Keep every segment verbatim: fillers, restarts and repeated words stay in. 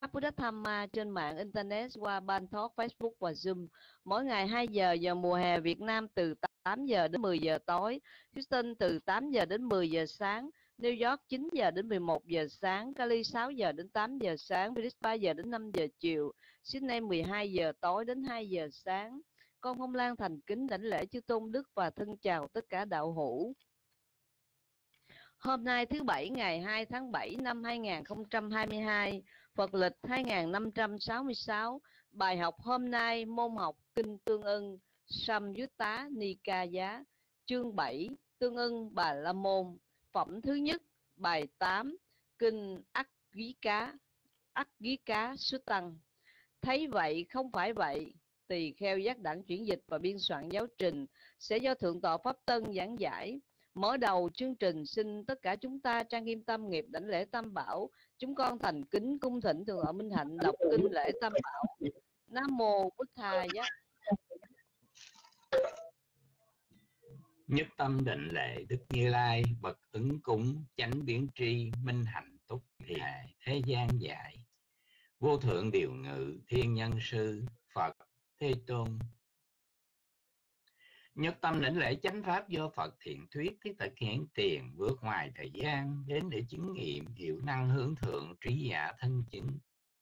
Buddha Dhamma trên mạng Internet qua Ban Talk, Facebook và Zoom. Mỗi ngày hai giờ giờ mùa hè Việt Nam từ tám giờ đến mười giờ tối, Houston từ tám giờ đến mười giờ sáng, New York chín giờ đến mười một giờ sáng, Cali sáu giờ đến tám giờ sáng, Paris ba giờ đến năm giờ chiều, Sydney mười hai giờ tối đến hai giờ sáng. Con Phong Lan thành kính đảnh lễ chư tôn đức và thân chào tất cả đạo hữu. Hôm nay thứ Bảy ngày hai tháng bảy năm hai nghìn không trăm hai mươi hai, Phật lịch hai nghìn năm trăm sáu mươi sáu, bài học hôm nay môn học Kinh Tương ưng, Samyutta Nikaya, chương bảy, Tương ưng Bà La Môn, phẩm thứ nhất, bài tám, Kinh Ắc Ghi Cá, Ắc Ghi Cá Suttăng. Thấy vậy không phải vậy, tỳ kheo giác đẳng chuyển dịch và biên soạn giáo trình sẽ do Thượng tọa Pháp Tân giảng giải. Mở đầu chương trình, xin tất cả chúng ta trang nghiêm tâm nghiệp đảnh lễ Tam Bảo. Chúng con thành kính cung thỉnh Thượng tọa Minh Hạnh đọc kinh lễ Tam Bảo. Nam mô Bụt Thầy Giá. Nhất tâm định lệ Đức Như Lai, bậc ứng cúng chánh biến tri, minh hạnh túc thị hệ thế gian dạy. Vô thượng điều ngự thiên nhân sư, Phật Thế Tôn. Nhất tâm đảnh lễ chánh pháp do Phật thiện thuyết, thiết thực hiện tiền, vượt ngoài thời gian đến để chứng nghiệm hiệu năng hướng thượng trí giả thân chứng.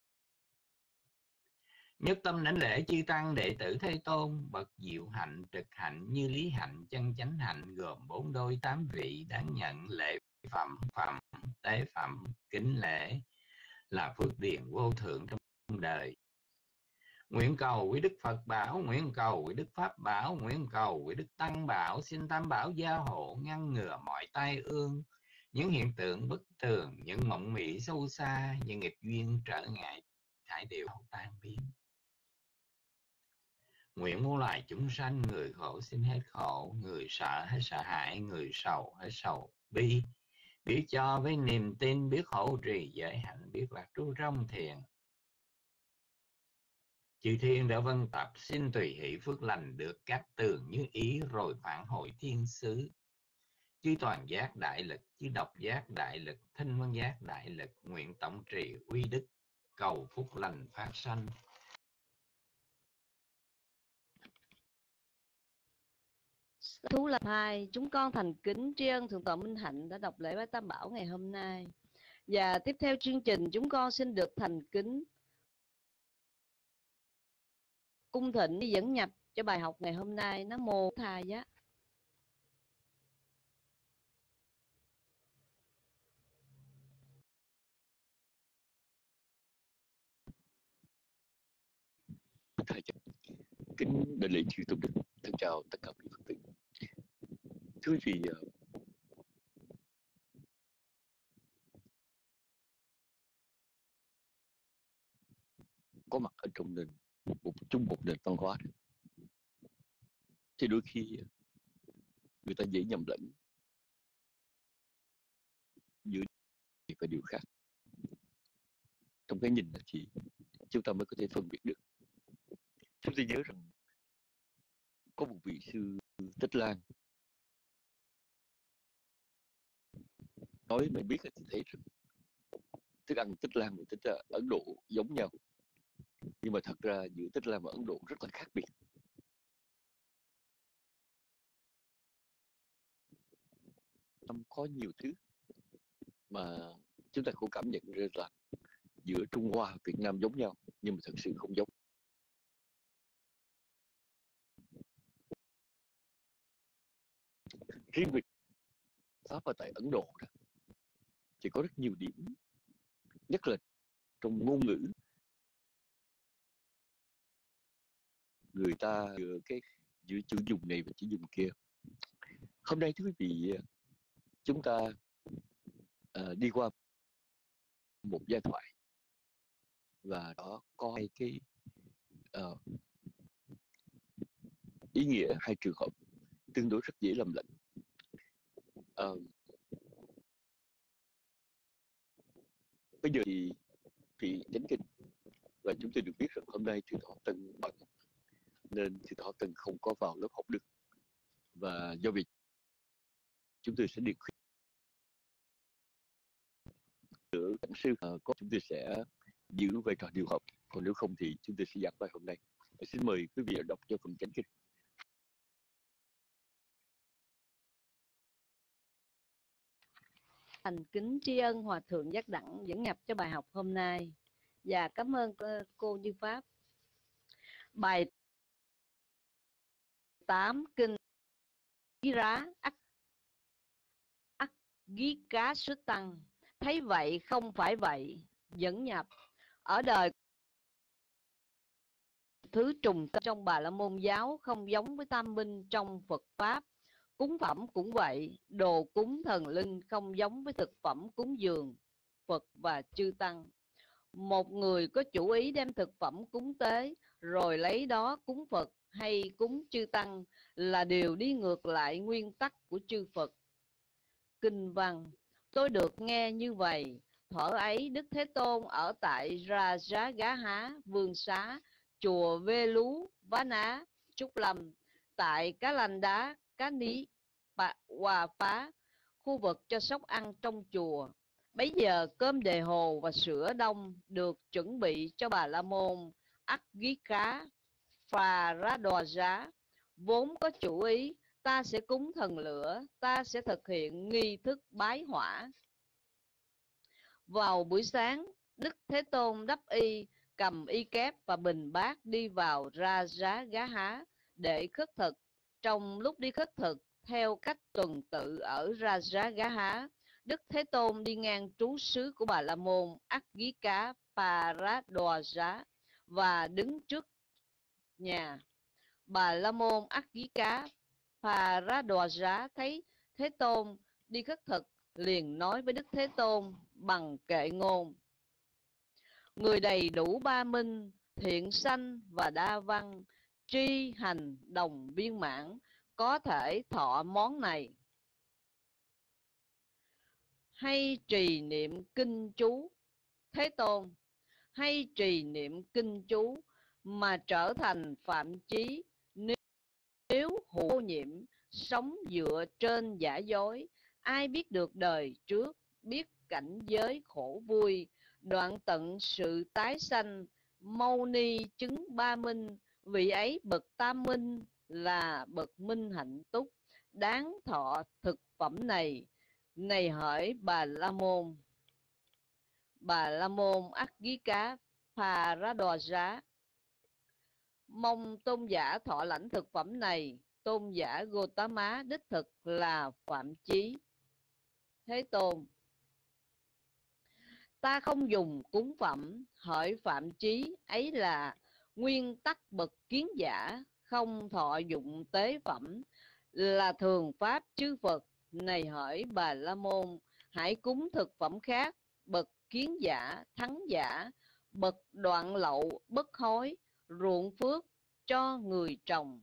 Nhất tâm đảnh lễ chư tăng đệ tử Thế Tôn, bậc diệu hạnh trực hạnh như lý hạnh chân chánh hạnh, gồm bốn đôi tám vị đáng nhận lễ phẩm phẩm tế phẩm kính lễ, là phước điền vô thượng trong đời. Nguyện cầu quý Đức Phật bảo, nguyện cầu quý Đức Pháp bảo, nguyện cầu quý Đức Tăng bảo, xin Tam bảo gia hộ ngăn ngừa mọi tai ương, những hiện tượng bất tường, những mộng mị sâu xa, những nghịch duyên trở ngại thải đều tan biến. Nguyện muôn loài chúng sanh, người khổ xin hết khổ, người sợ hết sợ hãi, người sầu hết sầu bi, biết cho với niềm tin, biết hỗ trì giới hạnh, biết lạc trú trong thiền. Chư thiên đã vân tập, xin tùy hỷ phước lành được các tường như ý, rồi phản hồi thiên xứ. Chư toàn giác đại lực, chư độc giác đại lực, thanh văn giác đại lực, nguyện tổng trì uy đức, cầu phúc lành phát sanh. Thú Lập hai, chúng con thành kính tri ân Thượng tọa Minh Hạnh đã đọc lễ bái Tam Bảo ngày hôm nay. Và tiếp theo chương trình, chúng con xin được thành kính cung thỉnh đi dẫn nhập cho bài học ngày hôm nay. Nam mô Thầy Giá. Thầy kính đại lễ chư tôn đức, thân chào tất cả quý Phật tử. Thưa quý vị, có mặt ở trong nền một chung một nền văn hóa thì đôi khi người ta dễ nhầm lẫn giữa điều và điều khác. Trong cái nhìn thì chúng ta mới có thể phân biệt được. Chúng ta nhớ rằng có một vị sư Tích Lan nói mình biết thì thấy rằng thức ăn Tích Lan và Tích Ấn Độ giống nhau, nhưng mà thật ra giữa Tích Lan và Ấn Độ rất là khác biệt. Có nhiều thứ mà chúng ta cũng cảm nhận ra là giữa Trung Hoa và Việt Nam giống nhau, nhưng mà thật sự không giống. Riêng việc Pháp ở tại Ấn Độ đó, thì có rất nhiều điểm, nhất là trong ngôn ngữ, người ta giữa cái giữa chữ dùng này và chữ dùng kia. Hôm nay thưa quý vị, chúng ta uh, đi qua một giai thoại và đó có hai cái uh, ý nghĩa, hai trường hợp tương đối rất dễ lầm lẫn. Uh, bây giờ thì vị chánh kinh, và chúng tôi được biết rằng hôm nay Thượng tọa Tân bận nên Thượng tọa Tân không có vào lớp học được, và do việc chúng tôi sẽ được giữa giảng sư uh, có chúng tôi sẽ giữ vai trò điều hợp, còn nếu không thì chúng tôi sẽ giảng bài hôm nay. Xin mời quý vị đọc cho phần chánh kinh. Thành kính tri ân Hòa Thượng Giác Đẳng dẫn nhập cho bài học hôm nay. Và cảm ơn cô Như Pháp. Bài tám kinh Ghi Rá Ắc Ắc Ghi Cá Xuất Tăng. Thấy vậy không phải vậy, dẫn nhập. Ở đời thứ trùng trong Bà La Môn giáo không giống với tam minh trong Phật Pháp. Cúng phẩm cũng vậy, đồ cúng thần linh không giống với thực phẩm cúng dường Phật và chư Tăng. Một người có chủ ý đem thực phẩm cúng tế, rồi lấy đó cúng Phật hay cúng chư Tăng là điều đi ngược lại nguyên tắc của chư Phật. Kinh văn: tôi được nghe như vậy, thuở ấy Đức Thế Tôn ở tại Rajagaha Vương Xá, chùa Vê Lú Vá Ná, Trúc Lâm, tại Cá Lanh Đá, Cá Ní, Hòa Phá, khu vực cho sóc ăn trong chùa. Bấy giờ cơm đề hồ và sữa đông được chuẩn bị cho Bà La Môn Ắc Ghi Cá Phà Rá Đòa Giá, vốn có chủ ý ta sẽ cúng thần lửa, ta sẽ thực hiện nghi thức bái hỏa. Vào buổi sáng, Đức Thế Tôn đắp y, cầm y kép và bình bát đi vào ra giá gá há để khất thực. Trong lúc đi khất thực, theo cách tuần tự ở ra giá gá há, Đức Thế Tôn đi ngang trú xứ của Bà La Môn Ắc Ghi Cá Pà Rá Đòa Giá và đứng trước nhà. Bà La Môn Ắc Ghi Cá Pà Rá Đòa Giá thấy Thế Tôn đi khất thực, liền nói với Đức Thế Tôn bằng kệ ngôn: người đầy đủ ba minh, thiện sanh và đa văn, tri hành đồng viên mãn, có thể thọ món này. Hay trì niệm kinh chú. Thế Tôn: hay trì niệm kinh chú mà trở thành phạm chí, nếu, nếu hữu nhiệm, sống dựa trên giả dối, ai biết được đời trước, biết cảnh giới khổ vui, đoạn tận sự tái sanh, mâu ni chứng ba minh, vị ấy bậc tam minh là bậc minh hạnh túc, đáng thọ thực phẩm này. Này hỡi Bà La Môn. Bà La Môn Ắc Ghi Cá Pà Rá Đòa Giá: mong tôn giả thọ lãnh thực phẩm này. Tôn giả Gotama đích thực là phạm chí. Thế Tôn: ta không dùng cúng phẩm, hỡi phạm chí, ấy là nguyên tắc bậc kiến giả, không thọ dụng tế phẩm, là thường pháp chư Phật. Này hỡi Bà La Môn, hãy cúng thực phẩm khác, bậc kiến giả, thắng giả, bậc đoạn lậu, bất hối, ruộng phước cho người trồng.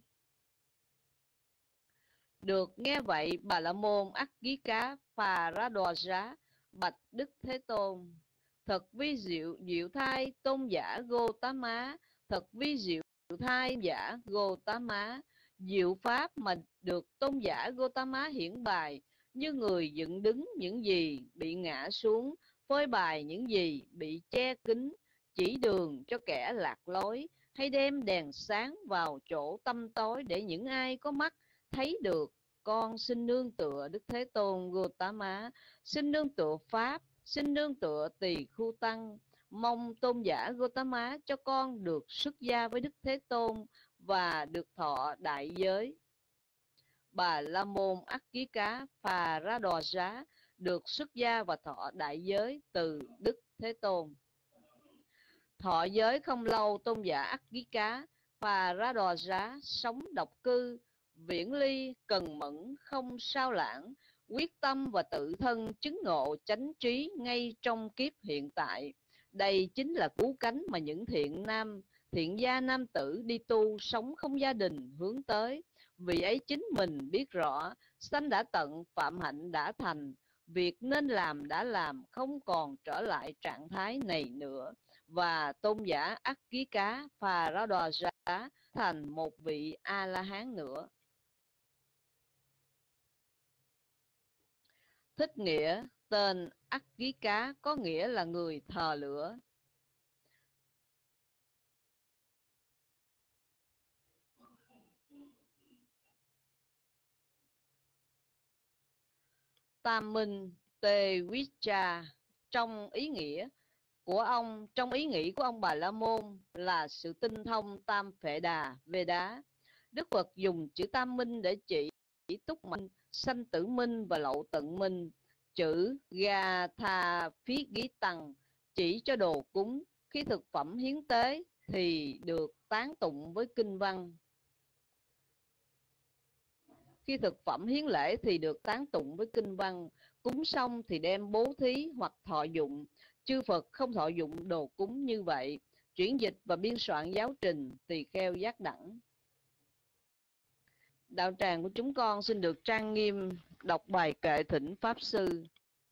Được nghe vậy, Bà La Môn Ắc Ghi Cá Pà Rá Đòa Giá bạch Đức Thế Tôn: thật vi diệu diệu thai tôn giả Gotama, thật vi diệu thai giả Gotama, diệu pháp mà được tôn giả Gotama hiển bài, như người dựng đứng những gì bị ngã xuống, phơi bày những gì bị che kín, chỉ đường cho kẻ lạc lối, hay đem đèn sáng vào chỗ tăm tối để những ai có mắt thấy được. Con xin nương tựa Đức Thế Tôn Gotama, xin nương tựa Pháp, xin nương tựa Tỳ Khu Tăng, mong tôn giả Gotama cho con được xuất gia với Đức Thế Tôn và được thọ đại giới. Bà La Môn Ắc Ghi Cá Pà Rá Đòa Giá được xuất gia và thọ đại giới từ Đức Thế Tôn. Thọ giới không lâu, tôn giả Ắc Ghi Cá Pà Rá Đòa Giá sống độc cư, viễn ly, cần mẫn, không sao lãng, quyết tâm và tự thân chứng ngộ chánh trí ngay trong kiếp hiện tại. Đây chính là cứu cánh mà những thiện nam, thiện gia nam tử đi tu sống không gia đình hướng tới. Vì ấy chính mình biết rõ, sanh đã tận, phạm hạnh đã thành, việc nên làm đã làm, không còn trở lại trạng thái này nữa. Và tôn giả Ắc Ghi Cá Pà Rá Đòa Giá thành một vị A-la-hán nữa. Thích nghĩa: tên Ắc Ghi Cá có nghĩa là người thờ lửa. tam minh tê vicha trong ý nghĩa của ông trong ý nghĩ của ông Bà La Môn là sự tinh thông tam phệ đà Veda. Đức Phật dùng chữ tam minh để chỉ túc minh, sanh tử minh và lậu tận minh. Chữ ga tha phí ghi tăng chỉ cho đồ cúng. Khi thực phẩm hiến tế thì được tán tụng với kinh văn. Khi thực phẩm hiến lễ thì được tán tụng với kinh văn. Cúng xong thì đem bố thí hoặc thọ dụng. Chư Phật không thọ dụng đồ cúng như vậy. Chuyển dịch và biên soạn giáo trình tỳ kheo giác đẳng. Đạo tràng của chúng con xin được trang nghiêm đọc bài kệ thỉnh Pháp Sư.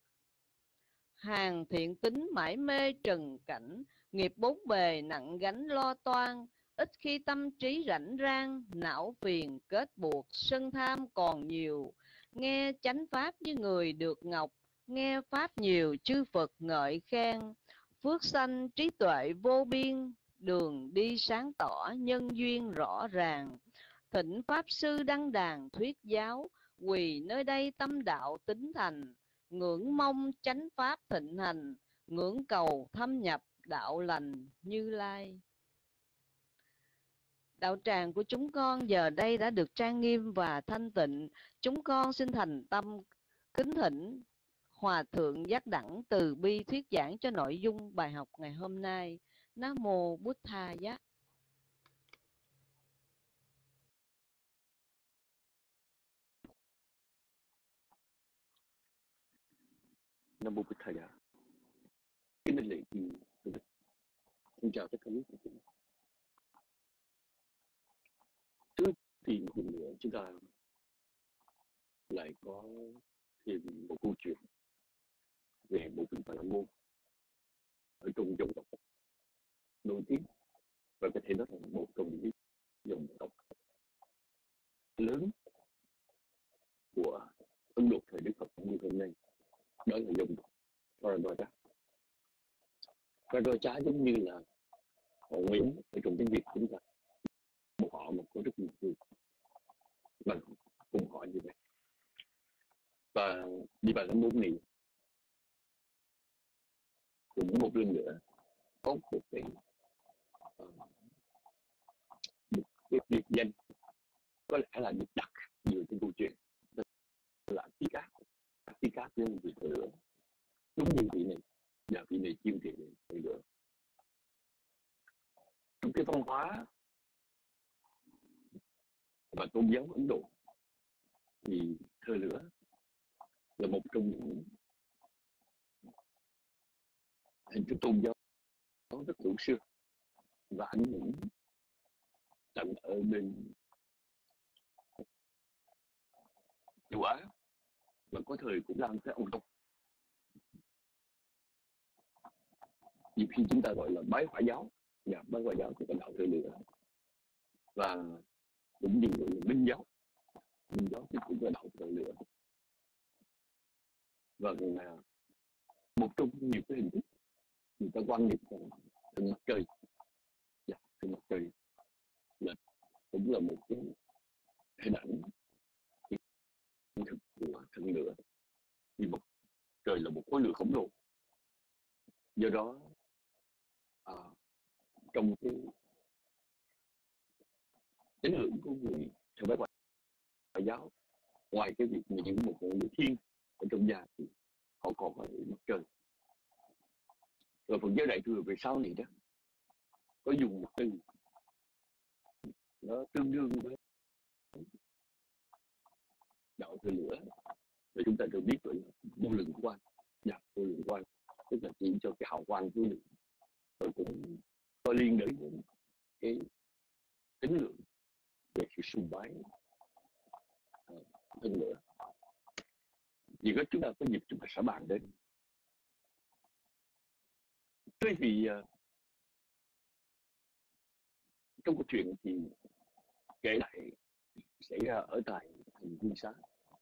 Hàng thiện tính mãi mê trần cảnh, nghiệp bốn bề nặng gánh lo toan. Ít khi tâm trí rảnh rang, não phiền kết buộc, sân tham còn nhiều. Nghe chánh pháp như người được ngọc, nghe pháp nhiều chư Phật ngợi khen. Phước sanh trí tuệ vô biên, đường đi sáng tỏ nhân duyên rõ ràng. Thỉnh Pháp Sư đăng đàn thuyết giáo, quỳ nơi đây tâm đạo tính thành. Ngưỡng mong chánh pháp thịnh hành, ngưỡng cầu thâm nhập đạo lành Như Lai. Đạo tràng của chúng con giờ đây đã được trang nghiêm và thanh tịnh. Chúng con xin thành tâm kính thỉnh Hòa Thượng Giác Đẳng từ bi thuyết giảng cho nội dung bài học ngày hôm nay. Nam Mô Bụt Tha Giác. Nam Mô Bụt Thầy. Kính thưa lễ thì xin chào tất cả quý vị. Trước thì một lần nữa chúng ta lại có thêm một câu chuyện về một vị Bà La Môn ở trong dòng tộc nổi tiếng, và có thể nói là một trong những dòng tộc lớn của Ấn Độ thời Đức Phật như hôm nay, đó là dòng tộc Bharadwaja. Bharadwaja giống như là họ Nguyễn ở trong tiếng Việt chúng ta, một họ mà có rất nhiều người bằng cùng họ như vậy. Và đi Bà La Môn này cũng một lần nữa có một cái uh, một cái biệt danh có lẽ là được đặt dựa trên câu chuyện là Tí Cát. Tí Cát với vị thợ lửa, đúng như vị này và vị này chuyên thị thợ lửa. Trong cái văn hóa và tôn giáo Ấn Độ thì thờ lửa là một trong những hình thức tôn giáo rất cổ xưa và ảnh hưởng tận ở bên châu Á, và có thời cũng lan tới Âu Châu. Nhiều khi chúng ta gọi là bái hỏa giáo, nhà bái hỏa giáo thì có đạo thờ lửa, và cũng như gọi là Minh giáo. Minh giáo thì cũng có đạo thờ lửa, và là một trong nhiều cái hình thức người ta quan niệm rằng thần mặt trời, dạ, thần mặt trời là cũng là một cái hình ảnh thực của thần lửa, vì một trời là một khối lửa khổng lồ. Do đó à, trong cái tín ngưỡng của người theo bái Ngoại giáo, ngoài cái việc những một ngọn lửa thiên ở trong nhà thì họ còn có mặt trời. Rồi phần giáo đại thừa về sau này đó có dùng một từ nó tương đương với đạo thờ lửa, và chúng ta đều biết rồi là vô lượng quang, dạ, vô lượng quang tức là chỉ cho cái hào quang vô lượng, rồi cũng có liên đến với cái tín ngưỡng về sự sùng bái hơn nữa. Vì có chúng ta có dịp chúng ta sẽ bàn đến. Tuy vì uh, trong câu chuyện thì kể lại xảy ra ở tại thành Vương Xá.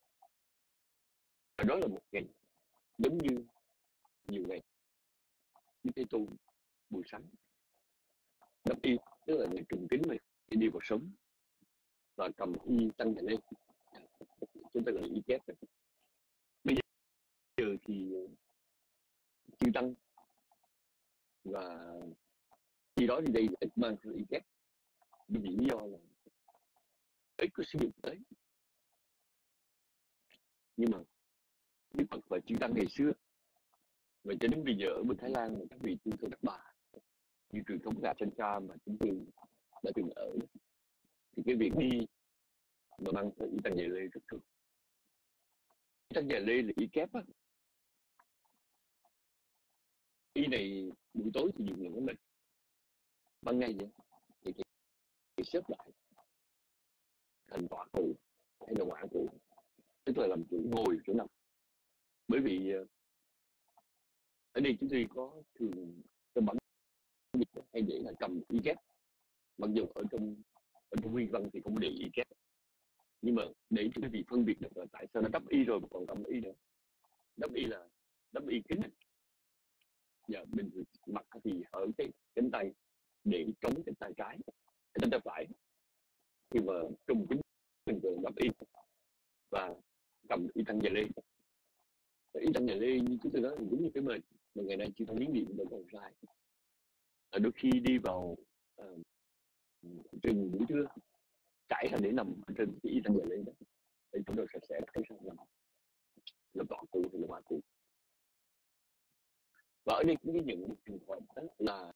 Và đó là một ngày giống như nhiều ngày như Thế Tôn buổi sáng đắp y, tức là ngày trùng kính này thì đi vào sống và cầm y tăng nhà lên, chúng ta gọi là y chép. Bây giờ thì chư tăng và khi đó thì đây là ít mang theo ý kép, bởi vì lý do là ít có sử dụng tới. Nhưng mà Đức Phật và chư tăng ngày xưa và cho đến bây giờ ở bên Thái Lan các vị chư Tôn Đức Bà như truyền thống Ngạ Chân Cha mà chúng tôi đã từng ở, thì cái việc đi mà mang theo ý tăng Già Lê rất thường. Ý tăng Già Lê là ý kép á. Ý này buổi tối thì dùng của mình, ban ngày vậy thì, thì, thì xếp lại thành tọa cụ hay là ngoại cụ, tức là làm chủ ngồi chỗ nào. Bởi vì ở đây chúng tôi có thường trong bản dịch hay để là cầm y kép, mặc dù ở trong ở trong nguyên văn thì không để y kép, nhưng mà để cho quý vị phân biệt được là tại sao nó đắp y rồi mà còn cầm y nữa. Đắp y là đắp y kính, và bình thường mặt thì ở cái cánh tay để chống cánh tay trái, cánh tay phải, khi mà trùng kính bình thường đắp y và cầm y tăng Già Lê. Y tăng Già Lê như chúng tôi nói thì đúng như cái mệnh mà ngày nay chưa có miếng điện vẫn còn sai. Ở đôi khi đi vào uh, rừng buổi trưa trải ra để nằm trên cái y tăng Già Lê đó, để chúng tôi sạch sẽ thấy sao nằm là tọa cụ hay là ngoại cụ. Và ở đây cũng ghi nhận một trường hợp đó là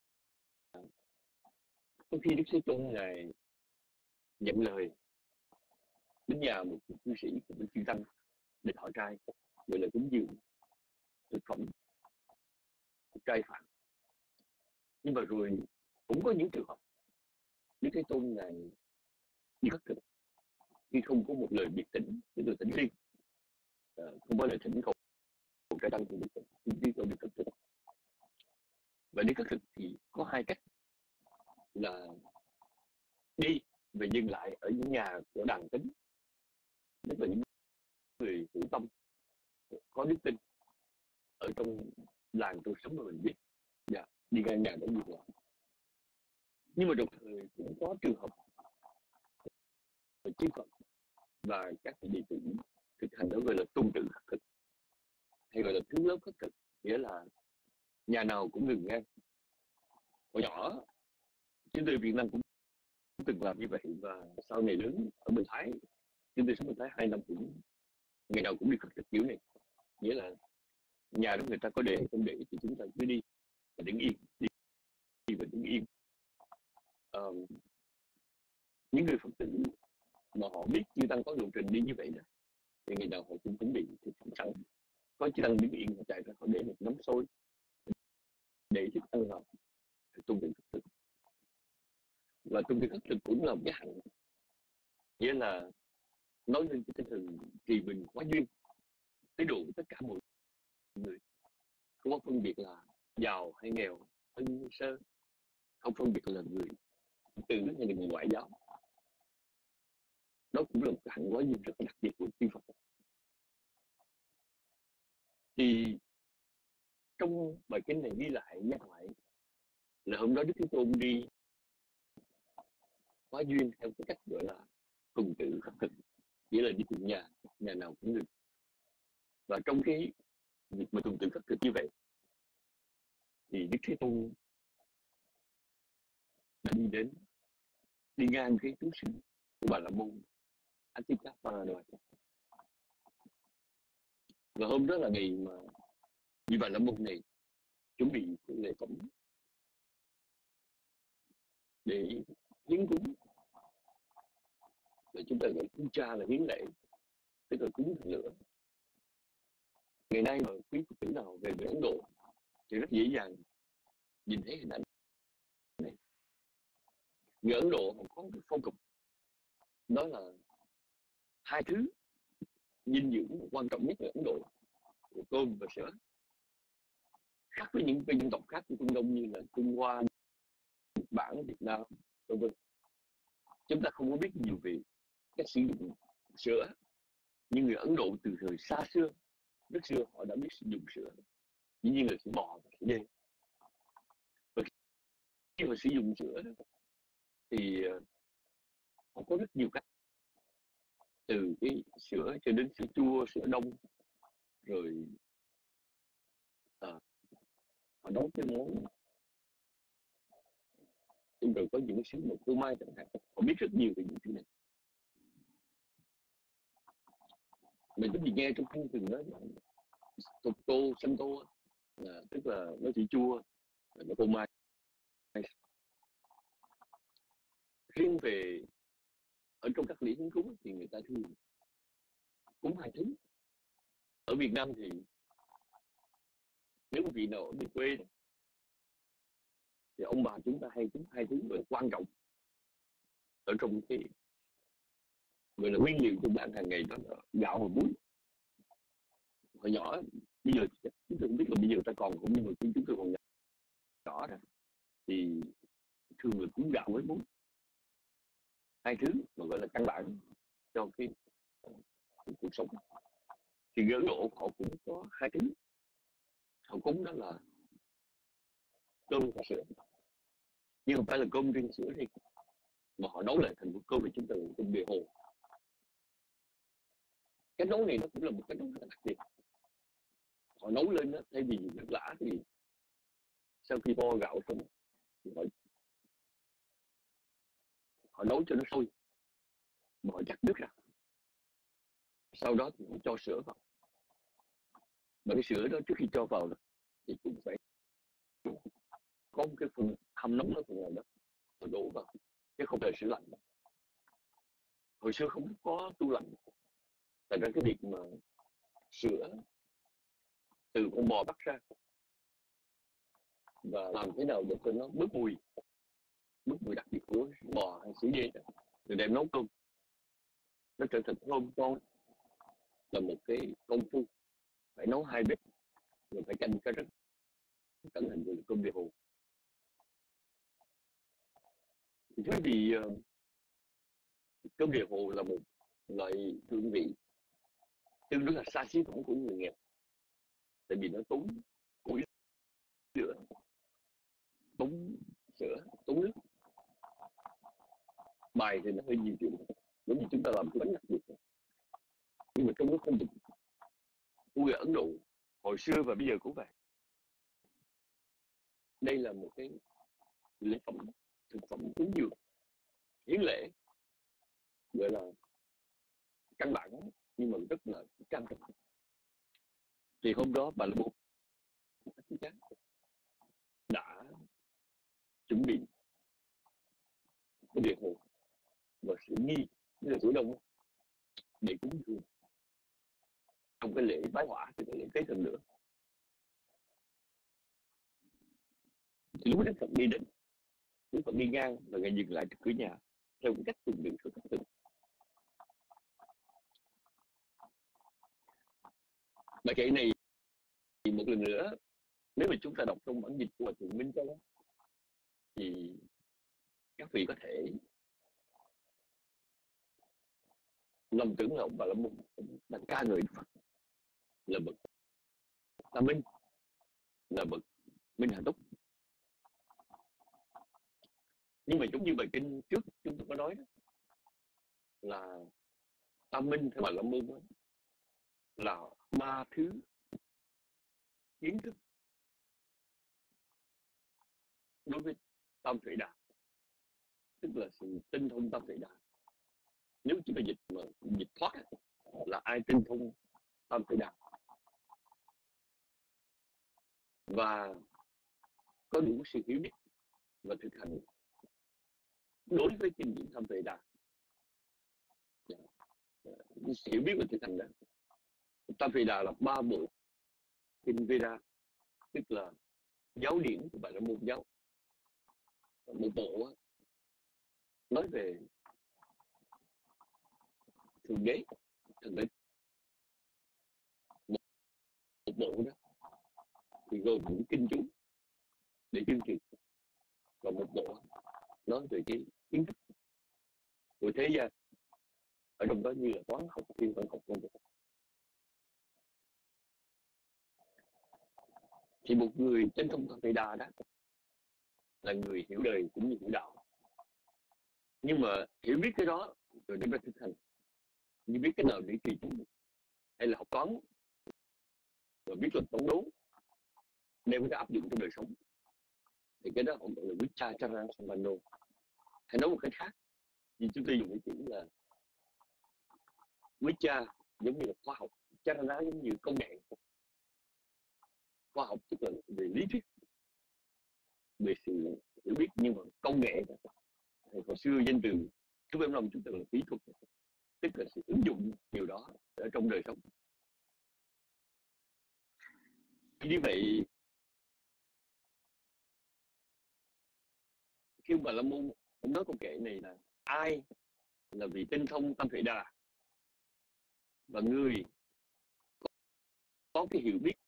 có khi Đức Thế Tôn ngài nhận lời đến nhà một cư sĩ của bên chư tăng để thọ trai, gọi là cúng dường thực phẩm trai phạm. Nhưng mà rồi cũng có những trường hợp Đức Thế Tôn ngài đi khất thực khi không có một lời biệt tỉnh, cái lời tỉnh riêng, à, không có lời thỉnh cầu trai tăng cũng được, đi cầu đi khất thực. Và đi khất thực thì có hai cách là đi và dừng lại ở những nhà của đàn tính, tức là những người hữu tâm có đức tin ở trong làng tôi sống mà mình biết, dạ, đi ngang nhà đó dừng lại. Nhưng mà đồng thời cũng có trường hợp chư Phật và các đệ tử thực hành đó gọi là tôn tử khất thực, hay gọi là thứ lớp khất thực, nghĩa là nhà nào cũng ngừng ngang. Hồi nhỏ chúng tôi Việt Nam cũng từng làm như vậy, và sau này lớn ở bên Thái, chúng tôi sống bên Thái hai năm cũng ngày nào cũng đi khất thực kiểu này, nghĩa là nhà đó người ta có để không để thì chúng ta cứ đi và đứng yên, đi, đi và đứng yên. Uh, những người Phật tử mà họ biết chư tăng có lộ trình đi như vậy đó, thì ngày nào họ cũng chuẩn bị thì sẵn sàng. Có chư tăng đứng yên họ chạy ra họ để một nắm xôi để thức ăn vào tôn tử khất thực. Và tôn tử khất thực cũng là một cái hạnh, nghĩa là nói lên cái tinh thần trì bình quá duyên tới độ tất cả mọi người, không có phân biệt là giàu hay nghèo, ân sơ, không phân biệt là người tử hay là người ngoại giáo. Đó cũng là một cái hạnh quá duyên rất đặc biệt của chư Phật. Thì trong bài kinh này ghi lại nhắc lại là hôm đó Đức Thế Tôn đi quá duyên theo cái cách gọi là tuần tự khất thực, nghĩa là đi từng nhà, nhà nào cũng được. Và trong cái việc mà tuần tự khất thực như vậy thì Đức Thế Tôn đã đi đến đi ngang cái tú sinh của Bà La Môn Atikkhaparadatta. Và hôm đó là ngày mà vị Bà La Môn này chuẩn bị cái lễ phẩm để hiến cúng, để chúng ta gọi cúng cha là hiến lễ, tức là cúng thần lửa. Ngày nay mà quý Phật tử nào về về Ấn Độ thì rất dễ dàng nhìn thấy hình ảnh này. Người Ấn Độ họ có cái phong tục đó là hai thứ dinh dưỡng quan trọng nhất ở Ấn Độ là tôm và sữa. Khác với những cái dân tộc khác của Trung Đông như là Trung Hoa, Nhật Bản, Việt Nam, vân vân, chúng ta không có biết nhiều về cách sử dụng sữa. Nhưng người Ấn Độ từ thời xa xưa, rất xưa, họ đã biết sử dụng sữa, dĩ nhiên là sữa bò và sữa dê. Và khi mà sử dụng sữa thì họ có rất nhiều cách, từ cái sữa cho đến sữa chua, sữa đông, rồi họ nấu cái món chúng tôi có những cái sứ một tô mai chẳng hạn, họ biết rất nhiều về những thứ này. Mình có gì nghe trong kinh thường nói là tục tô xanh tô là tức là nó chỉ chua, nó tô mai. Riêng về ở trong các lễ hiến cúng thì người ta thường cúng hai thứ. Ở Việt Nam thì nếu quý vị nào ở miền quê thì ông bà chúng ta hay cúng hai thứ rất quan trọng ở trong cái gọi là nguyên liệu trong bữa ăn hàng ngày, đó là gạo và muối. Hồi nhỏ bây giờ chúng tôi không biết là bây giờ ta còn cũng, nhưng mà khi chúng tôi còn nhỏ, nhỏ đó thì thường là cúng gạo với muối, hai thứ mà gọi là căn bản cho cái, cái cuộc sống. Thì ở Ấn Độ họ cũng có hai thứ họ cúng, đó là cơm và sữa, nhưng không phải là cơm riêng sữa đi, mà họ nấu lại thành một cơm để chúng ta gọi cơm bề hồ. Cái nấu này nó cũng là một cái nấu rất là đặc biệt. Họ nấu lên đó, thay vì nước lã thì sau khi vo gạo xong thì họ, họ nấu cho nó sôi, mà họ chắc nước ra, sau đó thì họ cho sữa vào. Mà cái sữa đó trước khi cho vào thì cũng phải có một cái phần hầm nóng ở phần nào đó rồi đổ vào, chứ không phải sữa lạnh. Hồi xưa không có tủ lạnh, tại ra cái việc mà sữa từ con bò bắt ra và làm thế nào để cho nó bớt mùi, bớt mùi đặc biệt của bò hay sữa dê rồi đem nấu cơm nó trở thành thơm ngon, là một cái công phu phải nấu hai bếp, rồi phải canh cái rất cẩn thận, rồi cơm bề hồ. Thì thế thì uh, cơm bề hồ là một loại hương vị tương đối là xa xỉ của của người nghèo, tại vì nó tốn muối, sữa, tốn sữa, tốn nước. Bài thì nó hơi nhiều chuyện, giống như chúng ta làm cái bánh đặc biệt, nhưng mà trong cái không vực tôi ở Ấn Độ hồi xưa và bây giờ cũng vậy, đây là một cái lễ phẩm, thực phẩm cúng dường hiến lễ, gọi là căn bản nhưng mà rất là trang trọng. Thì hôm đó bà là một chắc đã chuẩn bị cái bề hồ và sữa nghi, tức là sữa đông để cúng dường trong cái lễ bái hỏa, thì cái lễ kế thần nữa. Thì lúc Đức Phật đi đến, Đức Phật đi ngang và ngài dừng lại trước cửa nhà theo cái cách từng đường xuất từng. Bài kệ này thì một lần nữa, nếu mà chúng ta đọc trong bản dịch của Hòa Thượng Minh Châu thì các vị có thể lầm tưởng là ông Bà La Môn đang ca ngợi Đức Phật là bậc Tam Minh, là bậc Minh Hạnh Túc. Nhưng mà giống như bài kinh trước chúng tôi có nói đó, là Tam Minh theo Bà La Môn đó, là ba thứ kiến thức đối với Tam Tuệ Đà, tức là sự tinh thông Tam Tuệ Đà. Nếu chúng ta dịch mà dịch thoát là ai tinh thông Tam Tuệ Đà và có đủ sự hiểu biết và thực hành đối với kinh điển Tam Tuệ Đà, sự hiểu biết và thực hành đó. Tam Tuệ Đà là ba bộ kinh Veda, tức là giáo điển của Bà La Môn giáo. Một bộ nói về thượng đế, thần linh. Một, một bộ đó thì gồm những kinh chú để tuyên truyền, và một bộ nói về cái kiến thức của thế gian, ở trong đó như là toán học, thiên văn học, vân vân. Thì một người tinh thông Tam Tuệ Đà đó là người hiểu đời cũng như hiểu đạo, nhưng mà hiểu biết cái đó rồi để mà thực hành, như biết cái nào để trì chú hay là học toán, rồi biết luật toán đố, đem cái đó áp dụng trong đời sống, thì cái đó cũng gọi là Vichara Sampanno. Hay nói một cái khác, vì chúng tôi dùng cái chữ là Vichara giống như là khoa học, Charana giống như công nghệ. Khoa học tức là về lý thuyết, về sự hiểu biết, nhưng mà công nghệ thì hồi xưa danh từ chúng em làm chúng ta là kỹ thuật, tức là sự ứng dụng điều đó ở trong đời sống. Như vậy khi mà La Môn ông nói câu kệ này là ai là vị tinh thông tâm Tuệ Đà và người có cái hiểu biết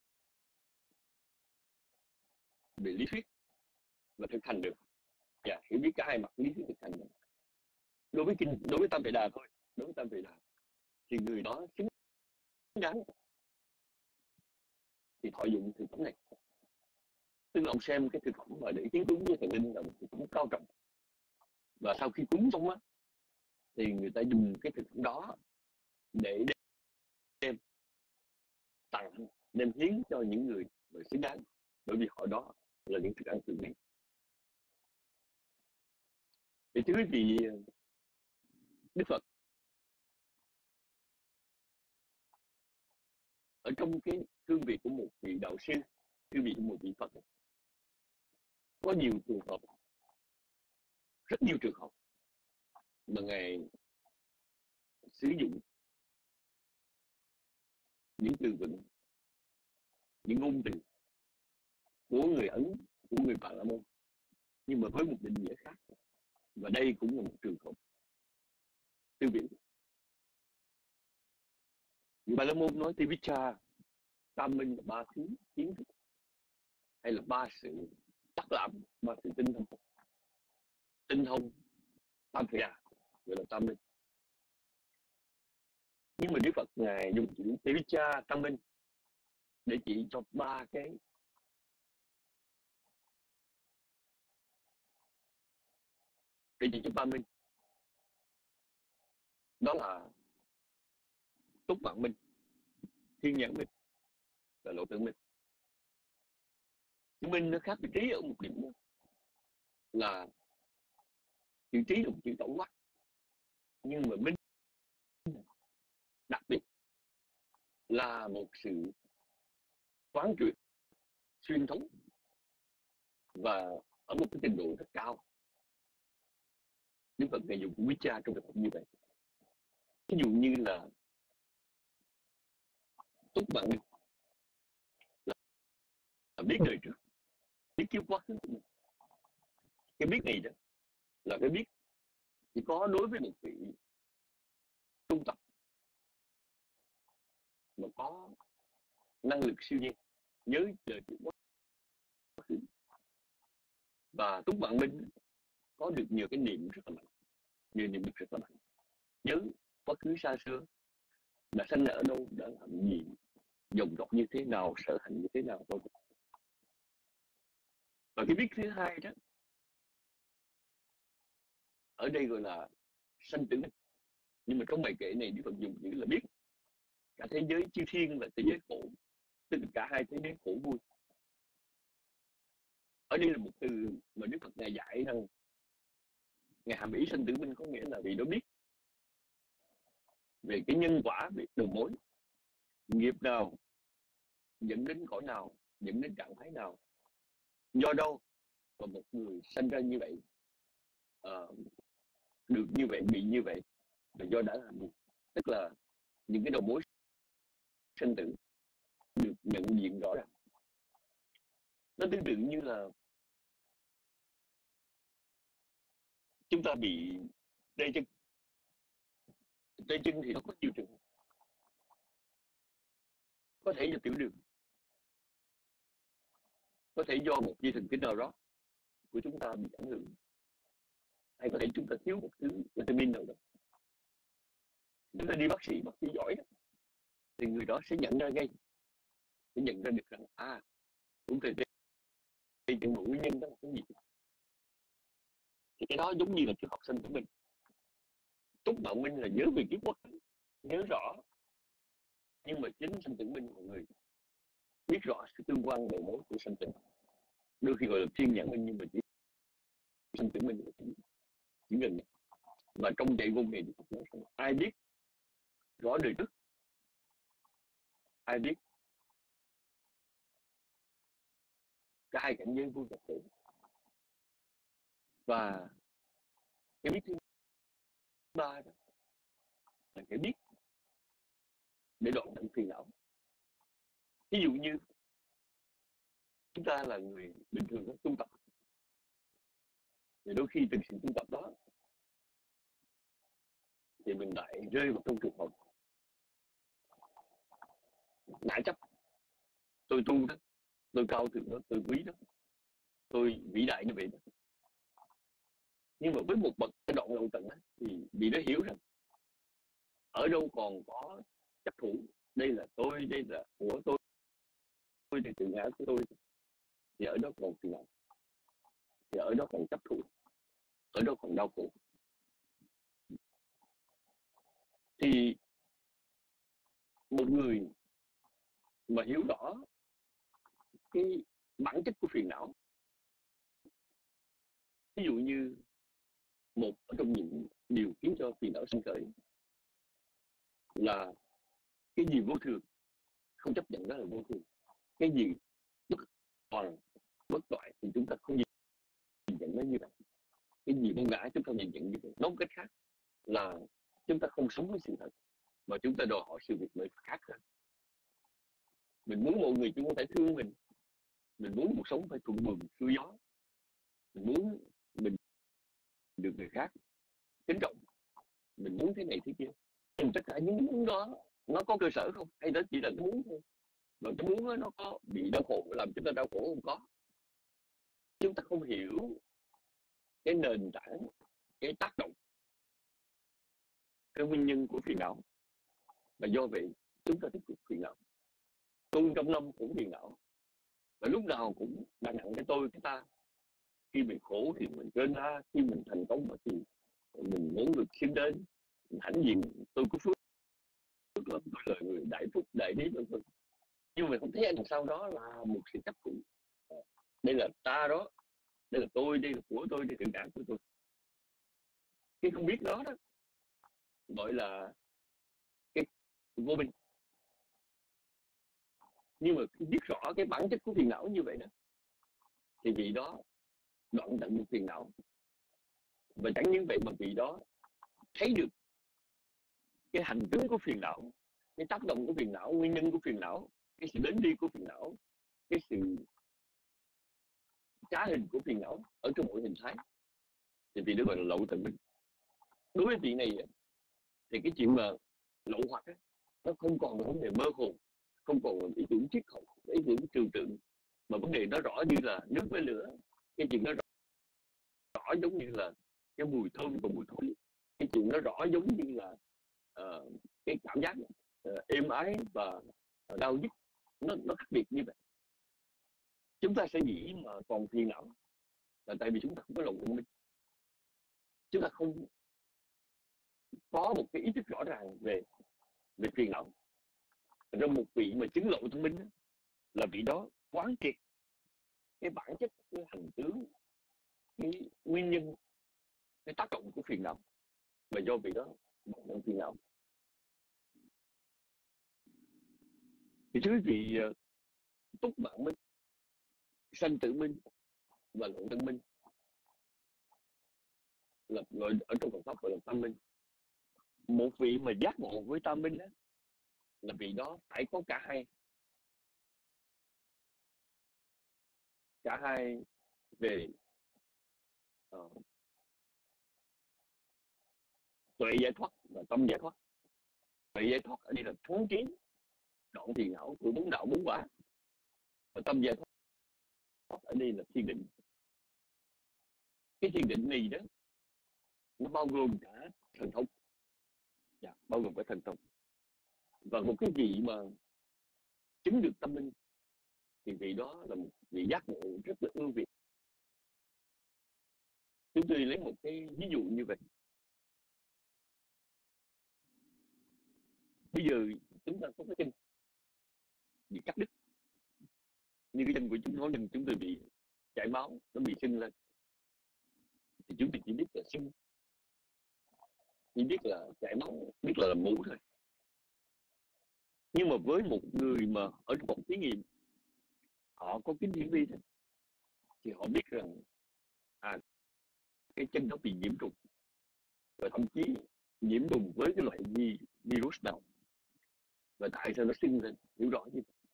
về lý thuyết và thực hành được, dạ, hiểu biết cả hai mặt lý thuyết thực hành được. Đối với kinh, đối với Tam Tuệ Đà thôi, đối với Tam Tuệ Đà thì người đó xứng đáng thì thọ dụng thực phẩm này. Tức là ông xem cái thực phẩm mà để kiến cúng với thần linh là một thực phẩm cao trọng, và sau khi cúng xong á thì người ta dùng cái thực phẩm đó để đem tặng, đem hiến cho những người mà xứng đáng, bởi vì họ đó là những thức ăn thượng lý. Thì thưa quý vị, Đức Phật ở trong cái cương vị của một vị đạo sư, cương vị của một vị Phật, có nhiều trường hợp, rất nhiều trường hợp mà Ngài sử dụng những từ vựng, những ngôn từ của người Ấn, của người Bà La Môn, nhưng mà với một định nghĩa khác. Và đây cũng là một trường hợp tiêu biểu. Người Bà La Môn nói Tivicha, tam minh là ba thứ kiến thức, hay là ba sự chắc làm, ba sự tinh thông. Tinh thông tam Tuệ Đà gọi là tam minh. Nhưng mà Đức Phật Ngài dùng chữ Tivicha tam minh để chỉ cho ba cái để chỉ cho ba minh. Đó là túc mạng minh, thiên nhãn minh và lộ tượng minh. Chữ minh nó khác vị trí ở một điểm đó, là chữ trí là một chữ tổng quát, nhưng mà minh đặc biệt là một sự quán triệt xuyên thống và ở một cái trình độ rất cao. Đức Phật Ngài dùng quý cha trong trường hợp như vậy. Ví dụ như là túc mạng minh là, là biết đời trước, biết kiếp quá khứ của mình. Cái biết này đó là cái biết chỉ có đối với một vị tu tập mà có năng lực siêu nhiên, nhớ đời trước quá khứ. Và túc mạng minh có được nhiều cái niệm rất là mạnh, nhiều niệm được rất là mạnh, nhớ quá khứ xa xưa đã sanh ở đâu, đã làm gì, dòng dọc như thế nào, sở hành như thế nào thôi. Và cái biết thứ hai đó ở đây gọi là sanh tử minh. Nhưng mà trong bài kệ này Đức Phật dùng chữ là biết cả thế giới chư thiên và thế giới khổ, tức là cả hai thế giới khổ vui. Ở đây là một từ mà Đức Phật Ngài dạy rằng Ngài hàm ý sanh tử minh có nghĩa là vì nó biết về cái nhân quả, về đầu mối, nghiệp nào dẫn đến cõi nào, dẫn đến trạng thái nào, do đâu mà một người sanh ra như vậy, uh, được như vậy, bị như vậy, là do đã làm gì. Tức là những cái đầu mối sinh tử được nhận diện rõ ràng. Nó tương tự như là chúng ta bị tê chân. Tê chân thì nó có nhiều trường hợp. Có thể do tiểu đường, có thể do một dây thần kinh nào đó của chúng ta bị ảnh hưởng, hay có thể chúng ta thiếu một thứ vitamin nào đó. Chúng ta đi bác sĩ, bác sĩ giỏi đó, thì người đó sẽ nhận ra ngay, sẽ nhận ra được rằng à, cũng thể tê chân một nguyên nhân đó là cái gì. Thì cái đó giống như là trường học sinh của mình. Túc mạng minh là nhớ về kiếp quốc, nhớ rõ, nhưng mà chính sanh tử minh mọi người biết rõ sự tương quan đầu mối của sanh tử, đôi khi gọi là thiên nhãn minh, nhưng mà chỉ sanh tử minh chỉ, chỉ gần nhất. Và trong dạy ngôn này ai biết rõ đời trước, ai biết cả hai cảnh giới vô trật tự, và cái biết thứ ba đó là cái biết để đoạn tận phiền não. Ví dụ như chúng ta là người bình thường đó, tu tập, thì đôi khi từ sự tu tập đó thì mình lại rơi vào trong trường hợp ngã chấp. Tôi tu đó, tôi cao thượng đó, tôi quý đó, tôi vĩ đại như vậy đó. Nhưng mà với một bậc cái đoạn lậu tận đó, thì vị đó hiểu rằng ở đâu còn có chấp thủ, đây là tôi, đây là của tôi, tôi là tự ngã của tôi, thì ở đó còn phiền não, thì ở đó còn chấp thủ, ở đó còn đau khổ. Thì một người mà hiểu rõ cái bản chất của phiền não, ví dụ như một trong những điều khiến cho phiền não sinh khởi là cái gì vô thường, không chấp nhận đó là vô thường. Cái gì bất toàn, bất toại thì chúng ta không nhìn nhận nó như vậy. Cái gì vô ngã chúng ta nhìn nhận như vậy. Nói một cách khác là chúng ta không sống với sự thật, mà chúng ta đòi hỏi sự việc mới khác hơn. Mình muốn mọi người chúng có thể thương mình, mình muốn cuộc sống phải thuận buồm xuôi gió, mình muốn mình được người khác kính trọng, mình muốn thế này thế kia. Nhưng tất cả những muốn đó nó có cơ sở không, hay đó chỉ là cái muốn thôi? Mà cái muốn đó, nó có bị đau khổ, làm chúng ta đau khổ không? Có. Chúng ta không hiểu cái nền tảng, cái tác động, cái nguyên nhân của phiền não, và do vậy chúng ta tiếp tục phiền não. Tu trong năm cũng phiền não, và lúc nào cũng đặt nặng cái tôi, cái ta. Khi mình khổ thì mình trên ta, khi mình thành công thì mình muốn được xứng đến, mình hãnh diện tôi có phước lắm, tôi là người đại phúc đại trí vân vân. Nhưng mà không thấy anh sau đó là một sự chấp thủ. Đây là ta đó, đây là tôi, đây là của tôi, đây là tự ngã của tôi. Cái không biết đó đó gọi là cái vô minh. Nhưng mà biết rõ cái bản chất của phiền não như vậy đó, thì vị đó đoạn tận được phiền não. Và chẳng những vậy mà vị đó thấy được cái hành tướng của phiền não, cái tác động của phiền não, nguyên nhân của phiền não, cái sự đến đi của phiền não, cái sự trá hình của phiền não ở trong mọi hình thái, thì vị đó gọi là lậu tận minh. Đối với vị này thì cái chuyện mà lậu hoặc ấy, nó không còn là vấn đề mơ hồ, không còn là ý tưởng triết học, ý tưởng trừu tượng, mà vấn đề nó rõ như là nước với lửa. Cái chuyện nó rõ, rõ giống như là cái mùi thơm và mùi thối. Cái chuyện nó rõ giống như là uh, cái cảm giác uh, êm ái và uh, đau nhức, nó, nó khác biệt như vậy. Chúng ta sẽ nghĩ mà còn phiền não là tại vì chúng ta không có lòng thông minh, chúng ta không có một cái ý thức rõ ràng về về phiền não. Rồi một vị mà chứng lộ thông minh là vị đó quán triệt cái bản chất, cái hành tướng, cái nguyên nhân, cái tác động của phiền não, và do vị đó bằng phiền não. Thì thứ vị uh, túc mạng minh, sanh tử minh và lộ tân minh là gọi ở trong Phật pháp gọi là tam minh. Một vị mà giác ngộ với tam minh đó, là vị đó phải có cả hai, cả hai về uh, tuệ giải thoát và tâm giải thoát. Tuệ giải thoát ở đây là thống kiến đoạn phiền não của bốn đạo bốn quả, và tâm giải thoát ở đây là thiền định. Cái thiền định này đó nó bao gồm cả thần thông, dạ, bao gồm cả thần thông. Và một cái vị mà chứng được tâm minh thì vị đó là một vị giác ngộ rất là ưu việt. Chúng tôi lấy một cái ví dụ như vậy. Bây giờ chúng ta có cái chân bị cắt đứt, như cái chân của chúng, ngón chân chúng tôi bị chảy máu, nó bị sưng lên, thì chúng tôi chỉ biết là sưng, chỉ biết là chảy máu, biết là làm mũ thôi. Nhưng mà với một người mà ở trong phòng thí nghiệm, họ có kính hiển vi thôi, thì họ biết rằng à cái chân đó bị nhiễm trùng, và thậm chí nhiễm trùng với cái loại vi, virus nào, và tại sao nó sưng lên, hiểu rõ như vậy.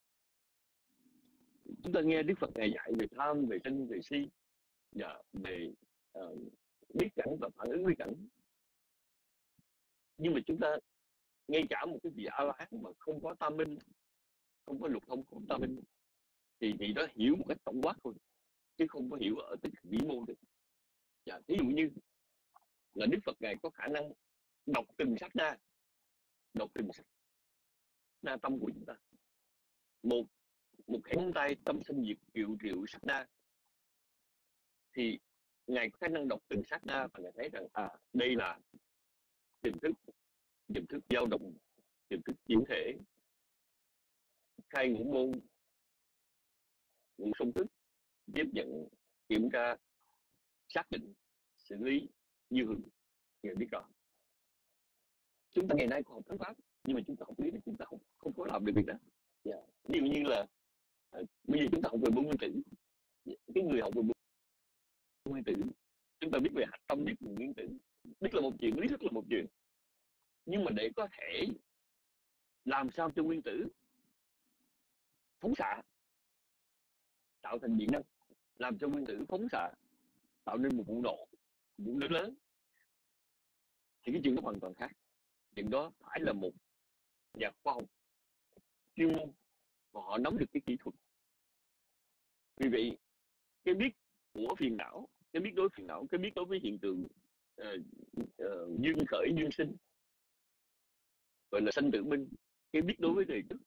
Chúng ta nghe Đức Phật Ngài dạy về tham, về sân, về si, và về uh, biết cảnh và phản ứng với cảnh. Nhưng mà chúng ta, ngay cả một cái vị A-la-hán mà không có tam minh, không có lục thông, không có tam minh, thì vị đó hiểu một cách tổng quát thôi, chứ không có hiểu ở tính vĩ mô được. Dạ, ví dụ như là Đức Phật Ngài có khả năng đọc từng sát na, đọc từng sát na tâm của chúng ta. Một một khẽ ngón tay tâm sinh diệt triệu triệu sát na, thì Ngài có khả năng đọc từng sát na và Ngài thấy rằng à đây là tiềm thức, tiềm thức dao động, tiềm thức chuyển thể, khai ngũ môn, ngũ song thức, tiếp nhận, kiểm tra, xác định, xử lý, như hưởng. Ngài biết rõ. Chúng ta ngày nay còn học thánh pháp, nhưng mà chúng ta không biết, chúng ta không không có làm được việc đó. Yeah. Ví dụ như là à, bây giờ chúng ta học về bốn nguyên tử, cái người học về bốn nguyên tử, chúng ta biết về hạt tâm, biết về nguyên tử, biết là một chuyện, lý thuyết là một chuyện. Nhưng mà để có thể làm sao cho nguyên tử phóng xạ tạo thành điện năng, làm cho nguyên tử phóng xạ tạo nên một vụ nổ, vụ lớn lớn, thì cái chuyện đó hoàn toàn khác. Chuyện đó phải là một nhà khoa học chuyên môn và họ nắm được cái kỹ thuật. Vì vậy cái biết của phiền não, cái biết đối phiền não, cái biết đối với hiện tượng uh, uh, duyên khởi duyên sinh, gọi là sanh tử minh, cái biết đối với đời trước,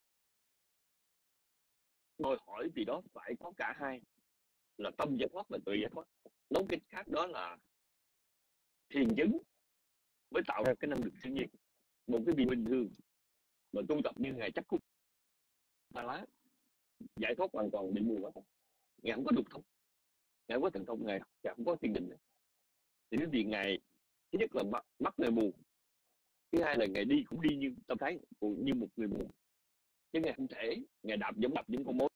đòi hỏi vì đó phải có cả hai, là tâm giải thoát và tuệ giải thoát. Nói cách khác đó là thiền chứng mới tạo ra cái năng lực siêu nhiên. Một cái vị bình thường mà tu tập như Ngài Chắc Cú Ba Lá, giải thoát hoàn toàn, bị mù mắt, Ngài không có đục thông, Ngài không có thần thông, Ngài không có thiền định, thì cái việc Ngài thứ nhất là mắt, mắt Ngài mù, thứ hai là Ngài đi cũng đi như tâm thái như một người mù, chứ Ngài không thể, Ngài đạp giống đạp những con mối,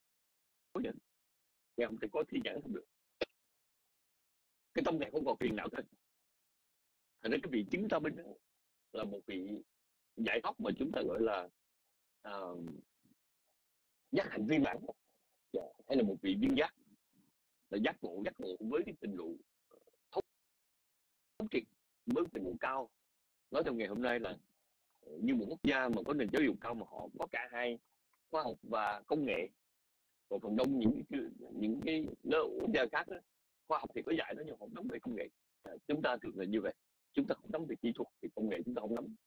Ngài không thể có thi nhãn không được. Cái tâm Ngài không còn phiền não thôi. Thành ra cái vị chứng tâm minh là một vị giải thoát mà chúng ta gọi là uh, giác hạnh viên mãn, yeah. Hay là một vị viên giác, là giác ngộ, giác ngộ với cái tình độ thấu triệt, với tình độ cao. Nói trong ngày hôm nay là như một quốc gia mà có nền giáo dục cao mà họ có cả hai, khoa học và công nghệ. Còn phần đông những những cái quốc gia khác đó, khoa học thì có dạy đó nhưng họ không nắm về công nghệ. À, chúng ta thường là như vậy, chúng ta không nắm về kỹ thuật thì công nghệ chúng ta không nắm.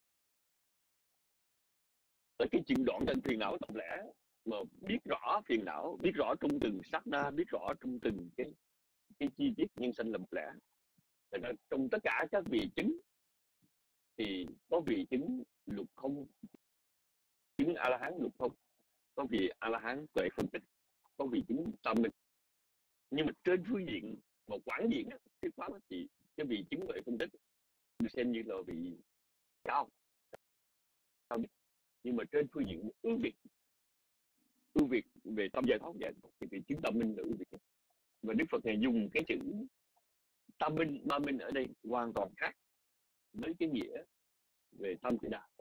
Ở cái chuyện đoạn trên phiền não tổng lẽ mà biết rõ phiền não, biết rõ trong từng sát na, biết rõ trong từng cái cái chi tiết nhân sinh là một lẽ. Ra, trong tất cả các vị chứng thì có vị chứng lục không, chứng A La Hán lục không, có vị A La Hán tuệ phân tích, có vị chứng tam minh. Nhưng mà trên phương diện một quảng diện cái pháp thì cái vị chứng tuệ phân tích được xem như là vị cao, cao nhất. Nhưng mà trên phương diện ưu việt, ưu việt về tâm giải thoát giải thì vị chứng tam minh là ưu việt. Và Đức Phật này dùng cái chữ tam minh, ba minh ở đây hoàn toàn khác với cái nghĩa về tam Phệ Đà.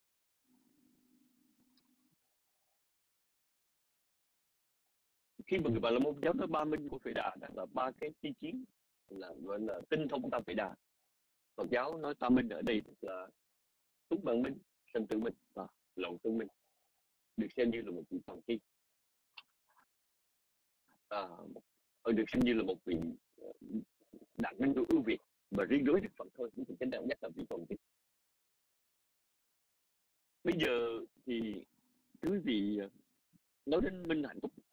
Khi mà người Bà La Môn giáo nói ba minh của Phệ Đà là ba cái chi chiến, là gọi là tinh thông tam Phệ Đà. Phật giáo nói tam minh ở đây là túc bằng minh, sanh tử minh và lậu tương minh, được xem như là một vị thần chi, à, được xem như là một vị đạt minh của ưu việt, mà riêng đối với Đức Phật thôi, chúng ta đang nhắc là vị thần chi. Bây giờ thì quý vị nói đến minh hạnh phúc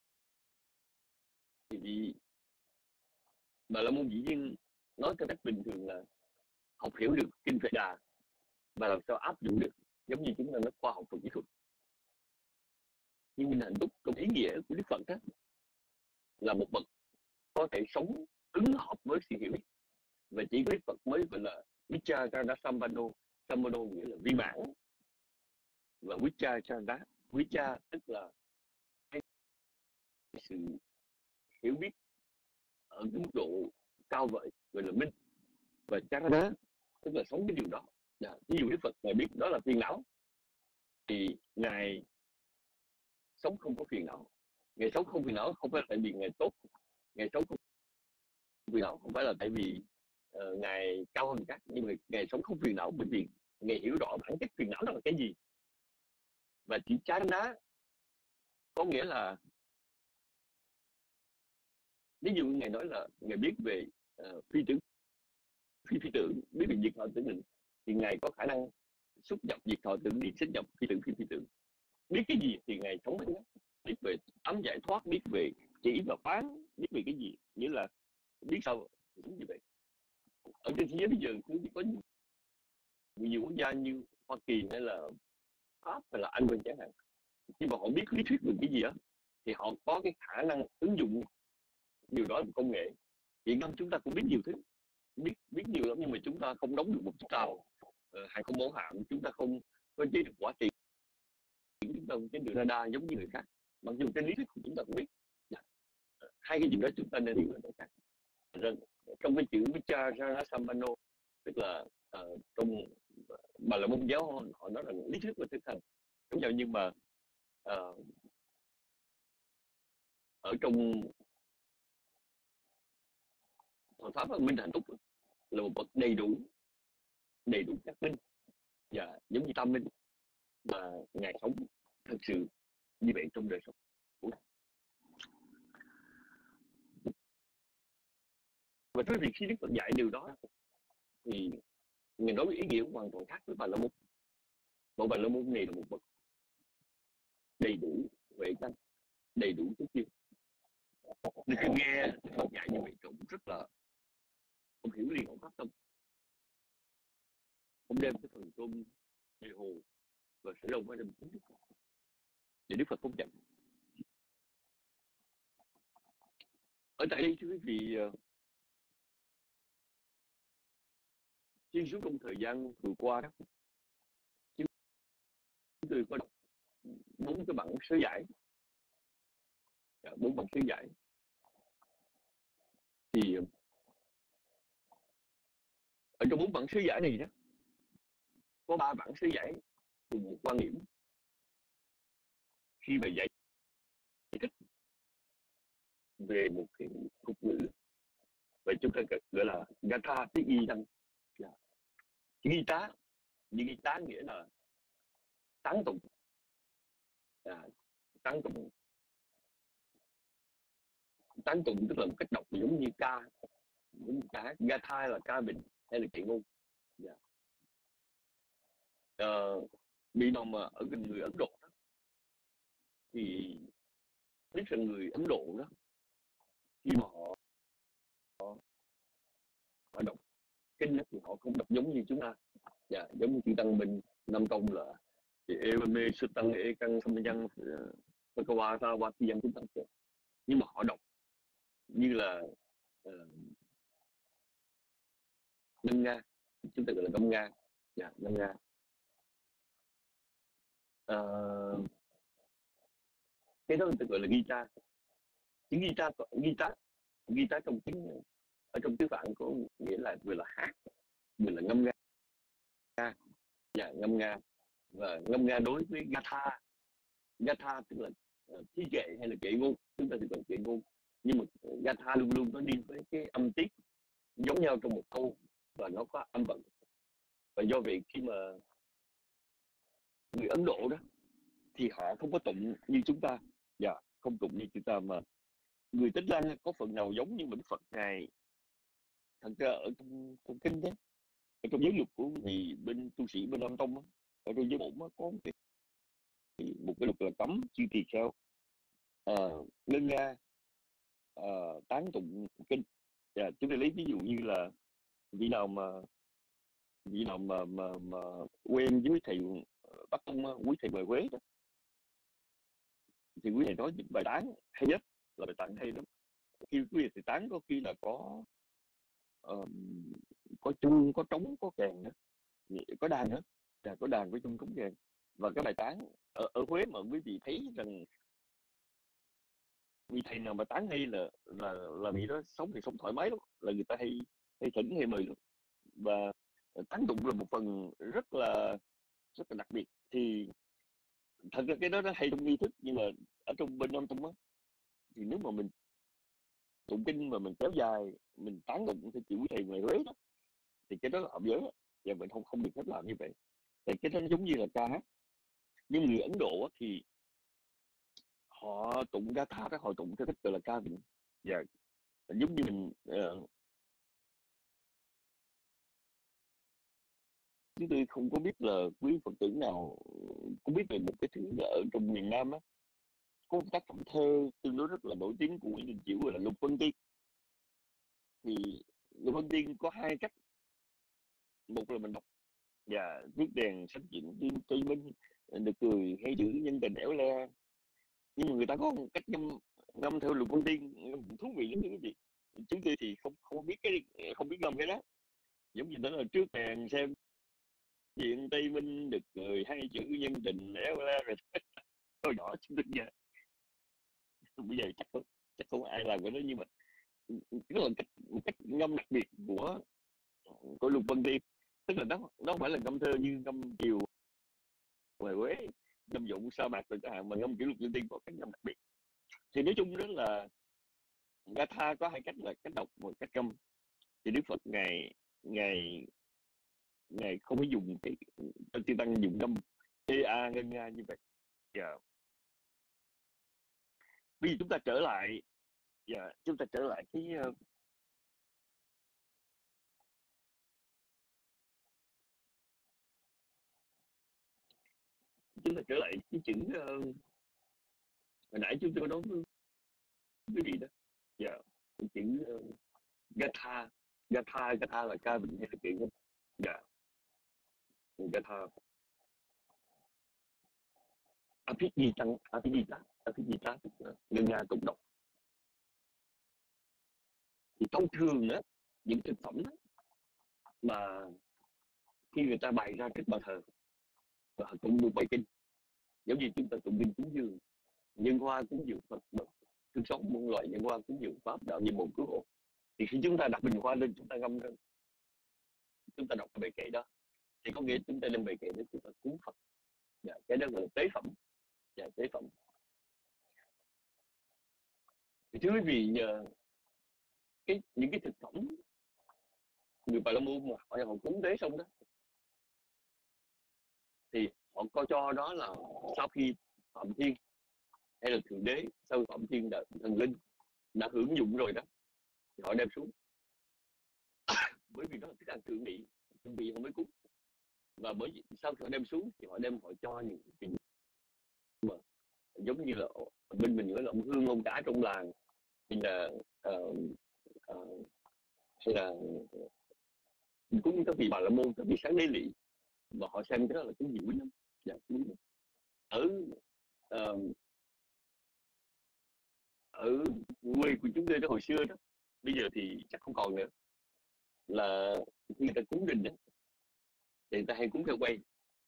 thì Bà La Môn dĩ nhiên nói theo cách bình thường là học hiểu được kinh Phệ Đà và làm sao áp dụng được, giống như chúng ta nói khoa học và kỹ thuật. Nhưng minh hạnh túc trong ý nghĩa của Đức Phật đó là một bậc có thể sống ứng hợp với sự hiểu biết, và chỉ có Đức Phật mới gọi là Vichara Sambano. Sambano nghĩa là viên mãn, và Vichara Vicha tức là cái sự hiểu biết ở cái mức độ cao vời, gọi là minh, và Charana tức là sống cái điều đó. Dạ. Ví dụ Đức Phật ngài biết đó là phiền não thì ngài sống không có phiền não. Ngài sống không phiền não không phải là tại vì ngài tốt, ngài sống không phiền não không phải là tại vì uh, ngài cao hơn các, nhưng mà ngài sống không phiền não bởi vì ngài hiểu rõ bản chất phiền não đó là cái gì. Và chỉ Charana có nghĩa là, ví dụ ngài nói là ngài biết về uh, phi tưởng phi phi tưởng, biết về diệt thọ tưởng định, thì ngài có khả năng xúc nhập diệt thọ tưởng định, xích nhập phi tưởng phi phi tưởng. Biết cái gì thì ngài sống hết. Biết về ấm giải thoát, biết về chỉ và phán, biết về cái gì, nghĩa là biết sao đúng như vậy. Ở trên thế giới bây giờ cũng có nhiều, nhiều quốc gia như Hoa Kỳ hay là Pháp hay là Anh bên chẳng hạn, khi mà họ biết lý thuyết về cái gì á thì họ có cái khả năng ứng dụng điều đó làm công nghệ. Hiện nay chúng ta cũng biết nhiều thứ, biết biết nhiều lắm, nhưng mà chúng ta không đóng được một chiếc tàu uh, hàng không mẫu hạm, chúng ta không có chế được quả tiền, chúng ta không chế được radar giống như người khác, mặc dù trên lý thuyết của chúng ta cũng biết. Hai cái chuyện đó chúng ta nên hiểu là khác. Trong cái chữ Vichara Sambano tức là uh, trong Bà La Môn giáo họ, họ nói rằng lý thuyết và thực hành giống nhau, nhưng mà uh, ở trong Phật pháp minh hạnh túc là một bậc đầy đủ đầy đủ xác minh, và giống như tâm minh, mà ngài sống thực sự như vậy trong đời sống của ngài. Và tới việc khi Đức Phật dạy điều đó thì ngài nói ý nghĩa hoàn toàn khác với Bà La Môn. Bộ Bà La Môn này là một bậc đầy đủ huệ căn, đầy đủ tất nhiên. Nên khi nghe Đức Phật dạy như vậy cũng rất là không hiểu liền, không phát tâm, không đem cái phần tôn về hồ và sẽ đâu phải đem tính Đức Phật để Đức Phật không nhận. Ở tại đây thưa quý vị, xuyên suốt trong thời gian vừa qua đó, chúng tôi có đọc bốn cái bản sớ giải, bốn bản sớ giải thì ở trong bốn bản sớ giải này đó có ba bản sớ giải cùng một quan điểm khi mà dạy thích về một cái thuật ngữ, và chúng ta gọi là Gatha tiếng y đăng. Ghi tá, ghi tá nghĩa là tán tụng, à, tán tụng, tán tụng tức là một cách đọc giống như ca, giống như ca. Gatha là ca bình hay là kệ ngôn. Yeah. Uh, bị nào mà ở gần người Ấn Độ đó, thì biết rằng người Ấn Độ đó khi mà họ họ, họ đọc kinh đó, thì họ không đọc giống như chúng ta. Dạ, giống như chữ Tăng Minh Nam Tông là Evame Sutang E Căng Samyang Pakawasa Watiyang chúng ta, nhưng mà họ đọc như là uh, ngâm nga, chúng ta gọi là ngâm nga. Dạ, ngâm nga. Uh, cái đó người ta gọi là guitar. Chữ guitar, guitar, guitar trong tiếng ở trong tiếng Phạn có nghĩa là vừa là hát, vừa là ngâm nga. Dạ, ngâm nga. Và ngâm nga đối với Gatha, Gatha tức là uh, thi kệ hay là kệ ngôn, chúng ta thì gọi kệ ngôn, nhưng mà Gatha luôn luôn nó đi với cái âm tiết giống nhau trong một câu và nó có âm vận. Và do vậy khi mà người Ấn Độ đó thì họ không có tụng như chúng ta, dạ, không tụng như chúng ta, mà người Tích Lăng có phần nào giống, nhưng mà Đức Phật ngài thật ra ở trong, trong kinh đó, ở trong giáo dục của người bên tu sĩ bên Nam Tông đó, ở trong giáo bổn có một cái, một cái luật là cấm chư tỳ kheo uh, ngân nga uh, tán tụng kinh. Yeah, chúng ta lấy ví dụ như là vị nào mà vị nào mà mà, mà quen với thầy Bắc Tông, quý thầy Bời Quế đó, thì quý thầy nói những bài tán hay nhất là bài tán hay lắm. Khi quý thầy tán có khi là có uh, có chuông, có trống, có kèn nữa, có đàn nữa, là có đàn với chuông trống kèn. Và cái bài tán ở, ở Huế mà quý vị thấy rằng vị thầy nào mà tán hay là là là vị đó sống thì sống thoải mái lắm, là người ta hay hay thỉnh hay mời lắm. Và tán tụng là một phần rất là rất là đặc biệt. Thì thật ra cái đó nó hay trong nghi thức, nhưng mà ở trong bên Nam Tông á, thì nếu mà mình tụng kinh mà mình kéo dài, mình tán tụng theo kiểu thầy ngoài Huế đó, thì cái đó là hợp giới đó. Và mình không không được phép làm như vậy, tại cái đó nó giống như là ca hát. Nhưng người Ấn Độ á, thì họ tụng Gatha đó, họ tụng theo cách gọi là ca vịnh. Và giống như mình uh, chúng tôi không có biết là quý Phật tử nào có biết về một cái thứ ở trong miền Nam á, có một tác phẩm thơ tương đối rất là nổi tiếng của Nguyễn Đình Chiểu, gọi là Lục Vân Tiên. Thì Lục Vân Tiên có hai cách: một là mình đọc và rước đèn sách chuyện tiên tây minh, được cười hay chữ nhân tình ẻo le. Nhưng mà người ta có một cách ngâm ngâm theo Lục Vân Tiên thú vị lắm, cái gì chúng tôi thì không không biết cái không biết ngâm cái đó. Giống như đó là trước đèn xem chuyện tây minh, được cười hay chữ nhân tình éo le rồi. Hồi nhỏ chúng tôi giờ bây giờ chắc không chắc không ai làm cái đó, nhưng mà đó là cách, một cách ngâm đặc biệt của của Lục Vân Tiên. Tức là nó nó không phải là ngâm thơ như ngâm kiều ngoài Huế, ngâm dụng sa mạc rồi chẳng hạn, mà ngâm kiểu Lục Vân Tiên có cách ngâm đặc biệt. Thì nói chung đó là Gatha có hai cách, là cách đọc và cách ngâm. Thì Đức Phật ngài ngài ngài không có dùng cái chư tăng dùng ngâm ê a ngân nga như vậy. Yeah. Bây giờ chúng ta trở lại, yeah, chúng ta trở lại cái uh, chúng ta trở lại cái chữ uh, hồi nãy chúng tôi nói với quý vị đó. Yeah. Cái chữ uh, Gatha, Gatha, Gatha là ca vịnh hay là kiện không? Dạ. Gatha. Apikita, Apikita, Apikita ngân nga tụng đọc. Thì thông thường đó, những thực phẩm đó, mà khi người ta bày ra trước bàn thờ và họ tụng một bài kinh, giống như chúng ta tụng kinh cúng dường, nhân hoa cúng dường Phật, thứ sáu muôn loại nhân hoa cúng dường Pháp, đạo như một cứu hộ. Thì khi chúng ta đặt bình hoa lên, chúng ta ngâm lên, chúng ta đọc bài kệ đó, thì có nghĩa chúng ta đem bài kệ để chúng ta cúng Phật. Dạ, cái đó là tế phẩm. Dạ, tế phẩm. Thì thưa quý vị, nhờ cái những cái thực phẩm người Bà La Môn mà họ họ cúng tế xong đó, thì họ coi cho đó là sau khi Phạm Thiên hay là Thượng Đế, sau Phạm Thiên đã, thần linh đã hưởng dụng rồi đó, thì họ đem xuống. Bởi vì đó là thức ăn thượng vị, thượng vị họ mới cúng. Và bởi vì sau khi họ đem xuống thì họ đem họ cho những cái mà giống như là bên mình nói là ông hương ông cả trong làng, thì là uh, uh, hay là cúng các vị Bà La Môn, các vị sáng đế lỵ, và họ xem cái đó là cái gì quý lắm. Dạ, quý lắm. Ở uh, ở quê của chúng tôi đó hồi xưa đó, bây giờ thì chắc không còn nữa, là khi người ta cúng đình đó, thì người ta hay cúng heo quay.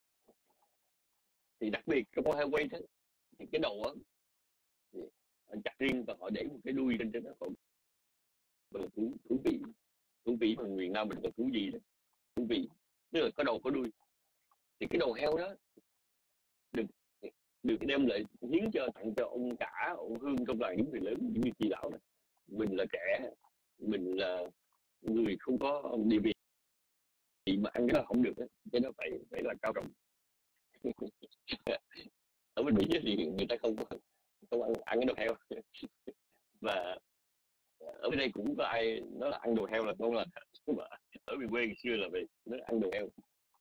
Thì đặc biệt trong con heo quay đó, thì cái đầu á chặt riêng và họ để một cái đuôi lên trên đó, còn là thú thú vị, thú vị mà miền Nam mình gọi thú gì đó, thú vị, tức là có đầu có đuôi. Thì cái đầu heo đó được được đem lại hiến cho, tặng cho ông cả, ông hương trong làng, những người lớn, những người chị lão đó. Mình là trẻ, mình là người không có địa vị mà ăn cái đó không được đó. Cái đó phải phải là cao trọng. Ở bên Mỹ thì người ta không không ăn ăn cái đầu heo. Và ở bên đây cũng có ai nói là ăn đồ heo là ngon lành, mà ở miền quê ngày xưa là về nó ăn đồ heo.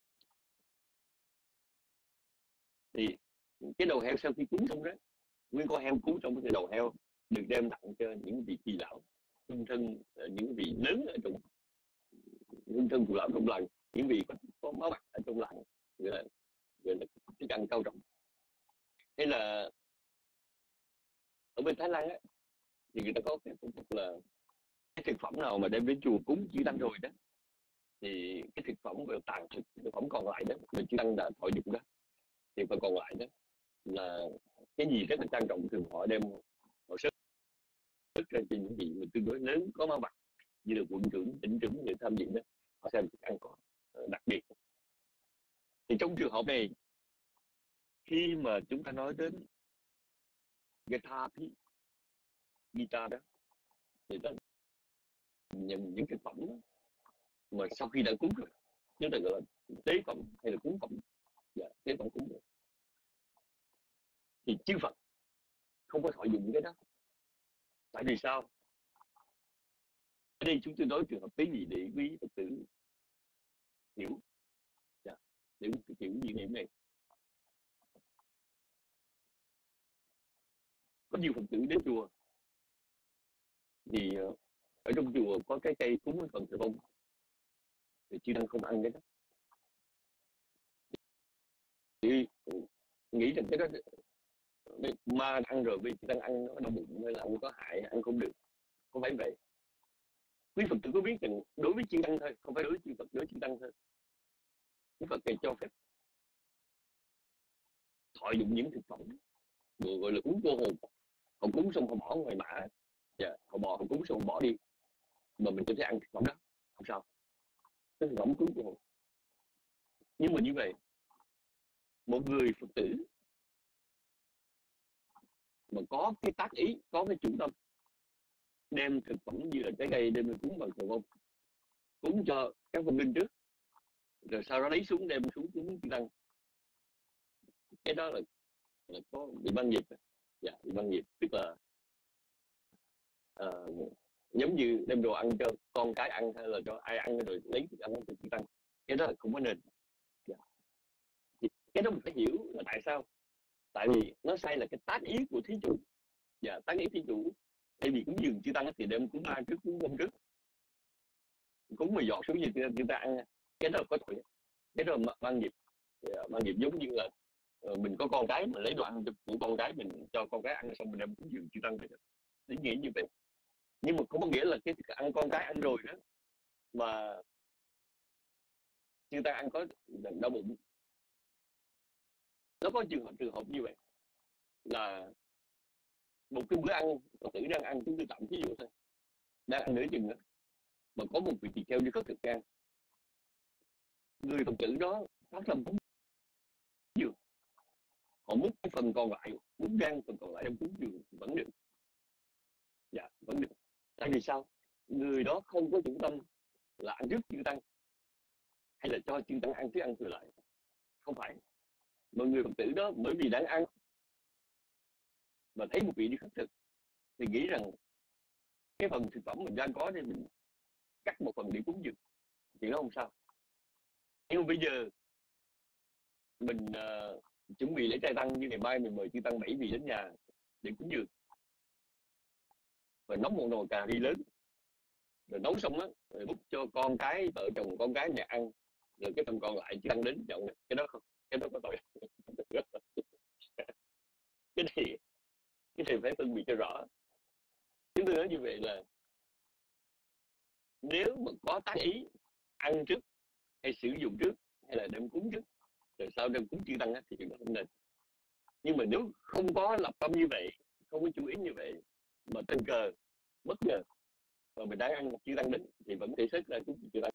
Thì cái đầu heo sau khi cúng xong đó, nguyên con heo cúng xong cái đầu heo được đem tặng cho những vị kỳ lão, hương thân, những vị lớn ở trong hương thân cụ lão trong làng, những vị có, có máu mặt ở trong làng, gọi là gọi là thức ăn cao trọng. Hay là ở bên Thái Lan á, thì người ta có cái phong tục là cái thực phẩm nào mà đem đến chùa cúng chư tăng rồi đó, thì cái thực phẩm về tàn thực thực phẩm còn lại đó mà chư tăng đã thọ dụng đó, thì phần còn lại đó là cái gì rất là trang trọng, thường họ đem họ xếp ra cho những vị mà tương đối lớn có ma vật, như là quận trưởng, tỉnh trưởng để tham dự đó, họ xem thức ăn có đặc biệt. Thì trong trường hợp này, khi mà chúng ta nói đến guitar guitar đó, thì đó nhận những cái phẩm đó, mà sau khi đã cúng rồi, chúng ta gọi là tế phẩm hay là cúng phẩm, dạ, tế phẩm cúng rồi, thì chư Phật không có thọ dụng những cái đó. Tại vì sao? Ở đây chúng tôi nói trường hợp tế gì để quý Phật tử hiểu, dạ, để quý Phật tử hiểu gì này. Có nhiều Phật tử đến chùa thì ở trong chùa có cái cây cúng phần thờ bông, thì chư tăng không ăn cái đó, thì nghĩ rằng cái đó ma ăn rồi, vì chư tăng ăn nó đau bụng hay là ăn có hại, ăn không được, không phải vậy. Quý Phật tử có biết rằng đối với chư tăng thôi, không phải đối với chư Phật, đối với chư tăng thôi, Quý Phật này cho phép thọ dụng những thực phẩm gọi là cúng cô hồn. Họ cúng xong họ bỏ ngoài mã, dạ, họ bỏ họ cúng xong họ bỏ đi, mà mình có thể ăn thực phẩm đó, không sao, cái thực phẩm cúng cô hồn. Nhưng mà như vậy, một người Phật tử mà có cái tác ý, có cái chủ tâm đem thực phẩm như là trái cây đem cúng bằng thờ bông, cúng cho các vong linh trước, rồi sau đó lấy xuống đem xuống cúng chư tăng, cái đó là, là có bị ban nghiệp, dạ, bị ban nghiệp, tức là uh, giống như đem đồ ăn cho con cái ăn, hay là cho ai ăn rồi lấy thức ăn cho chư tăng, cái đó là không có nên. Dạ. Cái đó mình phải hiểu là tại sao, tại vì nó sai là cái tác ý của thí chủ, và tác ý thí chủ thay vì cúng dường chư tăng thì đem cúng ai trước, cúng công trước, cúng mà giọt xuống như người ta ăn, cái đó là có tội, cái đó là ban nghiệp. Ban nghiệp giống như là mình có con cái mà lấy đồ ăn của con cái mình cho con cái ăn, xong mình đem cúng dường chư tăng, ý nghĩa như vậy. Nhưng mà không có nghĩa là cái ăn con cái ăn rồi đó mà chư tăng ăn có đau bụng. Nó có trường hợp trường hợp như vậy là một cái bữa ăn Phật tử đang ăn, chúng tôi tạm ví dụ thôi, đang ăn nửa chừng đó, mà có một vị tỳ kheo đi khất thực gan, người Phật tử đó phát tâm cúng dường, họ múc cái phần còn lại, múc gan phần còn lại đem cúng dường vẫn được, dạ, vẫn được. Tại vì sao? Người đó không có chủ tâm là ăn trước chư tăng hay là cho chư tăng ăn trước ăn thừa lại, không phải. Mà người Phật tử đó bởi vì đang ăn mà thấy một vị đi khất thực thì nghĩ rằng cái phần thực phẩm mình đang có thì mình cắt một phần để cúng dường, thì nó không sao. Nhưng mà bây giờ mình uh, chuẩn bị lễ trai tăng, như ngày mai mình mời chư tăng bảy vị đến nhà để cúng dường, và nấu một nồi cà ri lớn, rồi nấu xong đó rồi bút cho con cái, vợ chồng con cái nhà ăn, rồi cái phần còn lại chư tăng đến nhận, cái đó không, cái đó có tội. cái này cái này phải phân biệt cho rõ. Chúng tôi nói như vậy là nếu mà có tác ý ăn trước hay sử dụng trước hay là đem cúng trước rồi sau đem cúng chư tăng thì nó không nên. Nhưng mà nếu không có lập tâm như vậy, không có chú ý như vậy, mà tình cờ bất ngờ mà mình đang ăn chư tăng đến thì vẫn thể xuất ra cúng chư tăng.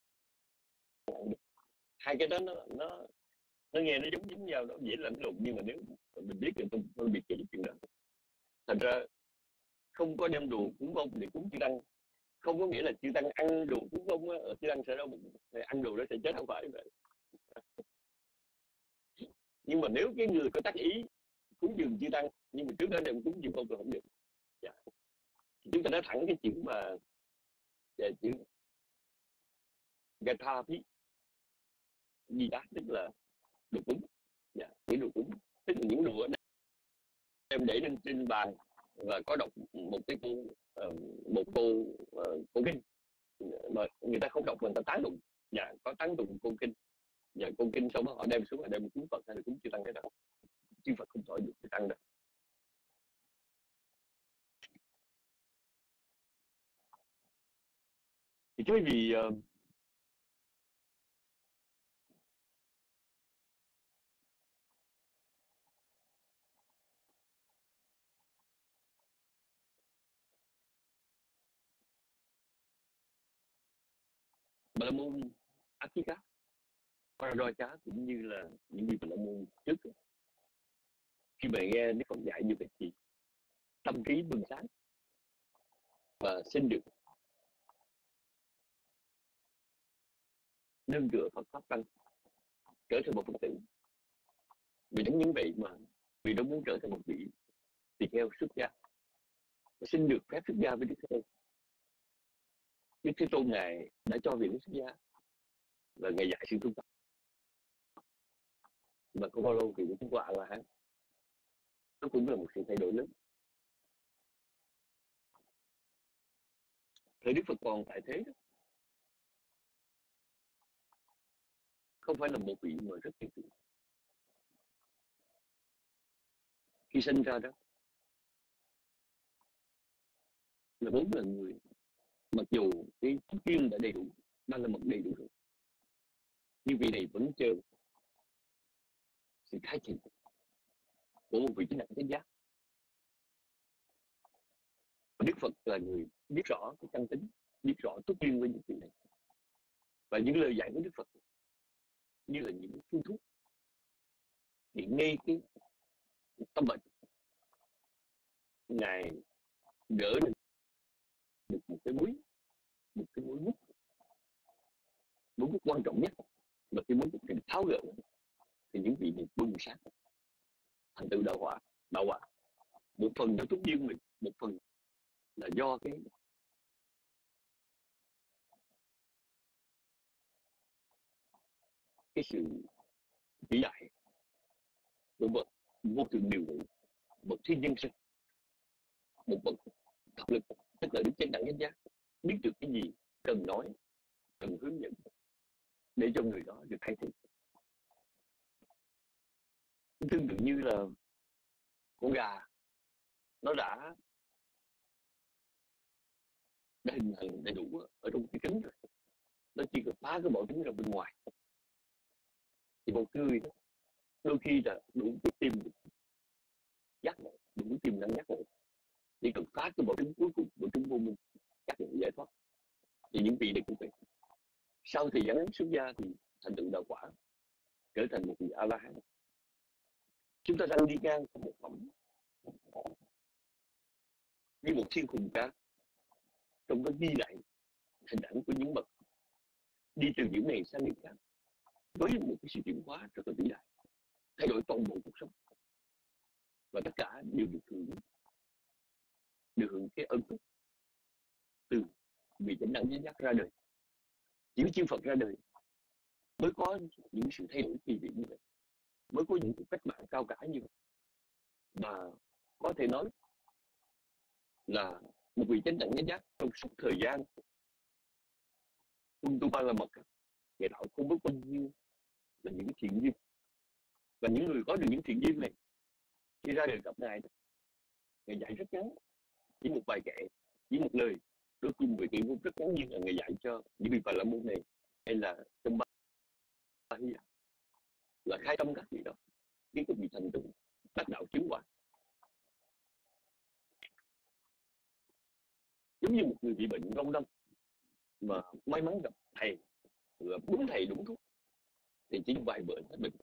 Hai cái đó nó nó nó nghe nó giống giống nhau, nó dễ lẫn lộn, nhưng mà nếu mình biết được phân, phân biệt cái chuyện đó, thành ra không có đem đồ cúng ông để cúng chư tăng không có nghĩa là chư tăng ăn đồ cúng ông, chư tăng sẽ đau bụng, ăn đồ đó sẽ chết, không phải vậy. Nhưng mà nếu cái người có tác ý cúng dường chư tăng nhưng mà trước đó đem cúng dường ông thì không được. Dạ. Chúng ta nói thẳng cái chữ mà về chữ gata phí gì đó, tức là đồ cúng. Dạ, những đồ cúng tức là những đồ đem để lên trên bàn và có đọc một cái câu một câu uh, câu kinh mà người ta không đọc, người ta tán tụng. Dạ, có tán tụng câu kinh, dạ, câu kinh xong đó họ đem xuống, họ đem cúng Phật hay là cúng chư tăng, cái đó chư Phật không thọ được chư tăng đâu. quý vị uh, Bà la môn Akika Paradoja cũng như là những gì Bà la môn trước, khi mà nghe Đức Phật dạy như vậy thì tâm trí bừng sáng và xin được nương tựa Phật pháp tăng, trở thành một Phật tử. Vì đúng những vậy mà vì đâu muốn trở thành một vị tỳ kheo xuất gia, xin được phép xuất gia với Đức Thế Tôn. Đức Thế Tôn ngài đã cho vị xuất gia và ngài dạy sự tu tập, mà không bao lâu thì cũng qua là hán. Nó cũng là một sự thay đổi lớn. Thời Đức Phật còn tại thế đó, không phải là một vị mà rất tuyệt vời. Khi sinh ra đó là vốn là người, mặc dù cái duyên đã đầy đủ, đang là một đầy đủ rồi, nhưng vị này vẫn chờ sự khai triển của một vị trí nặng chánh giác. Đức Phật là người biết rõ cái căn tính, biết rõ tốt duyên với những vị này, và những lời dạy của Đức Phật như là những phương thuốc thì ngay cái tâm bệnh ngài gỡ được, được một cái mối một cái mối mút mối mút quan trọng nhất, mà cái mối mút này tháo gỡ thì những vị này bừng sáng thành tựu đạo quả. Đạo quả một phần do tốt duyên mình, một phần là do cái cái sự chỉ dạy của bậc vô thượng điều ngự, bậc thiên nhân sinh, một bậc thực lực, tức là đức chánh đẳng chánh giác, biết được cái gì cần nói, cần hướng dẫn để cho người đó được thay thế. Tương tự như là con gà, nó đã đã hình thành đầy đủ ở trong cái trứng rồi, nó chỉ cần phá cái vỏ trứng ra bên ngoài. Thì một người đó đôi khi là đủ cái tìm được giác ngộ, đủ tìm năng giác ngộ, chỉ cần phá cái vỏ trứng cuối cùng, vỏ trứng vô minh, giác ngộ giải thoát. Thì những vị này cũng vậy. Sau thời gian xuất gia thì thành tựu đạo quả, trở thành một vị A La Hán. Chúng ta đang đi ngang qua một phẩm như một thiên khùng ca, trong đó ghi lại hình ảnh của những bậc đi từ những này sang những khác với một cái sự chuyển hóa rất là vĩ đại, thay đổi toàn bộ cuộc sống, và tất cả đều được hưởng được hưởng cái ân phúc từ vị chánh đẳng chánh giác ra đời. Chỉ có chư Phật ra đời mới có những sự thay đổi kỳ vị như vậy, mới có những cuộc cách mạng cao cả như vậy, mà có thể nói là một vị chánh đẳng chánh giác trong suốt thời gian Ung Tu Ba La Mật, ngày đạo không biết bao nhiêu là những thiện duyên, và những người có được những thiện duyên này khi ra đời gặp ngài, ngài dạy rất ngắn, chỉ một bài kệ, chỉ một lời, đôi khi một vị tuyên ngôn rất ngắn, như là ngài dạy cho những vị Bà La Môn này, hay là trong ba là khai tâm các vị đó, khiến các vị thành tựu đắc đạo chứng quả. Giống như một người bị bệnh rong đâm mà may mắn gặp thầy, gặp đúng thầy đúng thuốc, thì chỉ vài bữa hết bệnh.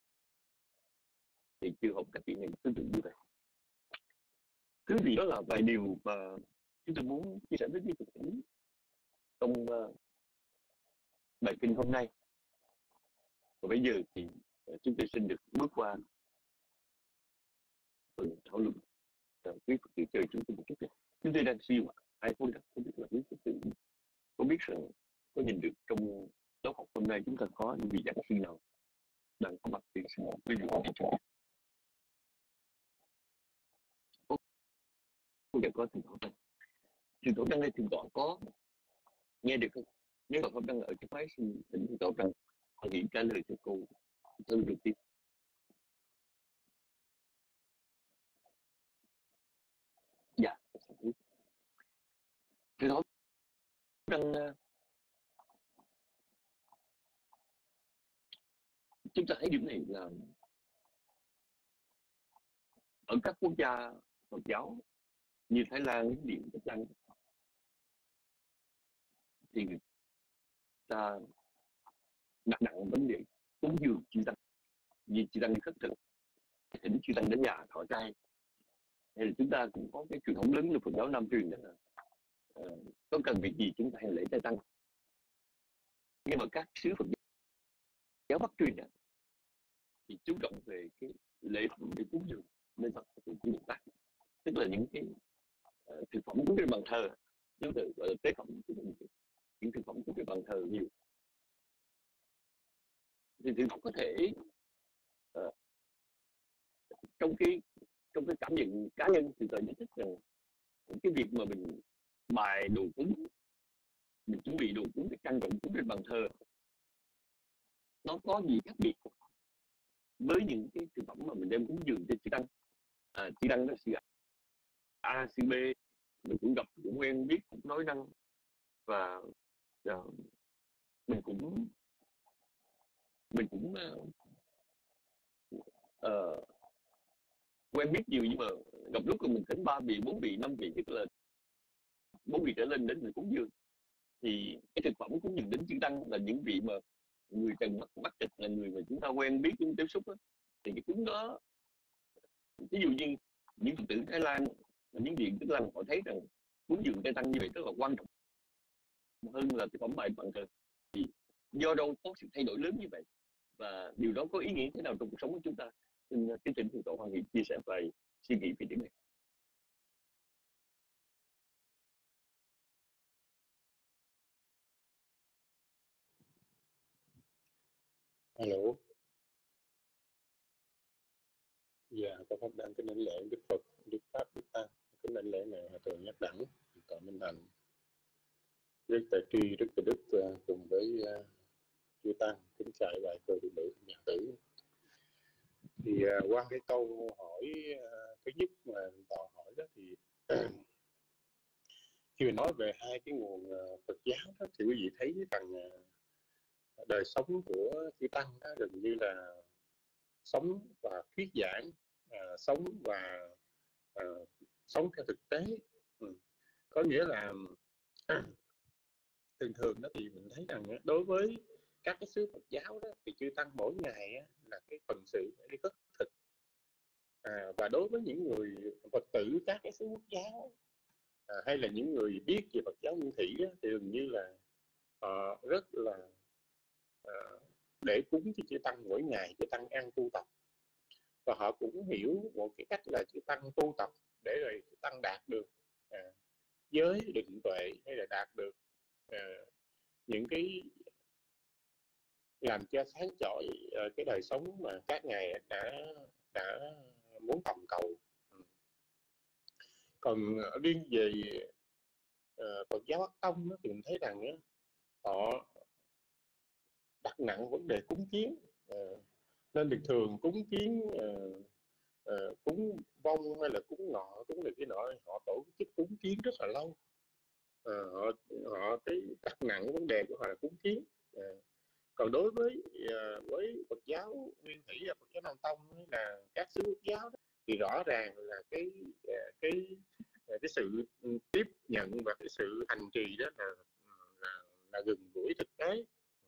Thì trường hợp các vị này tương tự như vậy. Thứ gì đó là vài điều mà chúng tôi muốn chia sẻ với quý Phật tử trong uh, bài kinh hôm nay. Và bây giờ thì uh, chúng tôi xin được bước qua phần thảo luận. Uh, quý Phật tử chơi chúng tôi một chút nữa. Chúng tôi đang suy nghĩ, ai không biết, không biết là quý Phật tử có biết rằng, có nhìn được trong lớp học hôm nay chúng ta có những vị giảng sư nào đang có mặt thì xin quý vị có thể cho biết. Không thể có thỉnh thoảng đây. Thỉnh thoảng đang đây thỉnh thoảng có nghe được không? Nếu mà không đang ở cái phái xin thỉnh thoảng rằng họ nghĩ trả lời cho cô thân được tiếp. Dạ. Thỉnh thoảng đang Chúng ta thấy điểm này là ở các quốc gia Phật giáo như Thái Lan, Ấn Điện, Việt Nam thì người ta đặt nặng vấn đề cúng dường chư tăng, vì chư tăng đi khất thực, thỉnh chư tăng đến nhà thọ trai. Hay là chúng ta cũng có cái truyền thống lớn của Phật giáo Nam truyền, đó là uh, có cần việc gì chúng ta hay lễ trai tăng. Nhưng mà các sứ Phật giáo Bắc truyền thì chú trọng về cái lễ phẩm để cúng dường nên Phật của Bồ Tát, tức là những cái uh, thực phẩm cúng trên bàn thờ, chúng ta gọi là tế phẩm, những thực phẩm cúng trên bàn thờ nhiều. Thì thực phẩm có thể uh, trong cái trong cái cảm nhận cá nhân thì tôi nhận thức rằng cái việc mà mình bài đồ cúng, mình chuẩn bị đồ cúng, cái trang trọng cúng trên bàn thờ, nó có gì khác biệt với những cái thực phẩm mà mình đem cúng dường cho chư tăng. À, chư tăng đó sư A, sư B, mình cũng gặp, cũng quen biết, cũng nói năng, và uh, mình cũng mình cũng uh, uh, quen biết nhiều, nhưng mà gặp lúc mà mình thỉnh ba vị, bốn vị, năm vị, tức là bốn vị trở lên đến mình cúng dường, thì cái thực phẩm cúng dường đến chư tăng là những vị mà người trần mắc mắc tịch, là người mà chúng ta quen biết, chúng tiếp xúc đó, thì cái cúng đó, ví dụ như những Phật tử Thái Lan, những vị Tức Lăng, họ thấy rằng cúng dường Tây tăng như vậy rất là quan trọng hơn là thực phẩm bài bàn thờ. Thì do đâu có sự thay đổi lớn như vậy, và điều đó có ý nghĩa thế nào trong cuộc sống của chúng ta? Xin kính thỉnh Thượng tọa Hoàng Nghị chia sẻ vài suy nghĩ về điểm này. Alo. Dạ, con pháp đăng kính đảnh lễ Đức Phật, Đức Pháp, Đức Tăng, kính đảnh lễ ngài Hòa thượng Nhất Đẳng, Tọa Minh Thành, Đức Tại Tri, Đức Từ Đức cùng với uh, chư tăng, kính chào bài cơ phụ nữ nhạc tử. Thì uh, qua cái câu hỏi uh, thứ nhất mà Tọa hỏi đó, thì khi mà nói về hai cái nguồn uh, Phật giáo đó, thì quý vị thấy rằng uh, đời sống của chư tăng đó gần như là sống và thuyết giảng, à, sống và à, sống theo thực tế. Ừ. Có nghĩa là à, thường thường đó thì mình thấy rằng đối với các cái sứ Phật giáo đó, thì chư tăng mỗi ngày á, là cái phần sự đi khất thực, à, và đối với những người Phật tử các cái sứ quốc giáo, à, hay là những người biết về Phật giáo Nguyên Thủy á, thì gần như là họ rất là à, để cúng cho chư tăng mỗi ngày, chư tăng ăn tu tập, và họ cũng hiểu một cái cách là chư tăng tu tập để rồi chư tăng đạt được à, giới định tuệ, hay là đạt được à, những cái làm cho sáng chói à, cái đời sống mà các ngài đã đã muốn tầm cầu. Còn riêng về à, Phật giáo Bắc Tông đó, thì mình thấy rằng đó, họ đặt nặng vấn đề cúng kiến, à, nên thường thường cúng kiến à, à, cúng vong hay là cúng nọ, cúng này cái nọ, họ tổ chức cúng kiến rất là lâu. À, họ họ cái đặt nặng vấn đề của họ là cúng kiến. À, còn đối với à, với Phật giáo Nguyên Thủy và Phật giáo Nam Tông là các sứ quốc giáo đó, thì rõ ràng là cái cái cái sự tiếp nhận và cái sự hành trì đó là là, là gần gũi thực tế.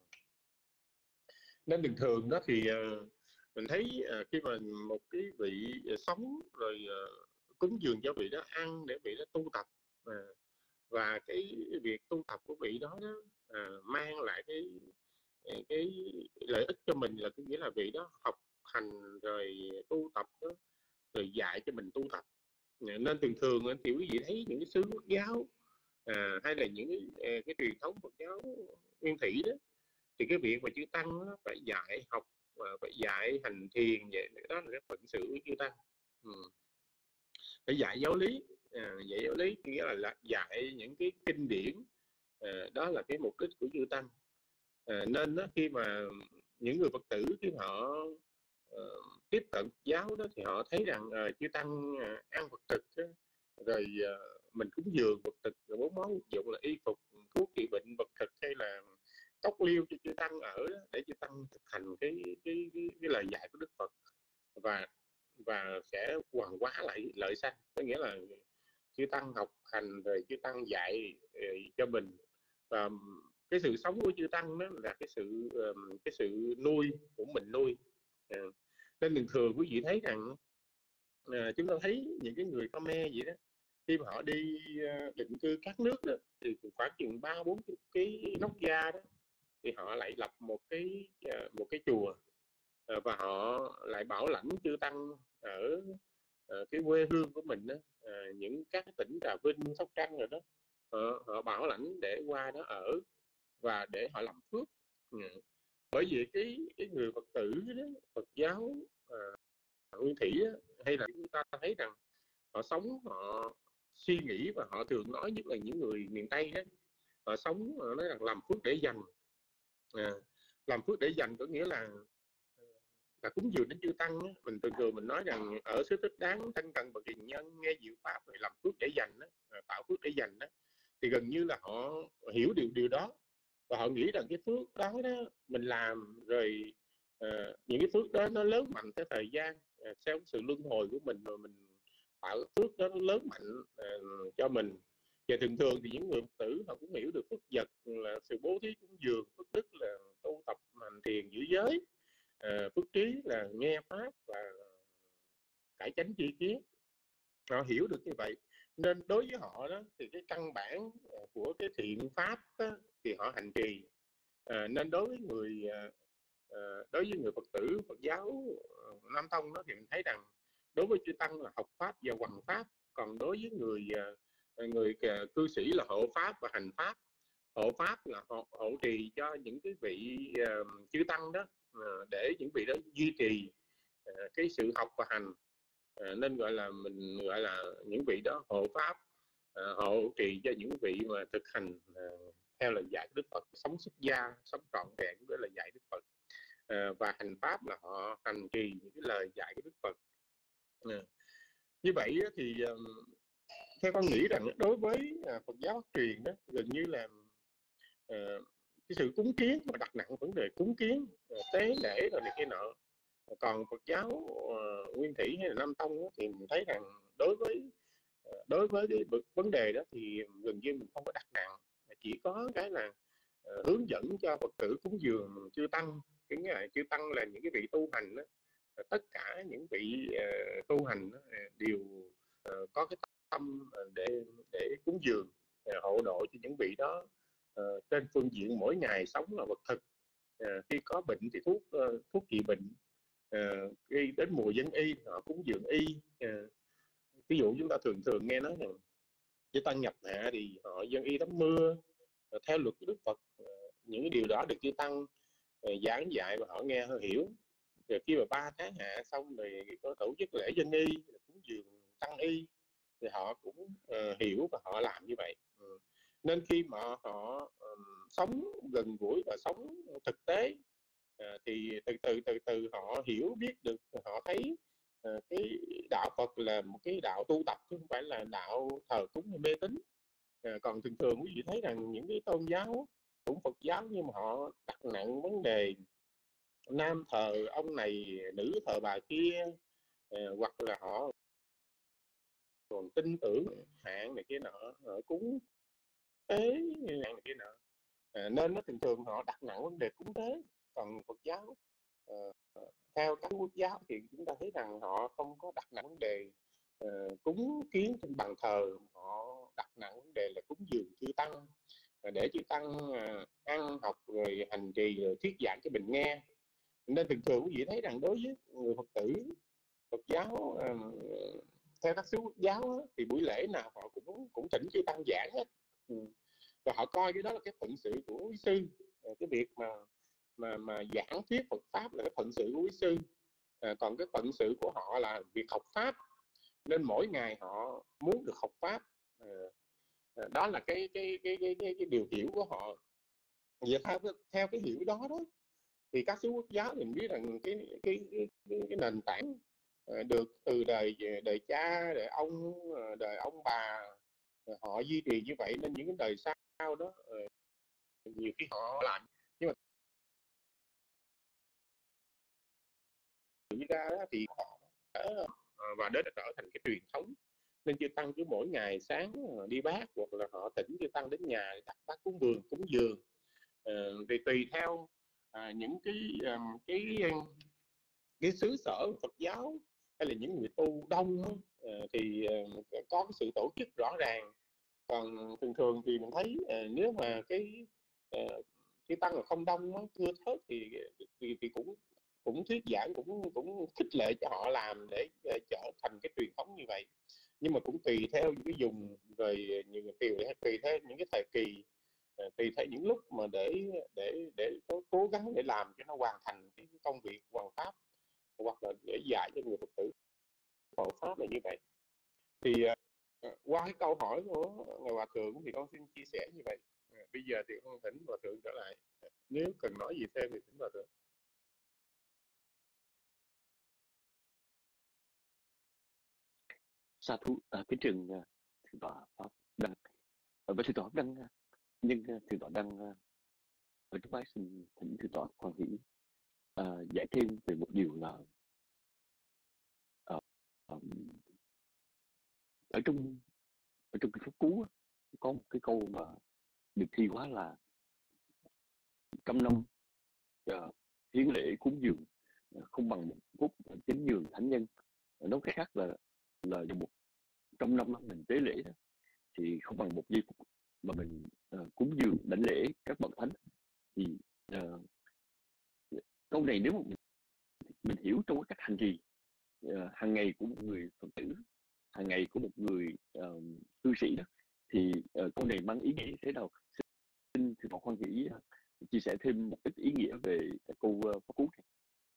Nên thường thường đó thì uh, mình thấy uh, khi mà một cái vị uh, sống rồi uh, cúng dường cho vị đó ăn để vị đó tu tập, uh, và cái việc tu tập của vị đó, đó uh, mang lại cái cái lợi ích cho mình, là có nghĩa là vị đó học hành rồi tu tập đó, rồi dạy cho mình tu tập. Uh, nên thường thường thì quý vị thấy những cái sứ quốc giáo uh, hay là những cái, cái truyền thống Phật giáo Nguyên Thủy đó, thì cái việc mà chư tăng đó, phải dạy học và phải dạy hành thiền, vậy đó là cái phận sự của chư tăng. Ừ. Phải dạy giáo lý, à, dạy giáo lý nghĩa là, là dạy những cái kinh điển, à, đó là cái mục đích của chư tăng. À, nên đó, khi mà những người Phật tử khi họ uh, tiếp cận giáo đó, thì họ thấy rằng uh, chư tăng uh, ăn vật thực đó, rồi uh, mình cúng dường vật thực, rồi bốn món vật dụng là y phục, thuốc trị bệnh vật thực, hay là cốc liêu cho chư tăng ở đó, để chư tăng thực hành cái cái cái, cái lời dạy của Đức Phật, và và sẽ hoàn hóa lại lợi sanh. Có nghĩa là chư tăng học hành rồi chư tăng dạy uh, cho mình, và cái sự sống của chư tăng đó là cái sự uh, cái sự nuôi của mình nuôi. Uh, nên thường thường quý vị thấy rằng uh, chúng ta thấy những cái người Khmer vậy đó, khi mà họ đi uh, định cư các nước đó, thì khoảng chừng ba bốn chục cái nóc gia đó, thì họ lại lập một cái uh, một cái chùa, uh, và họ lại bảo lãnh chư tăng ở uh, cái quê hương của mình đó, uh, những các tỉnh Trà Vinh, Sóc Trăng rồi đó, họ, họ bảo lãnh để qua đó ở và để họ làm phước. Ừ. Bởi vì cái cái người Phật tử đó, Phật giáo uh, nguyên thủy đó, hay là chúng ta thấy rằng họ sống, họ suy nghĩ, và họ thường nói, nhất là những người miền Tây đó, họ sống, họ nói rằng làm phước để dành. À, làm phước để dành có nghĩa là là cúng dường đến chư tăng á. Mình thường thường mình nói rằng ở xứ Thích Đáng, Thanh Cần bậc hiền nhân, nghe diệu pháp, rồi làm phước để dành đó, tạo phước để dành đó, thì gần như là họ hiểu điều điều đó, và họ nghĩ rằng cái phước đó đó mình làm rồi, uh, những cái phước đó nó lớn mạnh theo thời gian, uh, theo sự luân hồi của mình, rồi mình tạo phước đó nó lớn mạnh uh, cho mình. Và thường thường thì những người Phật tử họ cũng hiểu được phước vật là sự bố thí cúng dường, phước đức là tu tập hành thiền giữ giới, uh, phước trí là nghe pháp và cải chánh tri kiến. Họ hiểu được như vậy, nên đối với họ đó thì cái căn bản của cái thiện pháp đó, thì họ hành trì. À, nên đối với người à, đối với người Phật tử Phật giáo Nam Tông đó, thì mình thấy rằng đối với chư tăng là học pháp và hoằng pháp, còn đối với người người cư sĩ là hộ pháp và hành pháp. Hộ pháp là hộ, hộ trì cho những cái vị uh, chư tăng đó, uh, để những vị đó duy trì uh, cái sự học và hành. À, nên gọi là mình gọi là những vị đó hộ pháp, à, hộ trì cho những vị mà thực hành à, theo lời dạy của Đức Phật, sống xuất gia, sống trọn vẹn với lời dạy Đức Phật, à, và hành pháp là họ hành trì những cái lời dạy của Đức Phật. À, như vậy thì um, theo con nghĩ rằng đối với uh, Phật giáo phát truyền đó, gần như là uh, cái sự cúng kiến, mà đặt nặng vấn đề cúng kiến, uh, tế lễ rồi này kia nọ. Còn Phật giáo uh, Nguyên Thủy hay là Nam Tông đó, thì mình thấy rằng đối với uh, đối với cái vấn đề đó thì gần như mình không có đặt nặng, chỉ có cái là uh, hướng dẫn cho Phật tử cúng dường chư tăng. Cái nghĩa là chư tăng là những cái vị tu hành đó, tất cả những vị uh, tu hành đó, đều uh, có cái tâm để để cúng dường, uh, hộ độ cho những vị đó uh, trên phương diện mỗi ngày sống là vật thực. Uh, khi có bệnh thì thuốc uh, thuốc trị bệnh. Uh, khi đến mùa dân y họ cúng dường y. Uh, ví dụ chúng ta thường thường nghe nói rằng chư tăng nhập hạ thì họ dân y tắm mưa, uh, theo luật của Đức Phật. Uh, những cái điều đó được chư tăng uh, giảng dạy và họ nghe họ hiểu. Rồi khi mà ba tháng hạ xong rồi có tổ chức lễ dân y, cúng dường tăng y, thì họ cũng uh, hiểu và họ làm như vậy. Uh, nên khi mà họ um, sống gần gũi và sống thực tế, À, thì từ từ từ từ họ hiểu biết được, họ thấy à, cái đạo Phật là một cái đạo tu tập chứ không phải là đạo thờ cúng hay mê tín. À, còn thường thường quý vị thấy rằng những cái tôn giáo cũng Phật giáo, nhưng mà họ đặt nặng vấn đề nam thờ ông này, nữ thờ bà kia, à, hoặc là họ còn tin tưởng hạn này kia nọ, họ cúng tế này kia nọ. À, nên nó thường thường họ đặt nặng vấn đề cúng tế. Còn Phật giáo uh, theo các quốc giáo thì chúng ta thấy rằng họ không có đặt nặng vấn đề uh, cúng kiến trên bàn thờ, họ đặt nặng vấn đề là cúng dường chư tăng, uh, để chư tăng uh, ăn học rồi hành trì rồi thuyết giảng cho mình nghe. Nên thường thường quý vị thấy rằng đối với người Phật tử Phật giáo uh, theo các số quốc giáo đó, thì buổi lễ nào họ cũng cũng thỉnh chư tăng giảng hết. Ừ. Và họ coi cái đó là cái phận sự của quý sư. Cái việc mà mà mà giảng thuyết Phật pháp là cái phận sự của quý sư, à, còn cái phận sự của họ là việc học pháp. Nên mỗi ngày họ muốn được học pháp, à, đó là cái cái cái cái cái, cái điều hiểu của họ. Vậy theo theo cái hiểu đó đó thì các số quốc giáo mình biết rằng cái cái cái, cái, cái nền tảng à, được từ đời đời cha, đời ông, đời ông bà, họ duy trì như vậy, nên những cái đời sau đó nhiều khi họ làm. Nhưng mà ra đó, thì họ ở, và đó đã trở thành cái truyền thống, nên chư tăng cứ mỗi ngày sáng đi bát, hoặc là họ thỉnh chư tăng đến nhà để đặt bát cúng dường cúng dường ờ, thì tùy theo à, những cái um, cái cái xứ sở Phật giáo hay là những người tu đông đó, uh, thì uh, có cái sự tổ chức rõ ràng. Còn thường thường thì mình thấy uh, nếu mà cái uh, cái tăng là không đông nó thưa thớt thì, thì thì cũng cũng thuyết giảng, cũng cũng khích lệ cho họ làm để, để trở thành cái truyền thống như vậy. Nhưng mà cũng tùy theo những cái dùng, rồi những tùy, tùy theo những cái thời kỳ, tùy theo những lúc mà để để để có cố gắng để làm cho nó hoàn thành cái công việc hoàn pháp, hoặc là để dạy cho người Phật tử hộ pháp là như vậy. Thì uh, qua cái câu hỏi của ngài Hòa Thượng thì con xin chia sẻ như vậy. Uh, bây giờ thì con thỉnh Hòa Thượng trở lại, nếu cần nói gì thêm thì thỉnh Hòa Thượng. Sa thú à, cái trường uh, thượng tọa Pháp Đăng ở với thượng tọa Pháp Đăng, uh, nhưng uh, thượng tọa Đăng uh, ở trước bái xin thỉnh thượng tọa Quan Hỷ uh, giải thêm về một điều là uh, um, ở trong ở trong cái pháp cú có một cái câu mà được thi hóa là trăm năm uh, hiến lễ cúng dường uh, không bằng một phút kính dường thánh nhân. Nói cách khác là là một trăm năm mình tế lễ đó, thì không bằng một giây phút mà mình uh, cúng dường đảnh lễ các bậc thánh. Thì uh, câu này nếu mà mình, mình hiểu trong các hành trì uh, hàng ngày của một người Phật tử, hàng ngày của một người uh, cư sĩ đó, thì uh, câu này mang ý nghĩa thế nào? Xin thượng tọa Quan Hỷ uh, chia sẻ thêm một ít ý nghĩa về câu uh, pháp cú này.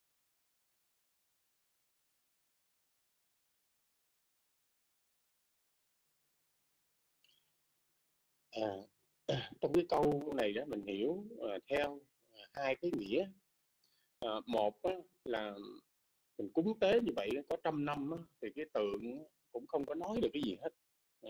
À, trong cái câu này đó mình hiểu uh, theo uh, hai cái nghĩa. Uh, một á, là mình cúng tế như vậy có trăm năm á, thì cái tượng cũng không có nói được cái gì hết, à,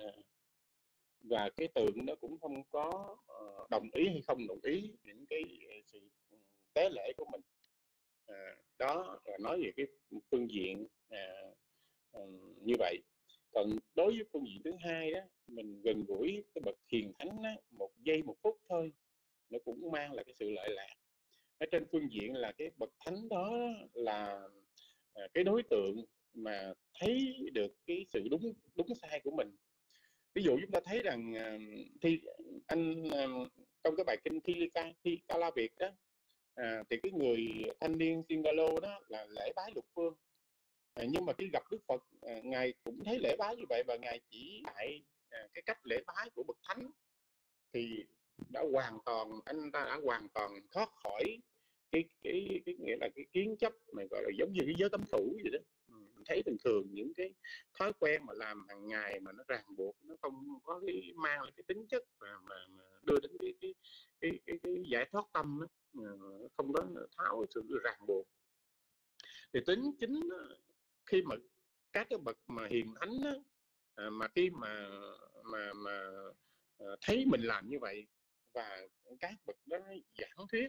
và cái tượng nó cũng không có uh, đồng ý hay không đồng ý những cái sự tế lễ của mình. À, đó là nói về cái phương diện à, uh, như vậy. Còn đối với phương diện thứ hai đó, mình gần gũi cái bậc hiền thánh đó, một giây một phút thôi, nó cũng mang lại cái sự lợi lạc. Ở trên phương diện là cái bậc thánh đó là à, cái đối tượng mà thấy được cái sự đúng đúng sai của mình. Ví dụ chúng ta thấy rằng à, thì anh à, trong cái bài kinh Thi Thi Kala Việt đó, à, thì cái người thanh niên Singalo đó là lễ bái lục phương, à, nhưng mà khi gặp Đức Phật, à, ngài cũng thấy lễ bái như vậy, và ngài chỉ dạy à, cái cách lễ bái của bậc thánh, thì đã hoàn toàn anh ta đã hoàn toàn thoát khỏi cái cái cái nghĩa là cái kiến chấp mà gọi là giống như cái giới cấm thủ vậy đó. Mình thấy thường thường những cái thói quen mà làm hàng ngày mà nó ràng buộc, nó không có cái mang lại cái tính chất mà, mà, mà đưa đến cái cái cái, cái, cái giải thoát tâm đó, không có tháo sự ràng buộc. Thì tính chính khi mà các cái bậc mà hiền thánh đó, mà khi mà mà mà thấy mình làm như vậy, và các bậc đó giảng thuyết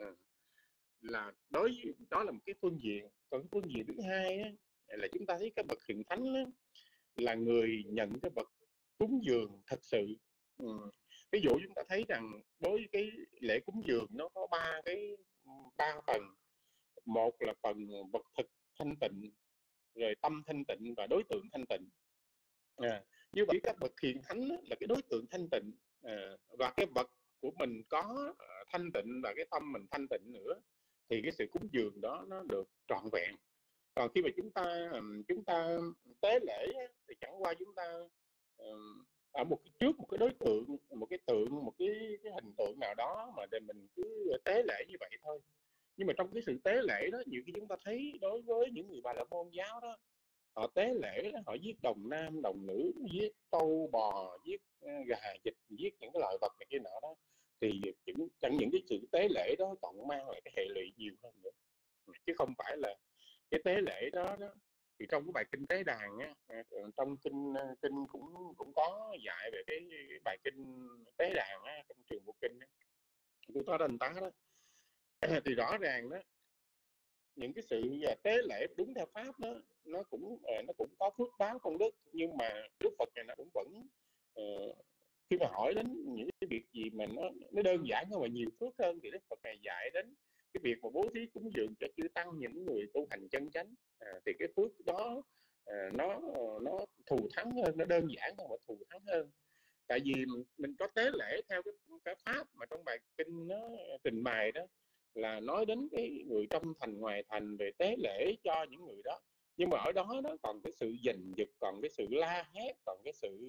là đối với đó là một cái phương diện. Còn cái phương diện thứ hai á, là chúng ta thấy các bậc hiền thánh á, là người nhận cái bậc cúng dường thật sự. Ừ. Ví dụ chúng ta thấy rằng đối với cái lễ cúng dường nó có ba cái ba phần. Một là phần vật thực thanh tịnh, rồi tâm thanh tịnh và đối tượng thanh tịnh. À, như vậy các bậc hiền thánh á, là cái đối tượng thanh tịnh, à, và cái vật của mình có thanh tịnh và cái tâm mình thanh tịnh nữa, thì cái sự cúng dường đó nó được trọn vẹn. Còn khi mà chúng ta chúng ta tế lễ thì chẳng qua chúng ta ở một cái trước một cái đối tượng, một cái tượng, một cái, cái hình tượng nào đó mà để mình cứ tế lễ như vậy thôi. Nhưng mà trong cái sự tế lễ đó, nhiều khi chúng ta thấy đối với những người Bà La Môn giáo đó, họ tế lễ đó, họ giết đồng nam đồng nữ, giết trâu bò, giết gà vịt, giết những cái loại vật này kia nọ đó, thì chẳng những cái sự tế lễ đó còn mang lại cái hệ lụy nhiều hơn nữa, chứ không phải là cái tế lễ đó, đó. Thì trong cái bài kinh Tế Đàn á, trong kinh kinh cũng cũng có dạy về cái, cái bài kinh Tế Đàn á, trong Trường Bộ Kinh á, cũng có đánh tá đó. Thì rõ ràng đó những cái sự tế lễ đúng theo pháp đó, nó cũng nó cũng có phước báo công đức, nhưng mà Đức Phật này nó cũng vẫn uh, khi mà hỏi đến những cái việc gì mà nó nó đơn giản hơn và nhiều phước hơn, thì Đức Phật này dạy đến cái việc mà bố thí cúng dường cho chư tăng, những người tu hành chân chánh, à, thì cái phước đó à, nó nó thù thắng hơn, nó đơn giản hơn và thù thắng hơn. Tại vì mình có tế lễ theo cái, cái pháp mà trong bài kinh nó trình bày đó, là nói đến cái người trong thành ngoài thành về tế lễ cho những người đó, nhưng mà ở đó nó còn cái sự giành giật, còn cái sự la hét, còn cái sự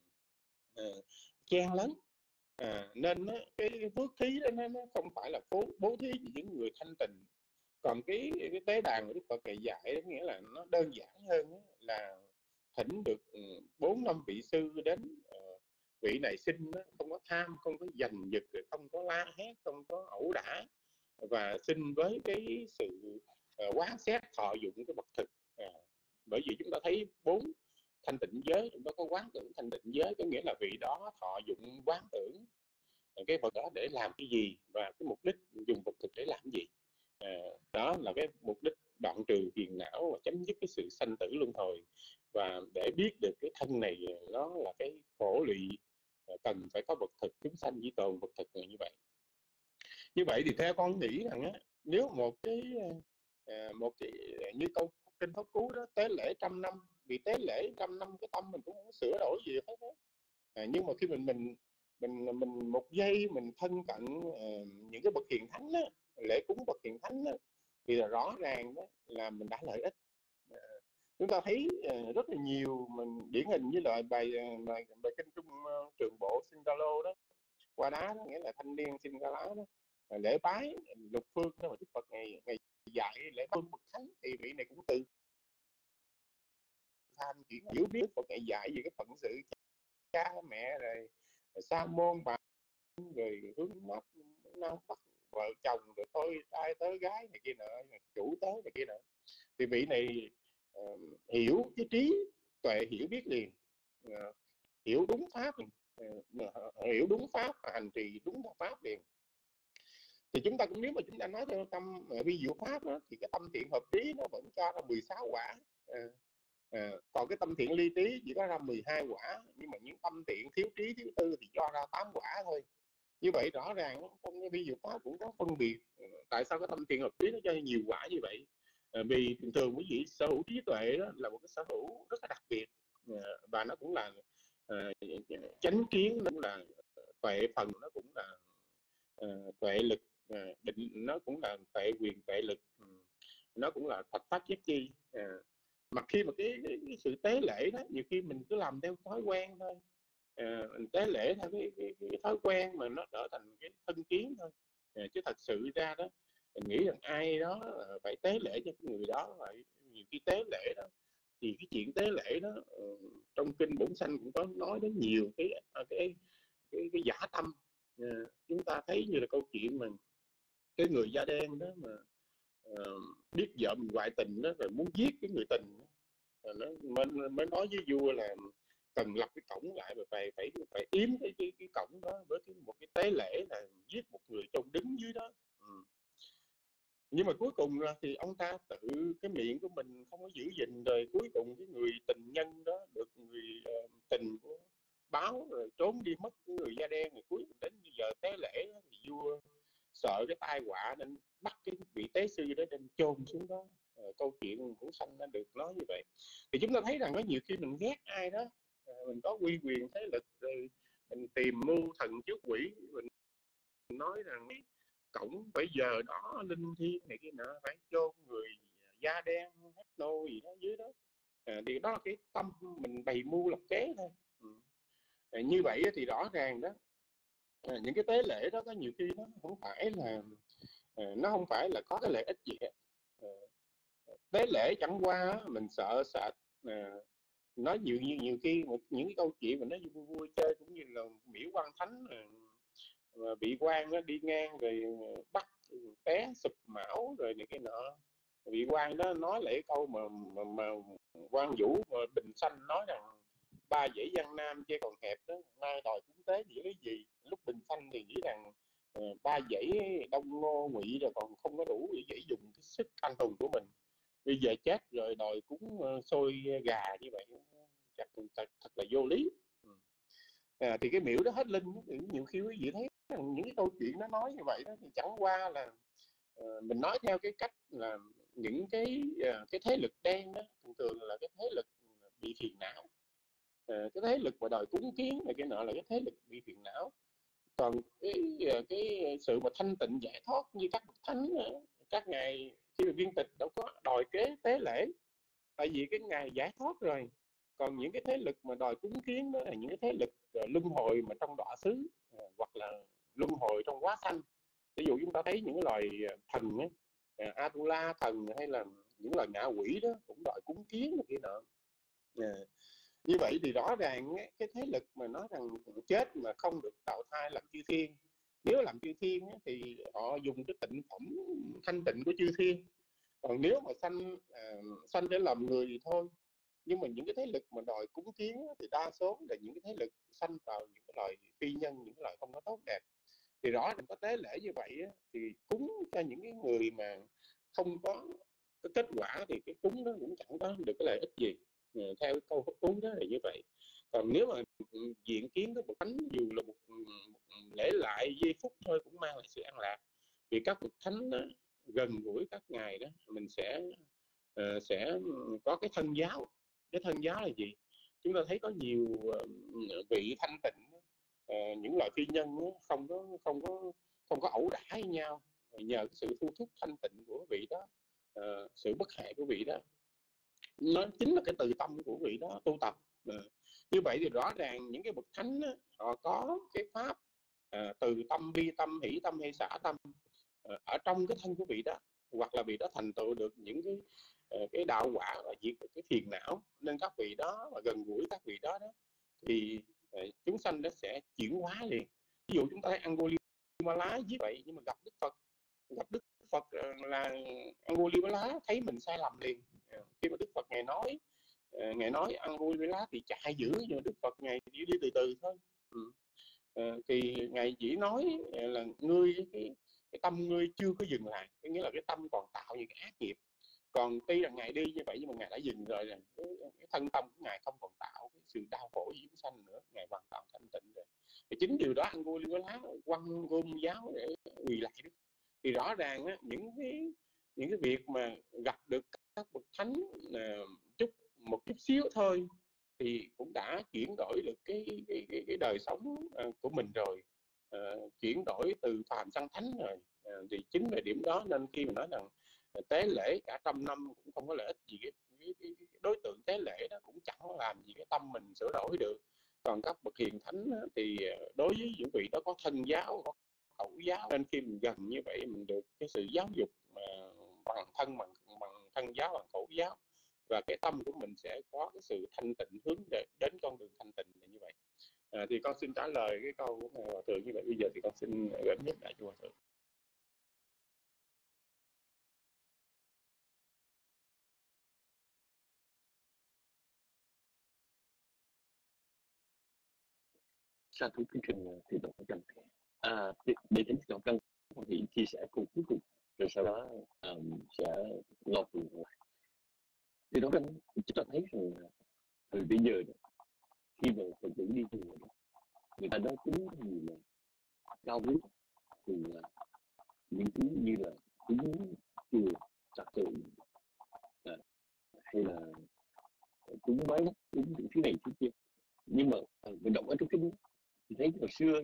uh, chen lấn. À, nên nó, cái, cái phước thí đó nó, nó không phải là bố, bố thí cho những người thanh tịnh. Còn cái, cái tế đàn của Đức Phật này dạy đó, nghĩa là nó đơn giản hơn đó, là thỉnh được bốn năm vị sư đến, uh, vị này xin đó, không có tham, không có giành giật, không có la hét, không có ẩu đả, và xin với cái sự uh, quán xét thọ dụng cái bậc thực. À, bởi vì chúng ta thấy bốn thanh tịnh giới, chúng ta có quán tưởng thanh tịnh giới, có nghĩa là vị đó thọ dụng quán tưởng cái vật đó để làm cái gì, và cái mục đích dùng vật thực để làm gì. À, đó là cái mục đích đoạn trừ phiền não và chấm dứt cái sự sanh tử luân hồi, và để biết được cái thân này nó là cái khổ lụy, cần phải có vật thực, chúng sanh chỉ tồn vật thực như vậy. Như vậy thì theo con nghĩ rằng á, nếu một cái một cái như câu kinh Pháp Cú đó, tế lễ trăm năm, vì tế lễ trăm năm cái tâm mình cũng không sửa đổi gì hết đó. À, nhưng mà khi mình mình mình mình một giây mình thân cận uh, những cái bậc hiền thánh đó, lễ cúng bậc hiền thánh đó, thì là rõ ràng đó là mình đã lợi ích. Uh, chúng ta thấy uh, rất là nhiều, mình điển hình như là bài bài, bài kinh Trung uh, Trường Bộ Singalo đó, qua đá đó, nghĩa là thanh niên Singala đó, uh, lễ bái lục phương đó mà Đức Phật ngày ngày dạy lễ bái bậc thánh, thì vị này cũng từ tham chuyển hiểu biết Phật ngày dạy về cái phận sự cha mẹ, rồi, rồi sa môn bà, rồi hướng mắt nam bắc vợ chồng, rồi tôi trai tới gái này kia nọ, chủ tới này kia nọ, thì vị này uh, hiểu cái trí tuệ, hiểu biết liền, uh, hiểu đúng pháp, uh, hiểu đúng pháp và hành trì đúng pháp liền. Thì chúng ta cũng, nếu mà chúng ta nói theo tâm uh, vi diệu pháp đó, thì cái tâm thiện hợp trí nó vẫn cho ra mười sáu quả. Uh, À, còn cái tâm thiện ly trí chỉ có ra mười hai quả, nhưng mà những tâm thiện thiếu trí thiếu tư thì cho ra tám quả thôi. Như vậy rõ ràng trong cái vi diệu pháp cũng có phân biệt. Tại sao cái tâm thiện hợp trí nó cho nhiều quả như vậy? À, vì thường thường quý vị sở hữu trí tuệ đó là một cái sở hữu rất là đặc biệt, à, và nó cũng là à, chánh kiến, nó cũng là tuệ phần, nó cũng là à, tuệ lực, à, định, nó cũng là tuệ quyền tuệ lực, nó cũng là Phật pháp giác chi. À, mà khi mà cái, cái, cái sự tế lễ đó, nhiều khi mình cứ làm theo thói quen thôi, à, mình tế lễ theo cái, cái, cái thói quen mà nó trở thành cái thân kiến thôi, à, chứ thật sự ra đó mình nghĩ rằng ai đó phải tế lễ cho người đó. Vậy nhiều khi tế lễ đó, thì cái chuyện tế lễ đó uh, trong kinh Bổn Sanh cũng có nói đến nhiều cái cái cái, cái, cái giả tâm. À, chúng ta thấy như là câu chuyện mà cái người da đen đó mà uh, biết vợ mình ngoại tình đó, rồi muốn giết cái người tình đó. Nó mới, mới nói với vua là cần lập cái cổng lại, và phải phải phải yếm cái cái, cái cổng đó với cái, một cái tế lễ là giết một người trông đứng dưới đó. Ừ. Nhưng mà cuối cùng là thì ông ta tự cái miệng của mình không có giữ gìn, rồi cuối cùng cái người tình nhân đó được người uh, tình của báo rồi trốn đi mất, cái người da đen. Rồi cuối cùng đến giờ tế lễ đó, thì vua sợ cái tai họa nên bắt cái vị tế sư đó đem chôn xuống đó. À, câu chuyện Bổn Sanh nó được nói như vậy. Thì chúng ta thấy rằng có nhiều khi mình ghét ai đó, à, mình có uy quyền thế lực, rồi mình tìm mưu thần trước quỷ, mình nói rằng cổng bây giờ đó linh thiêng này kia nọ phải chôn người da đen hết nô gì đó dưới đó. À, thì đó là cái tâm mình bày mưu lập kế thôi. Ừ. À, như vậy thì rõ ràng đó, à, những cái tế lễ đó có nhiều khi nó không phải là à, nó không phải là có cái lợi ích gì hết. À, tế lễ chẳng qua mình sợ sợ à, nói nhiều nhiều nhiều khi một những cái câu chuyện mà nó vui vui chơi, cũng như là miễu quan thánh à, bị quan nó đi ngang rồi bắt té sụp mão rồi này cái nọ, bị quan đó nói lại câu mà mà, mà quan Vũ mà Bình Xanh nói rằng ba dãy Giang Nam chê còn hẹp đó, nay đòi cúng tế chỉ cái gì. Lúc Bình Xanh thì nghĩ rằng uh, ba dãy đông ngô ngụy rồi còn không có đủ để dùng cái sức anh hùng của mình, bây giờ chết rồi đòi cúng uh, xôi gà như vậy chắc thật, thật là vô lý. À, thì cái miễu đó hết linh, nhiều khi quý vị thấy những cái câu chuyện nó nói như vậy đó, thì chẳng qua là uh, mình nói theo cái cách là những cái uh, cái thế lực đen đó thường thường là cái thế lực bị phiền não, uh, cái thế lực mà đòi cúng kiến này cái nọ là cái thế lực bị phiền não. Còn cái uh, cái sự mà thanh tịnh giải thoát như các bậc thánh uh, các ngài khi mà viên tịch đâu có đòi kế tế lễ, tại vì cái ngày giải thoát rồi. Còn những cái thế lực mà đòi cúng kiến đó là những cái thế lực uh, luân hồi mà trong đọa xứ, uh, hoặc là luân hồi trong quá sanh. Ví dụ chúng ta thấy những loài thần ấy, uh, Atula thần hay là những loài ngạ quỷ đó cũng đòi cúng kiến này kia nọ. Uh, như vậy thì rõ ràng ấy, cái thế lực mà nói rằng chết mà không được tạo thai làm chư thiên, nếu làm chư thiên ấy, thì họ dùng cái tịnh phẩm thanh tịnh của chư thiên. Còn nếu mà sanh uh, sanh để làm người thì thôi. Nhưng mà những cái thế lực mà đòi cúng kiến thì đa số là những cái thế lực sanh vào những cái loài phi nhân, những cái loài không có tốt đẹp. Thì rõ ràng có tế lễ như vậy thì cúng cho những cái người mà không có cái kết quả thì cái cúng đó cũng chẳng có được cái lợi ích gì. Theo cái câu cúng đó là như vậy. Còn nếu mà diện kiến với một thánh dù là một, một lễ lại giây phút thôi cũng mang lại sự an lạc, vì các bậc thánh đó, gần gũi các ngài đó mình sẽ uh, sẽ có cái thân giáo. Cái thân giáo là gì? Chúng ta thấy có nhiều uh, vị thanh tịnh, uh, những loại phi nhân uh, không có không có không có ẩu đả với nhau, nhờ cái sự thu thúc thanh tịnh của vị đó, uh, sự bất hại của vị đó, nó chính là cái từ tâm của vị đó tu tập. Uh, như vậy thì rõ ràng những cái bậc thánh uh, họ có cái pháp uh, từ tâm, bi tâm, hỷ tâm hay xả tâm uh, ở trong cái thân của vị đó, hoặc là vị đó thành tựu được những cái cái đạo quả và diệt được cái phiền não, nên các vị đó mà gần gũi các vị đó đó thì chúng sanh nó sẽ chuyển hóa liền. Ví dụ chúng ta thấy Angulimala như vậy, nhưng mà gặp Đức Phật, gặp Đức Phật là Angulimala thấy mình sai lầm liền. Khi mà Đức Phật ngài nói ngài nói Angulimala thì chạy dữ, nhưng mà Đức Phật ngài chỉ đi từ từ thôi. Ừ. À, thì ngài chỉ nói là ngươi cái, cái tâm ngươi chưa có dừng lại, có nghĩa là cái tâm còn tạo những cái ác nghiệp. Còn tuy là ngài đi như vậy nhưng mà ngài đã dừng rồi, rằng cái, cái thân tâm của ngài không còn tạo cái sự đau khổ chúng sanh nữa, ngài hoàn toàn thanh tịnh rồi. Thì chính điều đó Angulimala quăng gom giáo để quỳ lại Đức. Thì rõ ràng á, những cái những cái việc mà gặp được các bậc thánh là chút một chút xíu thôi thì cũng đã chuyển đổi được cái cái cái, cái đời sống của mình rồi, à, chuyển đổi từ phàm sang thánh rồi. À, thì chính về điểm đó nên khi mà nói rằng tế lễ cả trăm năm cũng không có lợi ích gì, cái, cái, cái, cái đối tượng tế lễ đó cũng chẳng làm gì cái tâm mình sửa đổi được. Còn các bậc hiền thánh thì đối với những vị đó có thân giáo, có khẩu giáo, nên khi mình gần như vậy mình được cái sự giáo dục mà bằng thân, bằng bằng thân giáo, bằng khẩu giáo, và cái tâm của mình sẽ có cái sự thanh tịnh hướng để, đến con đường thanh tịnh như vậy. À, thì con xin trả lời cái câu của ngài Hòa thượng như vậy. Bây giờ thì con xin gửi nhất lại cho Hòa thượng. Sa thú kính trình thì tổng trần à, để, để đến tổng trần thì chia sẻ cùng cuối cùng, rồi sau đó um, sẽ lo cùng lại. Thì tổng trần chúng ta thấy rằng từ bây giờ khi mà Phật tử đi chùa, người ta nói cúng gì là cao quý, thì là những thứ như là cúng chùa trật tự, à, hay là cúng bái, cúng những thứ này thứ kia. Nhưng mà à, mình đọc ở trong kinh thì thấy hồi xưa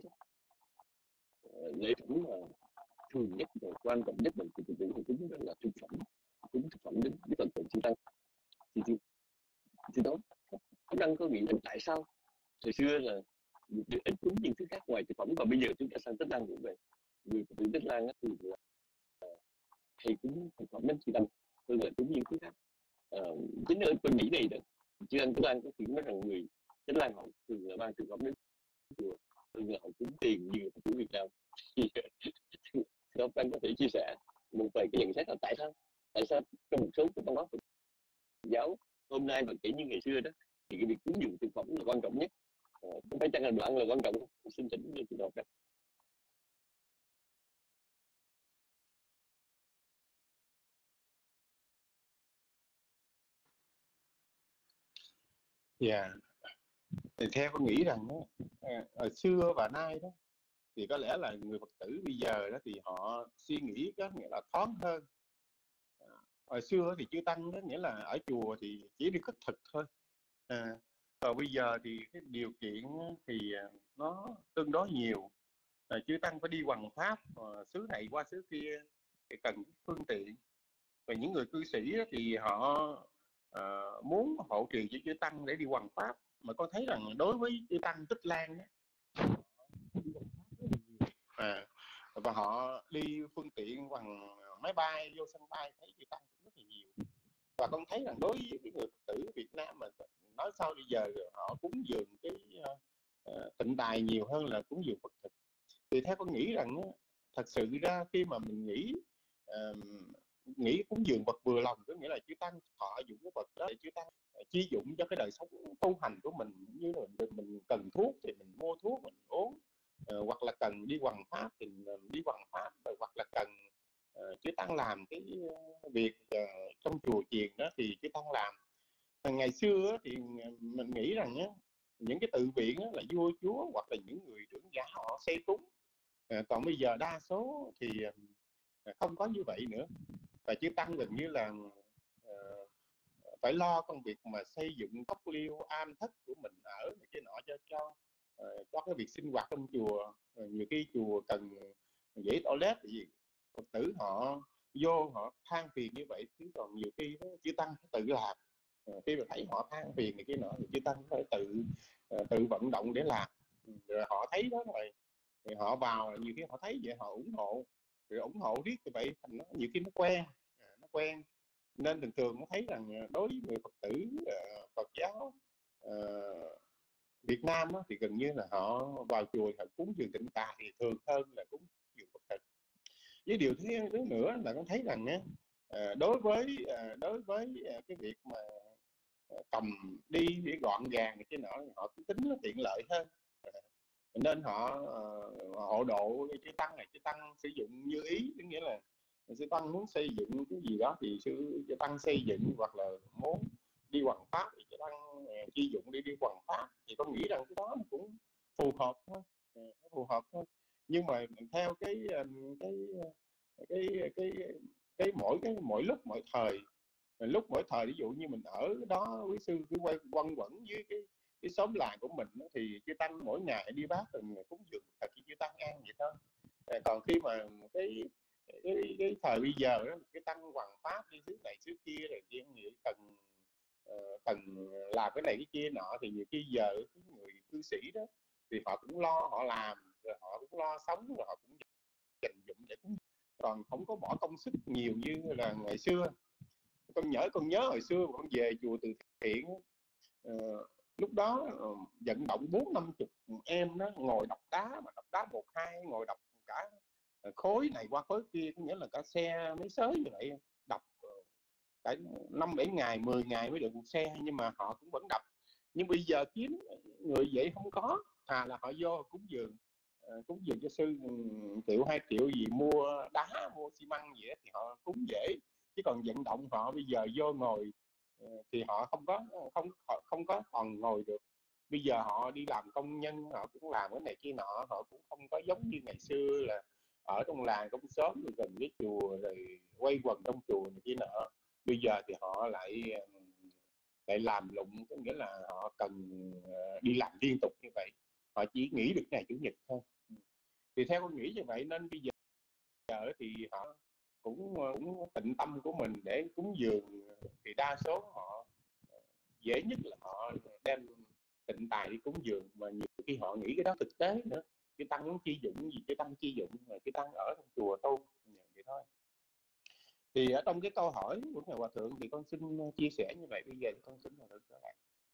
lễ phẩm mà thường nhất và quan trọng nhất mình thì tự tự cúng đó là thực phẩm, cúng thực phẩm đến với Phật tử chư tăng. Thì thì, thì đó có đang có nghĩ là tại sao hồi xưa là được ít cúng những thứ khác ngoài thực phẩm, và bây giờ chúng ta sang Tết Lan cũng vậy. Người Phật tử Tết Lan thì là hay cúng thực phẩm đến chư tăng hơn là cúng những thứ khác. À, chính ở bên Mỹ này đó, chư tăng Tết Lan có chuyện nói rằng người Tết Lan họ thường là mang thực phẩm đến chùa hơn là họ cúng tiền như của Việt Nam. Thì ông anh có thể chia sẻ một vài cái nhận xét là tại sao tại sao trong một số cái văn hóa Phật giáo hôm nay và kể như ngày xưa đó thì cái việc cúng dường thực phẩm là quan trọng nhất, không phải chăng là đồ ăn là quan trọng. Xin chỉnh chị đọc Dạ. Thì theo con nghĩ rằng đó, à, hồi xưa và nay đó thì có lẽ là người Phật tử bây giờ đó thì họ suy nghĩ có nghĩa là thoáng hơn. À, hồi xưa thì chư tăng đó nghĩa là ở chùa thì chỉ đi khất thực thôi. À, còn bây giờ thì cái điều kiện thì nó tương đối nhiều. À, chư tăng phải đi hoằng pháp à, xứ này qua xứ kia thì cần phương tiện. Và những người cư sĩ thì họ à, muốn hộ trì cho chư tăng để đi hoằng pháp, mà con thấy rằng đối với chư tăng Tích Lan đó, à, và họ đi phương tiện bằng máy bay vô sân bay thấy chư tăng cũng rất là nhiều. Và con thấy rằng đối với cái người Phật tử Việt Nam mà nói sao bây giờ họ cúng dường cái uh, tịnh tài nhiều hơn là cúng dường Phật thực. Thì theo con nghĩ rằng thật sự ra khi mà mình nghĩ uh, nghĩ cúng dường vật vừa lòng, có nghĩa là chư tăng thọ dụng cái vật đó để chư tăng chi dụng cho cái đời sống tu hành của mình, như là mình, mình cần thuốc thì mình mua thuốc mình uống, uh, hoặc là cần đi hoằng pháp thì mình đi hoằng pháp, rồi hoặc là cần uh, chư tăng làm cái uh, việc uh, trong chùa chiền đó thì chư tăng làm. Ngày xưa thì mình nghĩ rằng á, những cái tự viện là vua chúa hoặc là những người trưởng giả họ xây cúng. À, còn bây giờ đa số thì không có như vậy nữa, và chư tăng gần như là uh, phải lo công việc mà xây dựng cốc liêu am thất của mình ở cái nọ cho cho uh, cho cái việc sinh hoạt trong chùa. Uh, nhiều khi chùa cần dãy toilet gì, Phật tử họ vô họ than phiền như vậy, chứ còn nhiều khi đó, chư tăng phải tự làm. Uh, khi mà thấy họ than phiền này kia nọ thì chư tăng phải tự uh, tự vận động để làm. Rồi họ thấy đó rồi thì họ vào, nhiều khi họ thấy vậy họ ủng hộ, rồi ủng hộ riết như vậy thành nó nhiều khi nó quen. Nó quen nên thường thường nó thấy rằng đối với người Phật tử uh, Phật giáo uh, Việt Nam đó, thì gần như là họ vào chùa họ cúng dường tịnh tài thì thường hơn là cúng dường Phật thực. Với điều thứ nữa là con thấy rằng á, uh, đối với uh, đối với uh, cái việc mà uh, cầm đi để gọn gàng này cái nọ họ cũng tính nó tiện lợi hơn. Uh, nên họ uh, hộ độ chư tăng này, chư tăng sử dụng như ý, có nghĩa là chư tăng muốn xây dựng cái gì đó thì sư chư tăng xây dựng, hoặc là muốn đi hoằng pháp thì chư tăng uh, chi dụng đi đi hoằng pháp, thì con nghĩ rằng cái đó nó cũng phù hợp thôi, uh, phù hợp thôi. Nhưng mà theo cái um, cái cái cái cái, cái mỗi cái mỗi lúc mỗi thời, lúc mỗi thời ví dụ như mình ở đó quý sư cứ quay quanh quẩn với cái cái xóm làng của mình đó, thì chư tăng mỗi ngày đi bác từng cúng dường thật chư tăng ăn vậy thôi. À, còn khi mà cái cái, cái thời bây giờ đó, cái tăng hoằng pháp đi xứ này xứ kia rồi kia nghĩa cần uh, cần làm cái này cái kia nọ, thì nhiều khi giờ cái người cư sĩ đó thì họ cũng lo họ làm, rồi họ cũng lo sống, rồi họ cũng dành dụm để cúng, còn không có bỏ công sức nhiều như là ngày xưa. Con nhớ con nhớ hồi xưa con về chùa từ thiện, uh, lúc đó uh, vận động bốn năm chục em đó ngồi đọc đá, mà đọc đá một hai ngồi đọc cả uh, khối này qua khối kia, có nghĩa là cả xe mấy sới như vậy, đọc uh, phải năm bảy ngày mười ngày mới được một xe, nhưng mà họ cũng vẫn đọc. Nhưng bây giờ kiếm người vậy không có, thà là họ vô cúng dường uh, cúng dường cho sư triệu hai triệu gì mua đá mua xi măng gì đó, thì họ cúng dễ. Chứ còn vận động họ bây giờ vô ngồi thì họ không có không không có còn ngồi được. Bây giờ họ đi làm công nhân, họ cũng làm cái này kia nọ, họ cũng không có giống như ngày xưa là ở trong làng trong xóm rồi gần với chùa rồi quay quần trong chùa này kia nọ. Bây giờ thì họ lại lại làm lụng, có nghĩa là họ cần đi làm liên tục như vậy, họ chỉ nghỉ được ngày chủ nhật thôi. Thì theo con nghĩ như vậy nên bây giờ giờ thì họ cũng cũng tịnh tâm của mình để cúng dường, thì đa số họ dễ nhất là họ đem tịnh tài đi cúng dường, mà nhiều khi họ nghĩ cái đó thực tế nữa. Cái tăng muốn chi dụng gì, cái tăng chi dụng rồi cái tăng ở trong chùa tu vậy thôi. Thì ở trong cái câu hỏi của ngài hòa thượng thì con xin chia sẻ như vậy. Bây giờ thì con xin hòa thượng trở lại.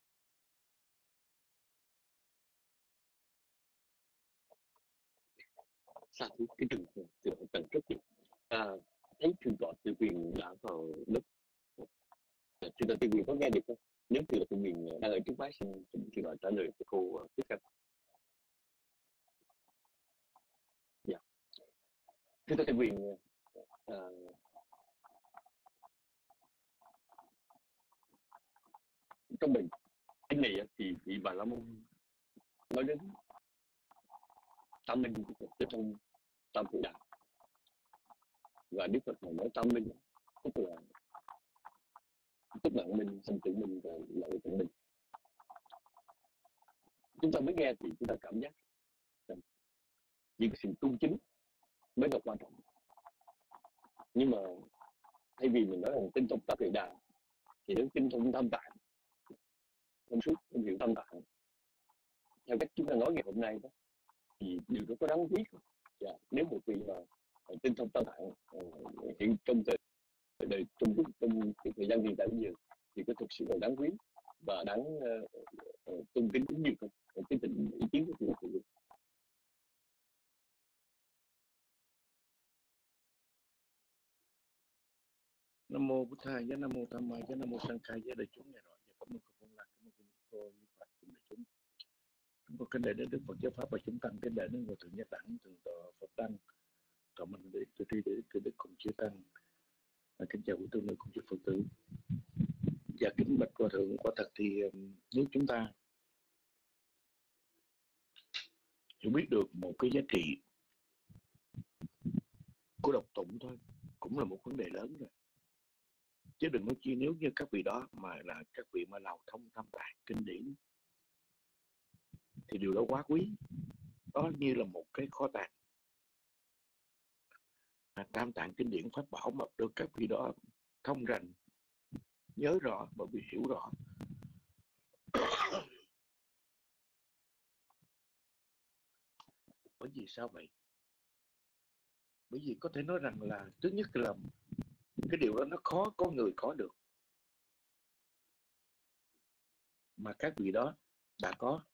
Sao cái cái trường trường tầng rất nhiều. À, thấy trường gọi Từ Quyền đã vào lớp. Trường gọi Từ Quyền có nghe được không? Nếu trường gọi Từ Quyền đang ở trước máy, xin trường gọi trả lời cho cô tiếp theo. Dạ. Trường gọi Từ Quyền à, trong mình cái này thì vị Bà La Môn nói đến tam minh cho trong tam phụ đạo, và Đức Phật nói tam minh tức là tức mạng minh, sinh tử minh và lợi tử minh. Chúng ta mới nghe thì chúng ta cảm giác rằng những sự tu chính mới là quan trọng, nhưng mà thay vì mình nói rằng tinh thông Tam Tuệ Đà thì đến tinh thông Tam Tạng, thông suốt thông hiểu Tam Tạng theo cách chúng ta nói ngày hôm nay đó, thì điều đó có đáng quý không? Dạ, nếu một vị mà tinh thông Tam Tạng uh, hiện trong thời đời trong trong cái thời gian hiện tại bây giờ thì có thực sự là đáng quý và đáng uh, uh, tôn kính cũng nhiều không? Cái tình ý kiến của tôi thì Nam mô Bụt Thầy, Nam mô Tham Mai, Nam mô Sang Khai, với đại chúng nghe rõ. Cảm ơn cô Phong Lan, cảm ơn cô Như Phật cùng đại chúng. Chúng con kính lễ đến Đức Phật Giáo Pháp và chúng tăng kính lễ đến Ngài Thượng Nhất Đẳng, Thượng tọa Phật Đăng, thọ mình để từ tri để từ Đức cùng chư tăng. À, kính chào quý tu nữ cùng chư Phật tử. Và kính bạch Hòa Thượng, quả thật thì nếu chúng ta hiểu biết được một cái giá trị của độc tụng thôi cũng là một vấn đề lớn rồi. Chứ đừng nói chi nếu như các vị đó mà là các vị mà lào thông Tam Tạng kinh điển thì điều đó quá quý. Đó như là một cái kho tàng à, Tam Tạng kinh điển pháp bảo mà được các vị đó thông rành, nhớ rõ và bị hiểu rõ. Bởi vì sao vậy? Bởi vì có thể nói rằng là thứ nhất là cái điều đó nó khó có người có được, mà các vị đó đã có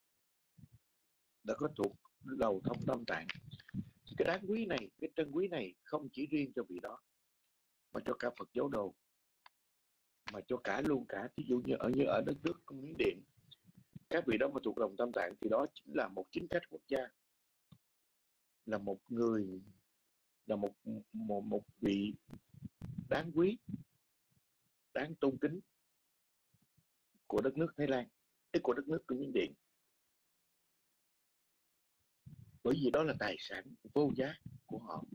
đã có thuộc đầu thông Tam Tạng. Cái đáng quý này, cái trân quý này không chỉ riêng cho vị đó mà cho cả Phật giáo đồ, mà cho cả luôn cả ví dụ như ở như ở đất nước Miến Điện, các vị đó mà thuộc lòng Tam Tạng thì đó chính là một chính khách quốc gia, là một người, là một một, một vị đáng quý, đáng tôn kính của đất nước Thái Lan, của đất nước Miến Điện. Bởi vì đó là tài sản vô giá của họ.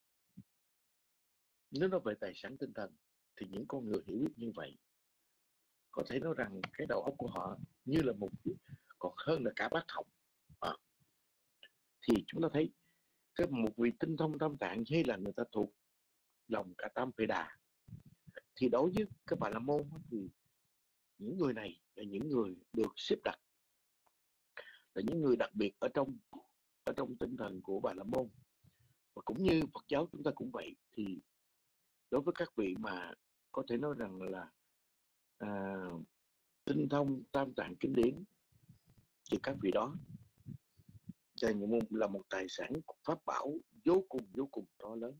Nếu nói về tài sản tinh thần thì những con người hiểu biết như vậy có thể nói rằng cái đầu óc của họ như là một, còn hơn là cả bác học à. Thì chúng ta thấy cái một vị tinh thông Tam Tạng hay là người ta thuộc lòng cả Tam Phệ Đà, thì đối với các Bà La Môn thì những người này là những người được xếp đặt, là những người đặc biệt ở trong ở trong tinh thần của Bà La Môn. Và cũng như Phật giáo chúng ta cũng vậy, thì đối với các vị mà có thể nói rằng là à, tinh thông Tam Tạng kinh điển thì các vị đó là một tài sản pháp bảo vô cùng vô cùng to lớn.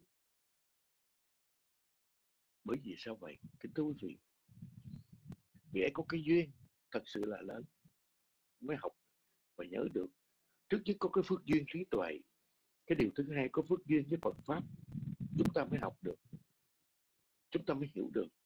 Bởi vì sao vậy? Kính thưa quý vị, vì ấy có cái duyên thật sự là lớn mới học và nhớ được. Trước nhất có cái phước duyên trí tuệ, cái điều thứ hai có phước duyên với Phật pháp, chúng ta mới học được, chúng ta mới hiểu được.